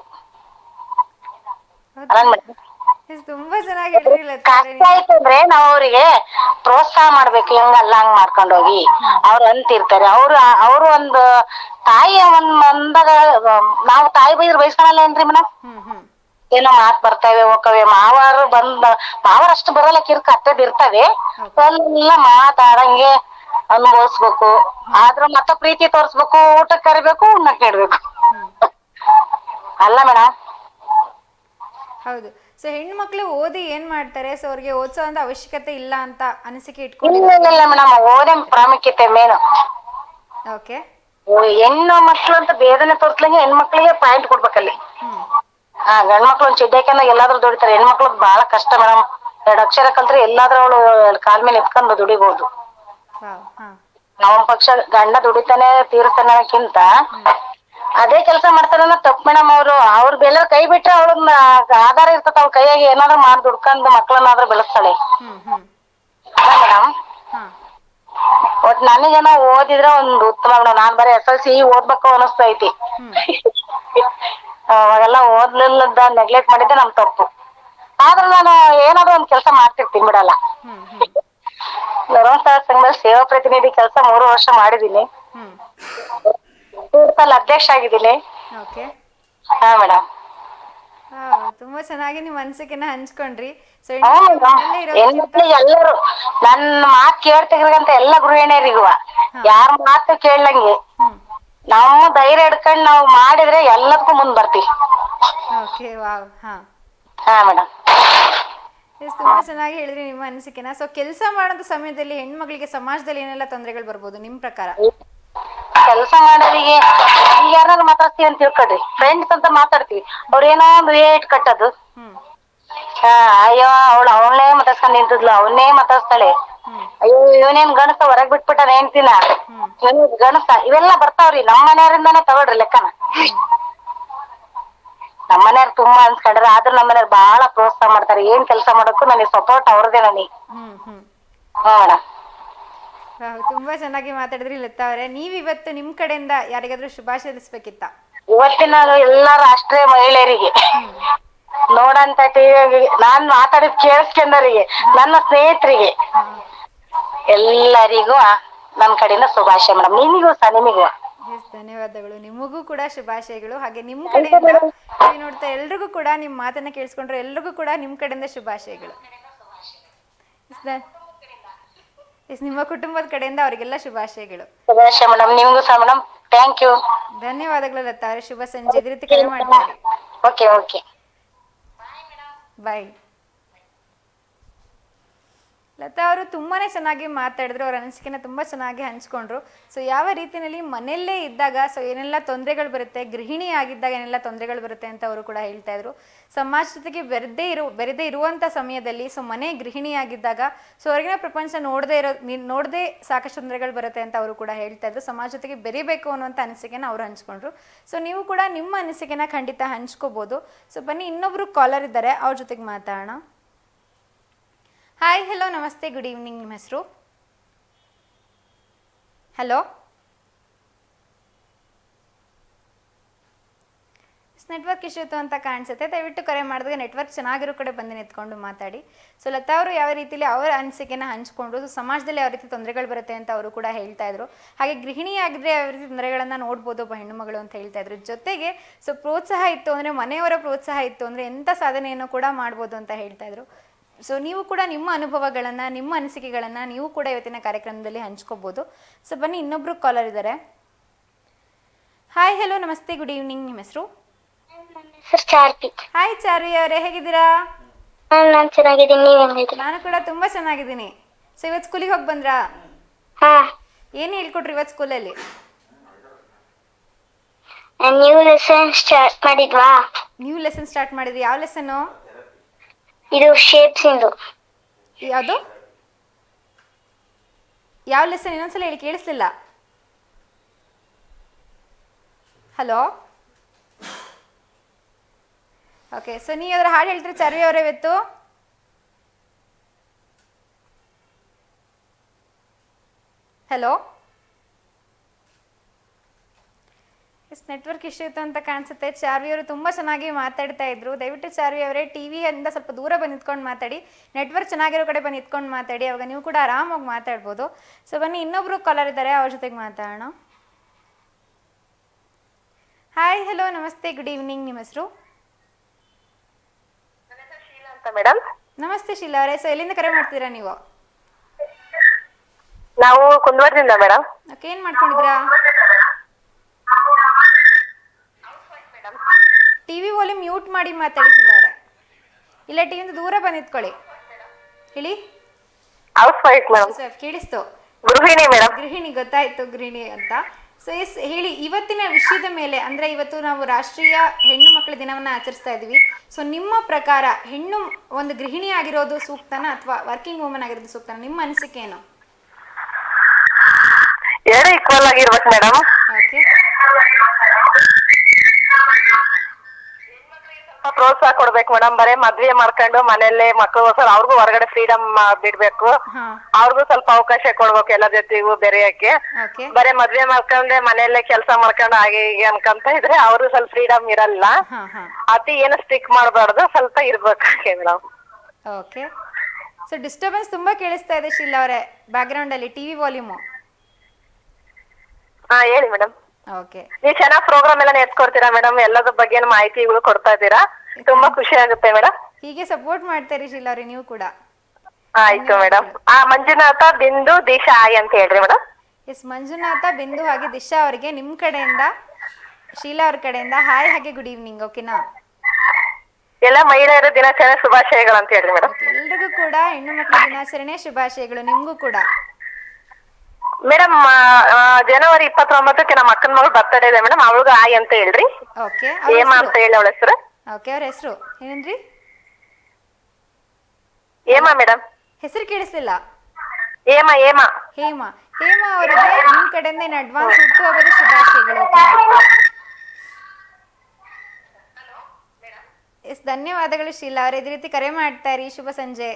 S1: ತುಂಬಾ ಚೆನ್ನಾಗಿ ಹೇಳಿದ್ರಿ ಲತಾ ಅವರೇ.
S4: ಕಷ್ಟ ಆಯ್ತು ಅಂದ್ರೆ ನಾವ್ ಅವ್ರಿಗೆ ಪ್ರೋತ್ಸಾಹ ಮಾಡ್ಬೇಕು, ಹೆಂಗಲ್ಲ ಹಂಗ್ ಮಾಡ್ಕೊಂಡೋಗಿ ಅವ್ರು ಅಂತಿರ್ತಾರೆ. ಅವ್ರು ಅವ್ರು ಒಂದು ತಾಯಿ ಒಂದ್ ಅಂದಾಗ ನಾವು ತಾಯಿ ಬೈದ್ರೆ ಬೈಸ್ಕೊಳಲ್ಲ ಏನ್ರಿ ಮೇಡಮ್?
S1: ಹ್ಮ್ ಹ್ಮ್
S4: ಏನೋ ಮಾತ್ ಬರ್ತವೆ ಹೋಗ್ತವೆ, ಮಾವಾರು ಬಂದ ಮಾವಾರ ಅಷ್ಟು ಬರಲ್ಲ, ಕಿರ್ಕ ಹತ್ತದ್ ಇರ್ತವೆ, ಎಲ್ಲ ಮಾತಾಡಂಗೆ ಅನುಭವಿಸ್ಬೇಕು. ಆದ್ರ ಮತ್ತ ಪ್ರೀತಿ ತೋರ್ಸ್ಬೇಕು, ಊಟಕ್ಕೆ ಕರಿಬೇಕು, ಉಣ್ಣಕ್ ನೀಡ್ಬೇಕು ಅಲ್ಲ ಮೇಡಮ್?
S1: ಹೌದು. ಸೊ ಹೆಣ್ಮಕ್ಳು ಓದಿ ಏನ್ ಮಾಡ್ತಾರೆ, ಸೊ ಅವ್ರಿಗೆ ಓದಿಸೋ ಅಂತ ಅವಶ್ಯಕತೆ ಇಲ್ಲ ಅಂತ ಅನಿಸಿಕೆ
S4: ಇಲ್ಲ
S1: ಇಟ್ಕೊಂಡಿದ್ದಾರೆ.
S4: ಇಲ್ಲ ಮೇಡಮ್, ಓದೇ ಪ್ರಾಮುಖ್ಯತೆ ಮೇನು.
S1: ಓಕೆ
S4: ಹೆಣ್ಣು ಮಕ್ಳು ಅಂತ ಬೇದನೆ ತೋರ್ಸ್ಲಂಗೆ ಹೆಣ್ಮಕ್ಳಿಗೆ ಪಾಯಿಂಟ್ ಕೊಡ್ಬೇಕಲ್ಲಿ.
S1: ಹ್ಮ್
S4: ಹಾ ಗಂಡ್ಮಕ್ಳು ಒಂದ್ ಚಿಡ್ಡಾಕಂದ ಎಲ್ಲಾದ್ರೂ ದುಡಿತಾರೆ, ಹೆಣ್ಮಕ್ಳು ಬಹಳ ಕಷ್ಟ ಮೇಡಮ್. ಎರಡ್ ಅಕ್ಷರ ಕಲ್ತ್ರೆ ಎಲ್ಲಾದ್ರೂ ಅವಳು ಕಾಲ್ ಮೇಲೆ ಎತ್ಕೊಂಡು ದುಡಿಬಹುದು.
S1: ವಾವ್ ಹಾ
S4: ನಾವ್ ಪಕ್ಷ ಗಂಡ ದುಡಿತಾನೆ ತೀರ್ತಾನಕ್ಕಿಂತ ಅದೇ ಕೆಲಸ ಮಾಡ್ತಾರ ತಪ್ಪು ಮೇಡಮ್. ಅವ್ರು ಅವ್ರ ಬೆಲೆ ಕೈ ಬಿಟ್ರೆ ಅವಳನ್ನ ಆಧಾರ ಇರ್ತದ, ಅವ್ರ ಕೈಯಾಗಿ ಏನಾದ್ರು ಮಾಡಿ ದುಡ್ಕೊಂಡ್ ಮಕ್ಳನ್ನಾದ್ರೂ ಬೆಳೆಸ್ತಾಳೆ
S1: ಹ್ಮ್ ಹ್ಮ್
S4: ಮೇಡಮ್.
S1: ಹಾ
S4: ಒಟ್ ನನಗೇನೋ ಓದಿದ್ರೆ ಒಂದ್ ಉತ್ತಮ ಮೇಡಮ್. ನಾನ್ ಬರೀ ಎಸ್ ಎಲ್ ಸಿ ಓದ್ಬೇಕು ಅನಿಸ್ತೈತಿ. ಅವಾಗೆಲ್ಲ ಓದ್ಲಿಲ್ಲದ ನೆಗ್ಲೆಕ್ಟ್ ಮಾಡಿದ್ದೆ ನಮ್ ತಪ್ಪು. ಆದ್ರೆ ನಾನು ಏನಾದ್ರು ಒಂದ್ ಕೆಲಸ ಮಾಡ್ತಿರ್ತೀನಿ ಬಿಡಲ್ಲ.
S1: ಹ್ಮ್ ಹ್ಮ್
S4: ಧರ್ಮಸ್ಥಳ ಸಂಘದ ಸೇವಾ ಪ್ರತಿನಿಧಿ ಕೆಲಸ ಮೂರು ವರ್ಷ ಮಾಡಿದೀನಿ.
S1: ಹ್ಮ್
S4: ತೀರ್ಥಲ್ಲಿ ಅಧ್ಯಕ್ಷ ಆಗಿದ್ದೀನಿ.
S1: ಓಕೆ
S4: ಹಾ ಮೇಡಮ್.
S1: ತುಂಬಾ ಚೆನ್ನಾಗಿ ನಿಮ್ ಅನ್ಸಿಕೆನ ಹಂಚ್ಕೊಂಡ್ರಿ. ಸೊ
S4: ಹೆಣ್ಮಕ್ಳು ಎಲ್ಲರೂ ನನ್ನ ಮಾತ್ ಕೇಳ್ತಿಗ್ರಂತ ಎಲ್ಲ ಗೃಹಿಣಿಯರಿಗುವ ಯಾರ ಮಾತು ಕೇಳಂಗೆ ನಮ್ಮ ಧೈರ್ಯ ಹಿಡ್ಕೊಂಡ್ ನಾವು ಮಾಡಿದ್ರೆ ಎಲ್ಲದಕ್ಕೂ ಮುಂದ್ ಬರ್ತೀವಿ.
S1: ಓಕೆ ವಾವ್ ಹಾ
S4: ಹಾ ಮೇಡಮ್.
S1: ಎಸ್ ತುಂಬಾ ಚೆನ್ನಾಗಿ ಹೇಳಿದ್ರಿ ನಿಮ್ಮ ಅನಿಸಿಕೆನ. ಸೊ ಕೆಲಸ ಮಾಡೋಂಥ ಸಮಯದಲ್ಲಿ ಹೆಣ್ಮಕ್ಳಿಗೆ ಸಮಾಜದಲ್ಲಿ ಏನೆಲ್ಲ ತೊಂದರೆಗಳು ಬರ್ಬೋದು ನಿಮ್ಮ ಪ್ರಕಾರ?
S4: ಕೆಲಸ ಮಾಡೋರಿಗೆ ಈಗ ಯಾರು ಮಾತಾಡ್ತೀವಿ ಅಂತ ತಿಳ್ಕೊಳ್ರಿ, ಫ್ರೆಂಡ್ಸ್ ಅಂತ ಮಾತಾಡ್ತೀವಿ, ಅವ್ರೇನೋ ಒಂದು ರೇಟ್ ಕಟ್ಟೋದು, ಹಾ ಅಯ್ಯೋ ಅವಳು ಅವಳನ್ನೇ ಮಾತಾಡ್ಸ್ಕೊಂಡ್ ನಿಂತಿದ್ಲು, ಅವನ್ನೇ ಮಾತಾಡ್ಸ್ತಾಳೆ, ಅಯ್ಯೋ ಇವನೇನ್ ಗಣಸ ಹೊರಗ್ ಬಿಟ್ಬಿಟ್ಟಾನ ಹೆಂಡ್ತಿನ, ಗಣಸ, ಇವೆಲ್ಲ ಬರ್ತಾವ್ರಿ. ನಮ್ ಮನೆಯವರಿಂದಾನೇ ತಗೊಳ್ರಿ ಲೆಕ್ಕನ. ನಮ್ಮ ಮನೆಯವ್ರು ತುಂಬಾ ಅನ್ಸ್ಕೊಂಡ್ರೆ, ಆದ್ರೂ ನಮ್ಮ ಮನೆಯವ್ರು ಬಹಳ ಪ್ರೋತ್ಸಾಹ ಮಾಡ್ತಾರೆ. ಏನ್ ಕೆಲಸ ಮಾಡೋಕ್ಕೂ ನನಗೆ ಸಪೋರ್ಟ್ ಅವ್ರದೇ ನನಗೆ. Hmm madam.
S1: ತುಂಬಾ ಚೆನ್ನಾಗಿ ಮಾತಾಡಿದ್ರಿ ಲತಾ ಅವರೇ. ನೀವ್ ಇವತ್ತು ನಿಮ್ ಕಡೆಯಿಂದ ಯಾರಿಗಾದ್ರೂ ಶುಭಾಶಯ ತಿಳಿಸ್ಬೇಕಿತ್ತ?
S4: ಇವತ್ತಿನ ಎಲ್ಲಾ ರಾಷ್ಟ್ರೀಯ ಮಹಿಳೆಯರಿಗೆ, ನೋಡಂತ ಟಿವಿ ನಾನ್ ಮಾತಾಡಿದ್ ಕೇಳಿಸ್ಕೊಂಡವರಿಗೆ, ನನ್ನ ಸ್ನೇಹಿತರಿಗೆ ಎಲ್ಲರಿಗೂ ನನ್ ಕಡೆಯಿಂದ ಶುಭಾಶಯ ಮೇಡಮ್. ನಿಮಗೂ ಸಹ ನಿಮಗೂ
S1: ಎಸ್ ಧನ್ಯವಾದಗಳು. ನಿಮಗೂ ಕೂಡ ಶುಭಾಶಯಗಳು. ಹಾಗೆ ನಿಮ್ ಕಡೆಯಿಂದ ಟಿವಿ ನೋಡ್ತಾ ಎಲ್ರಿಗೂ ಕೂಡ ನಿಮ್ ಮಾತನ್ನ ಕೇಳಿಸ್ಕೊಂಡ್ರೆ ಎಲ್ರಿಗೂ ಕೂಡ ನಿಮ್ ಕಡೆಯಿಂದ ಶುಭಾಶಯಗಳು. ಎಸ್ ನಿಮ್ಮ ಕುಟುಂಬದ ಕಡೆಯಿಂದ ಅವರಿಗೆಲ್ಲ ಶುಭಾಶಯಗಳು.
S4: ಶುಭಾಶಯ ಮೇಡಮ್. ನಿಮಗೂ ಸಹ ಮೇಡಮ್. Thank you.
S1: ಧನ್ಯವಾದಗಳು ಲತಾ ಅವರೇ. ಶುಭ ಸಂಜೆ. ಇದೇ ರೀತಿ ಕರೆ ಮಾಡ್ತಾರೆ.
S4: Okay okay
S1: bye. ಲತಾ ಅವರು ತುಂಬಾನೇ ಚೆನ್ನಾಗಿ ಮಾತಾಡಿದ್ರು, ಅವ್ರ ಅನಿಸಿಕೆನ ತುಂಬ ಚೆನ್ನಾಗಿ ಹಂಚ್ಕೊಂಡ್ರು. ಸೊ ಯಾವ ರೀತಿಯಲ್ಲಿ ಮನೆಯಲ್ಲೇ ಇದ್ದಾಗ ಸೊ ಏನೆಲ್ಲ ತೊಂದರೆಗಳು ಬರುತ್ತೆ, ಗೃಹಿಣಿ ಆಗಿದ್ದಾಗ ಏನೆಲ್ಲ ತೊಂದರೆಗಳು ಬರುತ್ತೆ ಅಂತ ಅವರು ಕೂಡ ಹೇಳ್ತಾ ಇದ್ರು. ಸಮಾಜ ಜೊತೆಗೆ ಬೆರೆದೇ ಇರು ಬೆರೆದೇ ಇರುವಂಥ ಸಮಯದಲ್ಲಿ ಸೊ ಮನೆ ಗೃಹಿಣಿ ಆಗಿದ್ದಾಗ ಸೊ ಹೊರಗಿನ ಪ್ರಪಂಚ ನೋಡದೇ ಇರೋ ನೋಡದೆ ಸಾಕಷ್ಟು ತೊಂದರೆಗಳು ಬರುತ್ತೆ ಅಂತ ಅವರು ಕೂಡ ಹೇಳ್ತಾ ಇದ್ರು. ಸಮಾಜ ಜೊತೆಗೆ ಬೆರಿಬೇಕು ಅನ್ನುವಂಥ ಅನಿಸಿಕೆನ ಅವರು ಹಂಚ್ಕೊಂಡ್ರು. ಸೊ ನೀವು ಕೂಡ ನಿಮ್ಮ ಅನಿಸಿಕೆನ ಖಂಡಿತ ಹಂಚ್ಕೋಬಹುದು. ಸೊ ಬನ್ನಿ, ಇನ್ನೊಬ್ರು ಕಾಲರ್ ಇದ್ದಾರೆ, ಅವ್ರ ಜೊತೆಗೆ ಮಾತಾಡೋಣ. ಹಾಯ್, ಹಲೋ, ನಮಸ್ತೆ, ಗುಡ್ ಈವ್ನಿಂಗ್. ನಿಮ್ಮ ಹೆಸರು? ಹಲೋ, ನೆಟ್ವರ್ಕ್ ಇಶ್ಯೂ ಇತ್ತು ಅಂತ ಕಾಣಿಸುತ್ತೆ. ದಯವಿಟ್ಟು ಕರೆ ಮಾಡಿದಾಗ ನೆಟ್ವರ್ಕ್ ಚೆನ್ನಾಗಿರೋ ಕಡೆ ಬಂದು ನಿಂತ್ಕೊಂಡು ಮಾತಾಡಿ. ಸೊ ಲತಾ ಅವರು ಯಾವ ರೀತಿಯಲ್ಲಿ ಅವರ ಅನಿಸಿಕೆನ ಹಂಚ್ಕೊಂಡ್ರು, ಸೊ ಸಮಾಜದಲ್ಲಿ ಯಾವ ರೀತಿ ತೊಂದರೆಗಳು ಬರುತ್ತೆ ಅಂತ ಅವರು ಕೂಡ ಹೇಳ್ತಾ ಇದ್ರು. ಹಾಗೆ ಗೃಹಿಣಿಯಾಗಿದ್ರೆ ಯಾವ ರೀತಿ ತೊಂದರೆಗಳನ್ನು ನೋಡ್ಬೋದು ಒಬ್ಬ ಹೆಣ್ಣು ಮಗಳು ಅಂತ ಹೇಳ್ತಾ ಇದ್ರು. ಜೊತೆಗೆ ಸೊ ಪ್ರೋತ್ಸಾಹ ಇತ್ತು ಅಂದರೆ, ಮನೆಯವರ ಪ್ರೋತ್ಸಾಹ ಇತ್ತು ಅಂದರೆ ಎಂಥ ಸಾಧನೆಯನ್ನು ಕೂಡ ಮಾಡ್ಬೋದು ಅಂತ ಹೇಳ್ತಾ ಇದ್ರು. ಸೊ ನೀವು ಕೂಡ ನಿಮ್ಮ ಅನುಭವಗಳನ್ನು, ನಿಮ್ಮ ಅನಿಸಿಕೆಗಳನ್ನು ನೀವು ಕೂಡ ಇವತ್ತಿನ ಕಾರ್ಯಕ್ರಮದಲ್ಲಿ ಹಂಚ್ಕೋಬೋದು. ಸೊ ಬನ್ನಿ, ಇನ್ನೊಬ್ರು ಕಾಲರ್ ಇದ್ದಾರೆ. ಹಾಯ್, ಹಲೋ, ನಮಸ್ತೆ, ಗುಡ್ ಈವ್ನಿಂಗ್. ನಿಮ್ಮ ಹೆಸರು? ಹಾಯ್ ಚಾರ್ವಿ ಅವರೇ, ಹೇಗಿದ್ದೀರಾ?
S6: ನಾನು ಚೆನ್ನಾಗಿದ್ದೀನಿ, ನೀವು ಹೇಗಿದ್ದೀರಾ?
S1: ನಾನು ಕೂಡ ತುಂಬಾ ಚೆನ್ನಾಗಿದ್ದೀನಿ. ಸೊ ಇವತ್ತು ಸ್ಕೂಲಿಗೆ ಹೋಗಿ ಬಂದ್ರಾ?
S6: ಹಾ.
S1: ಏನು ಹೇಳ್ಕೊಟ್ರಿ ಇವತ್ತು ಸ್ಕೂಲಲ್ಲಿ?
S6: ನ್ಯೂ ಲೆಸನ್ ಸ್ಟಾರ್ಟ್ ಮಾಡಿದ್ವಾ?
S1: ನ್ಯೂ ಲೆಸನ್ ಸ್ಟಾರ್ಟ್ ಮಾಡಿದ್ರಿ? ಯಾವ ಲೆಸನ್ನು?
S6: ಇದು ಶೇಪ್ಸ್ ಇಂದು.
S1: ಯಾವುದು? ಯಾವ ಲೆಸನ್? ಇನ್ನೊಂದ್ಸಲ ಹೇಳಿ, ಕೇಳಿಸ್ಲಿಲ್ಲ. ಹಲೋ. ಓಕೆ, ಸೊ ನೀವು ಅದರ ಹಾಡು ಹೇಳ್ತೀರಿ ಚಾರ್ವಿ ಅವರೇ ಇವತ್ತು? ಹಲೋ. ಎಸ್ ನೆಟ್ವರ್ಕ್ ಇಶ್ಯೂ ಇತ್ತು ಅಂತ ಕಾಣಿಸುತ್ತೆ. ಚಾರ್ವಿ ಅವರು ತುಂಬ ಚೆನ್ನಾಗಿ ಮಾತಾಡ್ತಾ ಇದ್ರು. ದಯವಿಟ್ಟು ಚಾರ್ವಿ ಅವರೇ ಟಿವಿಯಿಂದ ಸ್ವಲ್ಪ ದೂರ ಬಂದು ನಿಂತ್ಕೊಂಡು ಮಾತಾಡಿ, ನೆಟ್ವರ್ಕ್ ಚೆನ್ನಾಗಿರೋ ಕಡೆ ಬಂದು ನಿಂತ್ಕೊಂಡು ಮಾತಾಡಿ, ಅವಾಗ ನೀವು ಕೂಡ ಆರಾಮಾಗಿ ಮಾತಾಡ್ಬೋದು. ಸೊ ಬನ್ನಿ, ಇನ್ನೊಬ್ರು ಕಾಲರ್ ಇದ್ದಾರೆ, ಅವ್ರ ಜೊತೆಗೆ ಮಾತಾಡೋಣ. ಹಾಯ್, ಹಲೋ, ನಮಸ್ತೆ, ಗುಡ್ ಈವ್ನಿಂಗ್. ನಿಮ್ಮ ಹೆಸರು?
S3: ಮೇಡಮ್
S1: ನಮಸ್ತೆ ಶೀಲಾ ಅವರೇ. ಸೊ ಎಲ್ಲಿಂದ ಕರೆ ಮಾಡ್ತೀರಾ ನೀವು?
S3: ನಾವು ಕುಂದವಾರದಿಂದ ಮೇಡಮ್.
S1: ಓಕೆ, ಏನ್ ಮಾಡ್ಕೊಂಡಿದ್ರಾ? ಟಿವಿ ವಾಲ್ಯೂಮ್ ಮ್ಯೂಟ್ ಮಾಡಿ ಮಾತಾಡಿ ಶೀಲಾ ಅವರೇ. ಇಲ್ಲ, ಟಿವಿಯಿಂದ ದೂರ ಬಂದು ನಿಂತ್ಕೊಳ್ಳಿ. ಹೇಳಿ.
S3: Housewife madam.
S1: ಕೇಳಿಸ್ತು?
S3: ಗೃಹಿಣಿ ಮೇಡಮ್.
S1: ಗೃಹಿಣಿ, ಗೊತ್ತಾಯ್ತು ಗೃಹಿಣಿ ಅಂತ. ಸೊ ಎಸ್ ಹೇಳಿ, ಇವತ್ತಿನ ವಿಷಯದ ಮೇಲೆ, ಅಂದ್ರೆ ಇವತ್ತು ನಾವು ರಾಷ್ಟ್ರೀಯ ಹೆಣ್ಣು ಮಕ್ಕಳ ದಿನವನ್ನ ಆಚರಿಸ್ತಾ ಇದೀವಿ. ಸೊ ನಿಮ್ಮ ಪ್ರಕಾರ ಹೆಣ್ಣು ಒಂದು ಗೃಹಿಣಿ ಆಗಿರೋದು ಸೂಕ್ತನ ಅಥವಾ ವರ್ಕಿಂಗ್ ವುಮನ್ ಆಗಿರೋದು ಸೂಕ್ತನ? ನಿಮ್ಮ ಅನಿಸಿಕೆ ಏನು?
S3: ಎರಡು ಈಕ್ವಲ್ ಆಗಿರ್ಬೇಕು ಮೇಡಮ್.
S1: ಓಕೆ,
S3: ಪ್ರೋತ್ಸಾಹ ಕೊಡ್ಬೇಕು ಮೇಡಮ್. ಬರೇ ಮದ್ವೆ ಮಾಡ್ಕೊಂಡು ಮನೆಯಲ್ಲೇ ಮಕ್ಕಳಿಗೋಸ್ಕರ ಅವ್ರಿಗೂ ಹೊರಗಡೆ ಫ್ರೀಡಮ್ ಬಿಡ್ಬೇಕು. ಅವ್ರಿಗೂ ಸ್ವಲ್ಪ ಅವಕಾಶ ಕೊಡ್ಬೇಕು ಎಲ್ಲ ಜೊತೆಗೂ ಬೆರೆಯಕ್ಕೆ. ಬರೇ ಮದ್ವೆ ಮಾಡ್ಕೊಂಡೆ ಮನೆಯಲ್ಲೇ ಕೆಲಸ ಮಾಡ್ಕೊಂಡು ಹಾಗೆ ಹೀಗೆ ಅನ್ಕೊಂತ ಇದ್ರೆ ಅವ್ರಿಗೂ ಸ್ವಲ್ಪ ಫ್ರೀಡಮ್ ಇರಲ್ಲ. ಅತಿ ಏನು ಸ್ಟಿಕ್ ಮಾಡಬಾರ್ದು, ಸ್ವಲ್ಪ ಇರ್ಬೇಕು ಮೇಡಮ್.
S1: ಓಕೆ. ಸೊ ಡಿಸ್ಟರ್ಬೆನ್ಸ್ ತುಂಬಾ ಕೇಳಿಸ್ತಾ ಇದೆ ಶೀಲಾ ಅವರೇ ಬ್ಯಾಕ್ ಗ್ರೌಂಡ್ ಅಲ್ಲಿ, ಟಿವಿ ವಾಲ್ಯೂಮು.
S3: ಹಾ ಹೇಳಿ ಮೇಡಮ್.
S1: ಓಕೆ,
S3: ನೀವು ಚೆನ್ನಾಗಿ ಪ್ರೋಗ್ರಾಮ್ ಎಲ್ಲ ನೆಟ್ಕೊಡ್ತೀರಾ ಮೇಡಮ್. ಎಲ್ಲದ್ರ ಬಗ್ಗೆ ಮಾಹಿತಿಗಳು ಕೊಡ್ತಾ ಇದ್ದೀರಾ, ತುಂಬಾ ಖುಷಿ ಆಗುತ್ತೆ ಮೇಡಮ್.
S1: ಹೀಗೆ ಸಪೋರ್ಟ್ ಮಾಡ್ತೀರಿ ಶೀಲಾ ಅವ್ರೆ ನೀವು ಕೂಡ.
S3: ಆಯ್ತು ಮೇಡಮ್. ಆ ಮಂಜುನಾಥ, ಬಿಂದು, ದೀಶಾ ಆಯ್ ಅಂತ ಹೇಳ್ರಿ ಮೇಡಮ್.
S1: ಎಸ್ ಮಂಜುನಾಥ, ಬಿಂದು ಹಾಗೆ ದಿಶಾ ಅವರಿಗೆ ನಿಮ್ಮ ಕಡೆಯಿಂದ, ಶೀಲಾ ಅವ್ರ ಕಡೆಯಿಂದ ಹಾಯ್ ಹಾಗೆ ಗುಡ್ ಈವ್ನಿಂಗ್. ಓಕೆನಾ?
S3: ಎಲ್ಲ ಮಹಿಳೆಯರ ದಿನಾಚರಣೆ ಶುಭಾಶಯಗಳು ಅಂತ ಹೇಳ್ರಿ ಮೇಡಮ್.
S1: ಎಲ್ರಿಗೂ ಕೂಡ ಹೆಣ್ಣು ಮಕ್ಕಳ ದಿನಾಚರಣೆ ಶುಭಾಶಯಗಳು. ನಿಮ್ಗೂ ಕೂಡ
S3: ಮೇಡಮ್, ಜನವರಿ ಇಪ್ಪತ್ತೊಂಬತ್ತಕ್ಕೆ ನಮ್ಮ ಅಕ್ಕನ ಮಗಳು ಬರ್ತಡೇ ಇದೆ ಮೇಡಮ್. ಅವಳಿಗೆ ಆಯ್ ಅಂತ ಹೇಳ್ರಿ.
S1: ಓಕೆ,
S3: ಹೇಮಾ ಅಂತ ಹೇಳಿ ಅವಳ ಹೆಸರು.
S1: ಓಕೆ, ಅವ್ರ ಹೆಸರು ಏನೇನ್ರಿ?
S3: ಹೇಮಾ ಮೇಡಮ್.
S1: ಹೆಸರು ಕೇಳಿಸ್ಲಿಲ್ಲ.
S3: ಹೇಮಾ ಹೇಮಾ
S1: ಹೇಮಾ ಹೇಮಾ ಅವರಿಗೆ ನಿಮ್ ಕಡೆಯಿಂದ ಇನ್ ಅಡ್ವಾನ್ಸ್ ಹುಟ್ಟುಹಬ್ಬದ ಶುಭಾಶಯಗಳು. ಎಸ್, ಧನ್ಯವಾದಗಳು ಶೀಲಾ ಅವ್ರೆ. ಇದೇ ರೀತಿ ಕರೆ ಮಾಡ್ತಾ ಇರಿ. ಶುಭ ಸಂಜೆ.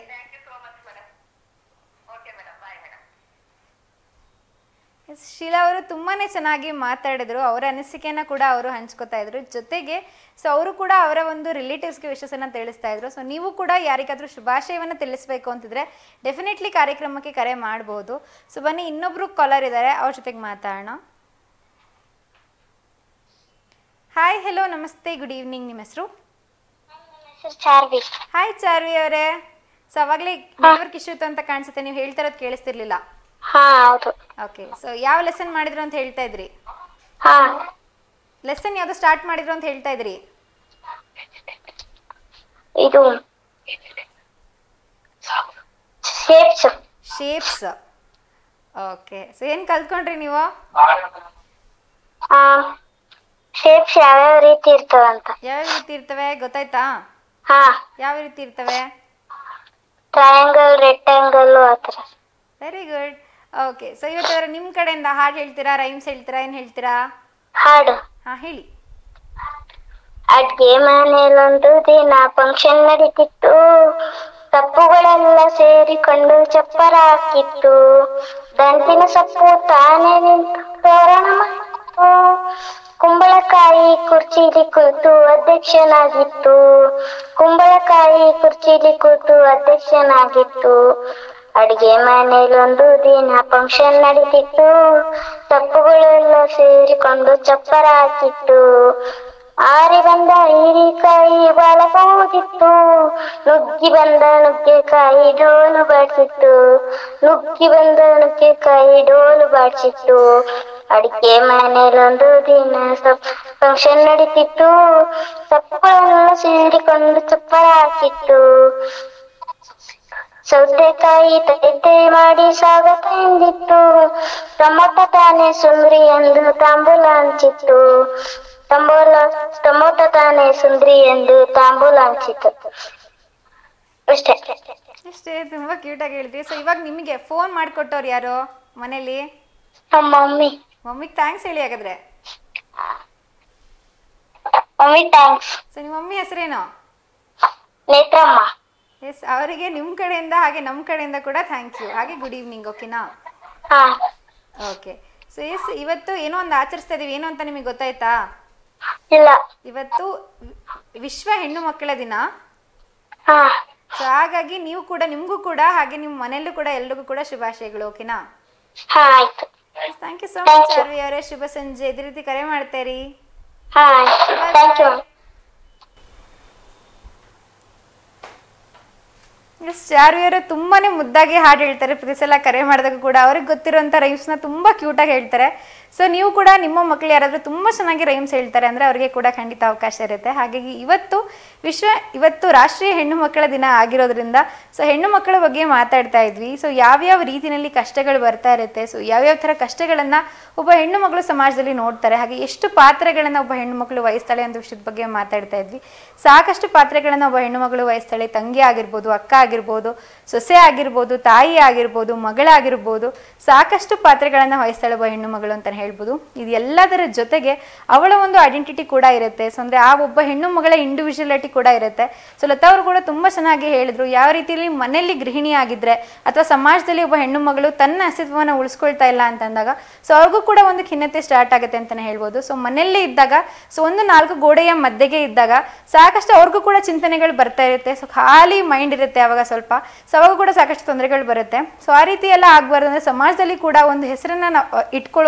S1: ಎಸ್, ಶೀಲಾ ಅವರು ತುಂಬಾನೇ ಚೆನ್ನಾಗಿ ಮಾತಾಡಿದ್ರು. ಅವರ ಅನಿಸಿಕೆಯನ್ನ ಕೂಡ ಅವರು ಹಂಚ್ಕೋತಾ ಇದ್ರು. ಜೊತೆಗೆ ಸೊ ಅವರು ಕೂಡ ಅವರ ಒಂದು ರಿಲೇಟಿವ್ಸ್ಗೆ ವಿಶೇಷನ ತಿಳಿಸ್ತಾ ಇದ್ರು. ಸೊ ನೀವು ಕೂಡ ಯಾರಿಗಾದ್ರೂ ಶುಭಾಶಯವನ್ನು ತಿಳಿಸ್ಬೇಕು ಅಂತಿದ್ರೆ ಡೆಫಿನೆಟ್ಲಿ ಕಾರ್ಯಕ್ರಮಕ್ಕೆ ಕರೆ ಮಾಡಬಹುದು. ಸೊ ಬನ್ನಿ, ಇನ್ನೊಬ್ರು ಕಾಲರ್ ಇದ್ದಾರೆ, ಅವ್ರ ಜೊತೆಗೆ ಮಾತಾಡೋಣ. ಹಾಯ್, ಹೆಲೋ, ನಮಸ್ತೆ, ಗುಡ್ ಈವ್ನಿಂಗ್. ನಿಮ್ಮ ಹೆಸರು?
S6: ಚಾರ್ವಿ.
S1: ಹಾಯ್ ಚಾರ್ವಿ ಅವರೇ. ಸೊ ಅವಾಗಲೇ ನೆಟ್ವರ್ಕ್ ಇಶ್ಯೂ ಇತ್ತು ಅಂತ ಕಾಣಿಸುತ್ತೆ, ನೀವು ಹೇಳ್ತಾ ಇರೋದು ಕೇಳಿಸ್ತಿರ್ಲಿಲ್ಲ.
S6: ಹಾ ಹೌದು.
S1: ಓಕೆ, ಸೊ ಯಾವ ಲೆಸನ್ ಮಾಡಿದ್ರು ಅಂತ ಹೇಳ್ತಾ ಇದ್ರಿ?
S6: ಹಾ,
S1: ಲೆಸನ್ ಯಾವ್ದು ಸ್ಟಾರ್ಟ್ ಮಾಡಿದ್ರು ಅಂತ ಹೇಳ್ತಾ ಇದ್ರಿ?
S6: ಇದು ಶೇಪ್ಸ್.
S1: ಶೇಪ್ಸ್. ಓಕೆ, ಸೊ ಏನ್ ಕಲ್ತ್ಕೊಂಡ್ರಿ ನೀವು?
S6: ಆ ಶೇಪ್ಸ್ ಯಾವ್ಯಾವ ರೀತಿ ಇರ್ತವಂತ.
S1: ಯಾವ ರೀತಿ ಇರ್ತವೆ ಗೊತ್ತಾಯ್ತಾ?
S6: ಹಾ,
S1: ಯಾವ ರೀತಿ ಇರ್ತವೆ?
S6: ಟ್ರಯಾಂಗಲ್, ರೆಕ್ಟಾಂಗಲ್, ಆತರ.
S1: Very good. ಓಕೆ, ಸೊ ಇವತ್ತಾದ್ರೆ ನಿಮ್ ಕಡೆಯಿಂದ ಹಾಡು ಹೇಳ್ತೀರಾ, ರೈಮ್ಸ್ ಹೇಳ್ತೀರಾ, ಏನ್ ಹೇಳ್ತೀರಾ?
S6: ಹಾಡು.
S1: ಹಾ, ಹೇಳಿ.
S6: ಅಡ್ಗೆ ಮನೆಯಲ್ಲೊಂದು ದಿನ ಫಂಕ್ಷನ್ ನಡೀತಿತ್ತು. ತಪ್ಪುಗಳೆಲ್ಲ ಸೇರಿಕೊಂಡು ಚಪ್ಪರ ಹಾಕಿತ್ತು. ದಂಟಿನ ಸೊಪ್ಪು ತಾನೇ ನಿಂತು ತೋರಣ ಮಾಡಿತ್ತು. ಕುಂಬಳಕಾಯಿ ಕುರ್ಚಿಲಿ ಕೂತು ಅಧ್ಯಕ್ಷನಾಗಿತ್ತು. ಕುಂಬಳಕಾಯಿ ಕುರ್ಚಿಲಿ ಕೂತು ಅಧ್ಯಕ್ಷನಾಗಿತ್ತು. ಅಡಿಗೆ ಮನೆಯಲ್ಲೊಂದು ದಿನ ಫಂಕ್ಷನ್ ನಡೀತಿತ್ತು. ತಪ್ಪುಗಳೆಲ್ಲ ಸೇರಿಕೊಂಡು ಚಪ್ಪರ ಹಾಕಿತ್ತು. ಆರಿ ಬಂದ ಹೀರಿಕಾಯಿ ಬಾಳಬಹುದಿತ್ತು. ನುಗ್ಗಿ ಬಂದ ನುಗ್ಗೆಕಾಯಿ ಡೋಲು ಬಾಡ್ಸಿತ್ತು. ನುಗ್ಗಿ ಬಂದ ನುಗ್ಗೆಕಾಯಿ ಡೋಲು ಬಾಡ್ಸಿತ್ತು. ಅಡಿಗೆ ಮನೆಯಲ್ಲೊಂದು ದಿನ ಫಂಕ್ಷನ್ ನಡೀತಿತ್ತು. ತಪ್ಪುಗಳೆಲ್ಲ ಸೇರಿಕೊಂಡು ಚಪ್ಪರ ಹಾಕಿತ್ತು. ಸೌತೆಕಾಯಿ ತಟ್ಟೆ ಮಾಡಿ ಸ್ವಾಗತ ಎಂದಿತ್ತು. ಟೊಮೊಟೊ ತಾನೆ ಸುಂದ್ರಿ ಎಂದು ತಾಂಬೂಲ ಹಂಚಿತ್ತು. ಟೊಂಬೋಲ ಟೊಮೊಟೊ ತಾನೆ ಸುಂದ್ರಿ ಎಂದು ತಾಂಬೂಲ ಹಂಚಿತ್ತು. ಅಷ್ಟೇ
S1: ಅಷ್ಟೇ, ತುಂಬಾ ಕ್ಯೂಟ್ ಆಗಿ ಹೇಳಿದ್ರಿ. ಸೊ ಇವಾಗ ನಿಮಗೆ ಫೋನ್ ಮಾಡ್ಕೊಟ್ಟವ್ರು ಯಾರು ಮನೇಲಿ?
S6: ನಮ್ಮ ಮಮ್ಮಿ.
S1: ಮಮ್ಮಿಗೆ ಥ್ಯಾಂಕ್ಸ್ ಹೇಳಿ ಹಾಗಾದ್ರೆ.
S6: Mummy thanks.
S1: ಸೊ ನಿಮ್ಮ ಮಮ್ಮಿ ಹೆಸರೇನು?
S6: ನೇತ್ರಮ್ಮ.
S1: ಎಸ್, ಅವರಿಗೆ ನಿಮ್ಮ ಕಡೆಯಿಂದ ಹಾಗೆ ನಮ್ಮ ಕಡೆಯಿಂದ ಕೂಡ ಥ್ಯಾಂಕ್ ಯು, ಹಾಗೆ ಗುಡ್ ಈವ್ನಿಂಗ್. ಓಕೆನಾ?
S6: ಹಾ,
S1: ಓಕೆ. ಸೊ ಎಸ್, ಇವತ್ತು ಏನೋ ಒಂದು ಆಚರಿಸ್ತಾ ಇದೀವಿ. ಏನು ಅಂತ ನಿಮಗೆ ಗೊತ್ತಾಯ್ತಾ?
S6: ಇಲ್ಲ.
S1: ಇವತ್ತು ವಿಶ್ವ ಹೆಣ್ಣು ಮಕ್ಕಳ ದಿನ.
S6: ಹಾ,
S1: ಸೊ ಹಾಗಾಗಿ ನೀವು ಕೂಡ, ನಿಮಗೂ ಕೂಡ ಹಾಗೆ ನಿಮ್ಮ ಮನೆಯಲ್ಲೂ ಕೂಡ ಎಲ್ರಿಗೂ ಕೂಡ ಶುಭಾಶಯಗಳು. ಓಕೆನಾ?
S6: ಹಾ ಆಯ್ತು.
S1: Thank you so much Charvi ಅವರೇ. ಶುಭ ಸಂಜೆ. ಇದೇ ರೀತಿ ಕರೆ ಮಾಡ್ತಾ ಇರಿ.
S6: ಹಾ, ಥ್ಯಾಂಕ್ ಯು.
S1: ಎಸ್, ಚಾರ್ವಿ ಅವರು ತುಂಬಾನೇ ಮುದ್ದಾಗಿ ಹಾಡು ಹೇಳ್ತಾರೆ. ಪ್ರತಿ ಸಲ ಕರೆ ಮಾಡಿದಾಗ ಕೂಡ ಅವ್ರಿಗೆ ಗೊತ್ತಿರೋಂಥ ರೈಮ್ಸ್ನ ತುಂಬಾ ಕ್ಯೂಟಾಗಿ ಹೇಳ್ತಾರೆ. ಸೊ ನೀವು ಕೂಡ ನಿಮ್ಮ ಮಕ್ಕಳು ಯಾರಾದರೂ ತುಂಬ ಚೆನ್ನಾಗಿ ರೈಮ್ಸ್ ಹೇಳ್ತಾರೆ ಅಂದರೆ ಅವರಿಗೆ ಕೂಡ ಖಂಡಿತ ಅವಕಾಶ ಇರುತ್ತೆ. ಹಾಗಾಗಿ ಇವತ್ತು ವಿಶ್ವ ಇವತ್ತು ರಾಷ್ಟ್ರೀಯ ಹೆಣ್ಣು ಮಕ್ಕಳ ದಿನ ಆಗಿರೋದ್ರಿಂದ ಸೊ ಹೆಣ್ಣು ಮಕ್ಕಳ ಬಗ್ಗೆ ಮಾತಾಡ್ತಾ ಇದ್ವಿ. ಸೊ ಯಾವ್ಯಾವ ರೀತಿಯಲ್ಲಿ ಕಷ್ಟಗಳು ಬರ್ತಾ ಇರುತ್ತೆ, ಸೊ ಯಾವ್ಯಾವ ಥರ ಕಷ್ಟಗಳನ್ನು ಒಬ್ಬ ಹೆಣ್ಣು ಮಗಳು ಸಮಾಜದಲ್ಲಿ ನೋಡ್ತಾರೆ, ಹಾಗೆ ಎಷ್ಟು ಪಾತ್ರಗಳನ್ನು ಒಬ್ಬ ಹೆಣ್ಣು ಮಕ್ಕಳು ವಹಿಸ್ತಾಳೆ ಅಂತ ವಿಷಯದ ಬಗ್ಗೆ ಮಾತಾಡ್ತಾ ಇದ್ವಿ. ಸಾಕಷ್ಟು ಪಾತ್ರಗಳನ್ನು ಒಬ್ಬ ಹೆಣ್ಣು ಮಗಳು ವಹಿಸ್ತಾಳೆ. ತಂಗಿ ಆಗಿರ್ಬೋದು, ಅಕ್ಕ ಆಗಿರ್ಬೋದು, ಸೊಸೆ ಆಗಿರ್ಬೋದು, ತಾಯಿ ಆಗಿರ್ಬೋದು, ಮಗಳಾಗಿರ್ಬೋದು, ಸಾಕಷ್ಟು ಪಾತ್ರಗಳನ್ನು ವಹಿಸ್ತಾಳೆ ಒಬ್ಬ ಹೆಣ್ಣು ಮಗಳು ಅಂತ ಹೇಳ್ಬೋದು. ಇದು ಎಲ್ಲದರ ಜೊತೆಗೆ ಅವಳ ಒಂದು ಐಡೆಂಟಿಟಿ ಕೂಡ ಇರುತ್ತೆ. ಸೊ ಅಂದ್ರೆ ಆ ಒಬ್ಬ ಹೆಣ್ಣು ಮಗಳ ಇಂಡಿವಿಜುವಲಿಟಿ ಕೂಡ ಇರುತ್ತೆ. ಸೊ ಲತಾ ಅವರು ಕೂಡ ತುಂಬಾ ಚೆನ್ನಾಗಿ ಹೇಳಿದ್ರು, ಯಾವ ರೀತಿಯಲ್ಲಿ ಮನೆಯಲ್ಲಿ ಗೃಹಿಣಿ ಆಗಿದ್ರೆ ಅಥವಾ ಸಮಾಜದಲ್ಲಿ ಒಬ್ಬ ಹೆಣ್ಣು ಮಗಳು ತನ್ನ ಅಸ್ತಿತ್ವವನ್ನು ಉಳಿಸ್ಕೊಳ್ತಾ ಇಲ್ಲ ಅಂತಂದಾಗ ಸೊ ಅವ್ರಿಗೂ ಕೂಡ ಒಂದು ಖಿನ್ನತೆ ಸ್ಟಾರ್ಟ್ ಆಗುತ್ತೆ ಅಂತಾನೆ ಹೇಳ್ಬೋದು. ಸೊ ಮನೆಯಲ್ಲೇ ಇದ್ದಾಗ ಸೊ ಒಂದು ನಾಲ್ಕು ಗೋಡೆಯ ಮಧ್ಯೆಗೆ ಇದ್ದಾಗ ಸಾಕಷ್ಟು ಅವ್ರಿಗೂ ಕೂಡ ಚಿಂತನೆಗಳು ಬರ್ತಾ ಇರುತ್ತೆ. ಸೊ ಖಾಲಿ ಮೈಂಡ್ ಇರುತ್ತೆ ಅವಾಗ ಸ್ವಲ್ಪ. ಸೊ ಅವಾಗ ಕೂಡ ಸಾಕಷ್ಟು ತೊಂದರೆಗಳು ಬರುತ್ತೆ. ಸೊ ಆ ರೀತಿ ಎಲ್ಲ ಆಗ್ಬಾರ್ದು ಅಂದ್ರೆ ಸಮಾಜದಲ್ಲಿ ಕೂಡ ಒಂದು ಹೆಸರನ್ನ ನಾವು ಇಟ್ಕೊಳ್ಳುವಂಥದ್ದು,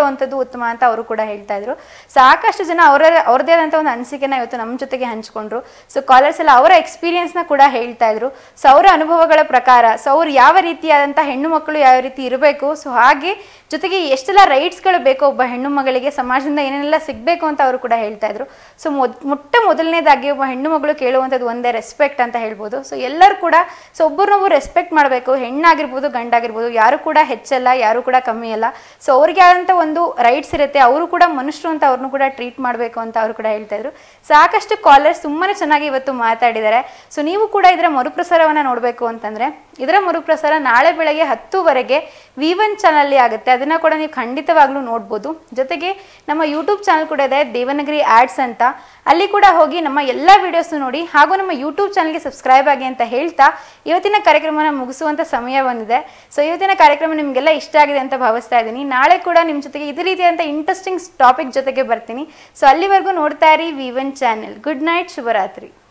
S1: ಉತ್ತಮ ಅಂತ ಅವರು ಕೂಡ ಹೇಳ್ತಾ ಇದ್ರು. ಸಾಕಷ್ಟು ಜನ ಅವರ ಅವ್ರದೇ ಆದಂಥ ಒಂದು ಅನಿಸಿಕೆನ ಇವತ್ತು ನಮ್ಮ ಜೊತೆಗೆ ಹಂಚ್ಕೊಂಡ್ರು. ಸೊ ಕಾಲರ್ಸ್ ಎಲ್ಲ ಅವರ ಎಕ್ಸ್ಪೀರಿಯನ್ಸ್ನ ಕೂಡ ಹೇಳ್ತಾ ಇದ್ರು. ಸೊ ಅವರ ಅನುಭವಗಳ ಪ್ರಕಾರ ಸೊ ಅವ್ರು ಯಾವ ರೀತಿಯಾದಂಥ ಹೆಣ್ಣು ಮಕ್ಕಳು ಯಾವ ರೀತಿ ಇರಬೇಕು, ಸೊ ಹಾಗೆ ಜೊತೆಗೆ ಎಷ್ಟೆಲ್ಲ ರೈಟ್ಸ್ಗಳು ಬೇಕೋ ಒಬ್ಬ ಹೆಣ್ಣು ಮಗಳಿಗೆ, ಸಮಾಜದಿಂದ ಏನೇನೆಲ್ಲ ಸಿಗಬೇಕು ಅಂತ ಅವರು ಕೂಡ ಹೇಳ್ತಾ ಇದ್ರು. ಸೊ ಮೊದ್ ಮೊಟ್ಟ ಮೊದಲನೇದಾಗಿ ಒಬ್ಬ ಹೆಣ್ಣು ಮಗಳು ಕೇಳುವಂಥದ್ದು ಒಂದೇ ರೆಸ್ಪೆಕ್ಟ್ ಅಂತ ಹೇಳ್ಬೋದು. ಸೊ ಎಲ್ಲರೂ ಕೂಡ ಸೊ ಒಬ್ಬರನ್ನೊಬ್ಬರು ರೆಸ್ಪೆಕ್ಟ್ ಮಾಡಬೇಕು. ಹೆಣ್ಣಾಗಿರ್ಬೋದು ಗಂಡಾಗಿರ್ಬೋದು, ಯಾರು ಕೂಡ ಹೆಚ್ಚಲ್ಲ, ಯಾರು ಕೂಡ ಕಮ್ಮಿ ಅಲ್ಲ. ಸೊ ಅವ್ರಿಗೆ ಆದಂಥ ಒಂದು ರೈಟ್ಸ್ ಇರುತ್ತೆ, ಅವರು ಕೂಡ ಮನುಷ್ಯರು ಅಂತ ಅವ್ರನ್ನೂ ಕೂಡ ಟ್ರೀಟ್ ಮಾಡಬೇಕು ಅಂತ ಅವರು ಕೂಡ ಹೇಳ್ತಾ ಇದ್ರು. ಸಾಕಷ್ಟು ಕಾಲರ್ಸ್ ತುಂಬಾ ಚೆನ್ನಾಗಿ ಇವತ್ತು ಮಾತಾಡಿದ್ದಾರೆ. ಸೊ ನೀವು ಕೂಡ ಇದರ ಮರುಪ್ರಸಾರವನ್ನು ನೋಡಬೇಕು ಅಂತಂದರೆ ಇದರ ಮರುಪ್ರಸಾರ ನಾಳೆ ಬೆಳಗ್ಗೆ ಹತ್ತುವರೆಗೆ ವಿ ಒನ್ ಚಾನಲ್ಲಿ ಆಗುತ್ತೆ. ಅದನ್ನು ಕೂಡ ನೀವು ಖಂಡಿತವಾಗ್ಲೂ ನೋಡ್ಬೋದು. ಜೊತೆಗೆ ನಮ್ಮ ಯೂಟ್ಯೂಬ್ ಚಾನಲ್ ಕೂಡ ಇದೆ, ದೇವನಗಿರಿ ಆಡ್ಸ್ ಅಂತ. ಅಲ್ಲಿ ಕೂಡ ಹೋಗಿ ನಮ್ಮ ಎಲ್ಲ ವಿಡಿಯೋಸ್ನು ನೋಡಿ, ಹಾಗೂ ನಮ್ಮ ಯೂಟ್ಯೂಬ್ ಚಾನಲ್ಗೆ ಸಬ್ಸ್ಕ್ರೈಬ್ ಆಗಿ ಅಂತ ಹೇಳ್ತಾ ಇವತ್ತಿನ ಕಾರ್ಯಕ್ರಮನ ಮುಗಿಸುವಂಥ ಸಮಯ ಬಂದಿದೆ. ಸೊ ಇವತ್ತಿನ ಕಾರ್ಯಕ್ರಮ ನಿಮಗೆಲ್ಲ ಇಷ್ಟ ಆಗಿದೆ ಅಂತ ಭಾವಿಸ್ತಾ ಇದ್ದೀನಿ. ನಾಳೆ ಕೂಡ ನಿಮ್ಮ ಜೊತೆಗೆ ಇದೇ ರೀತಿಯಾದಂಥ ಇಂಟ್ರೆಸ್ಟಿಂಗ್ ಟಾಪಿಕ್ ಜೊತೆಗೆ ಬರ್ತೀನಿ. ಸೊ ಅಲ್ಲಿವರೆಗೂ ನೋಡ್ತಾ ಇರಿ V one channel. Good night, ಶುಭರಾತ್ರಿ.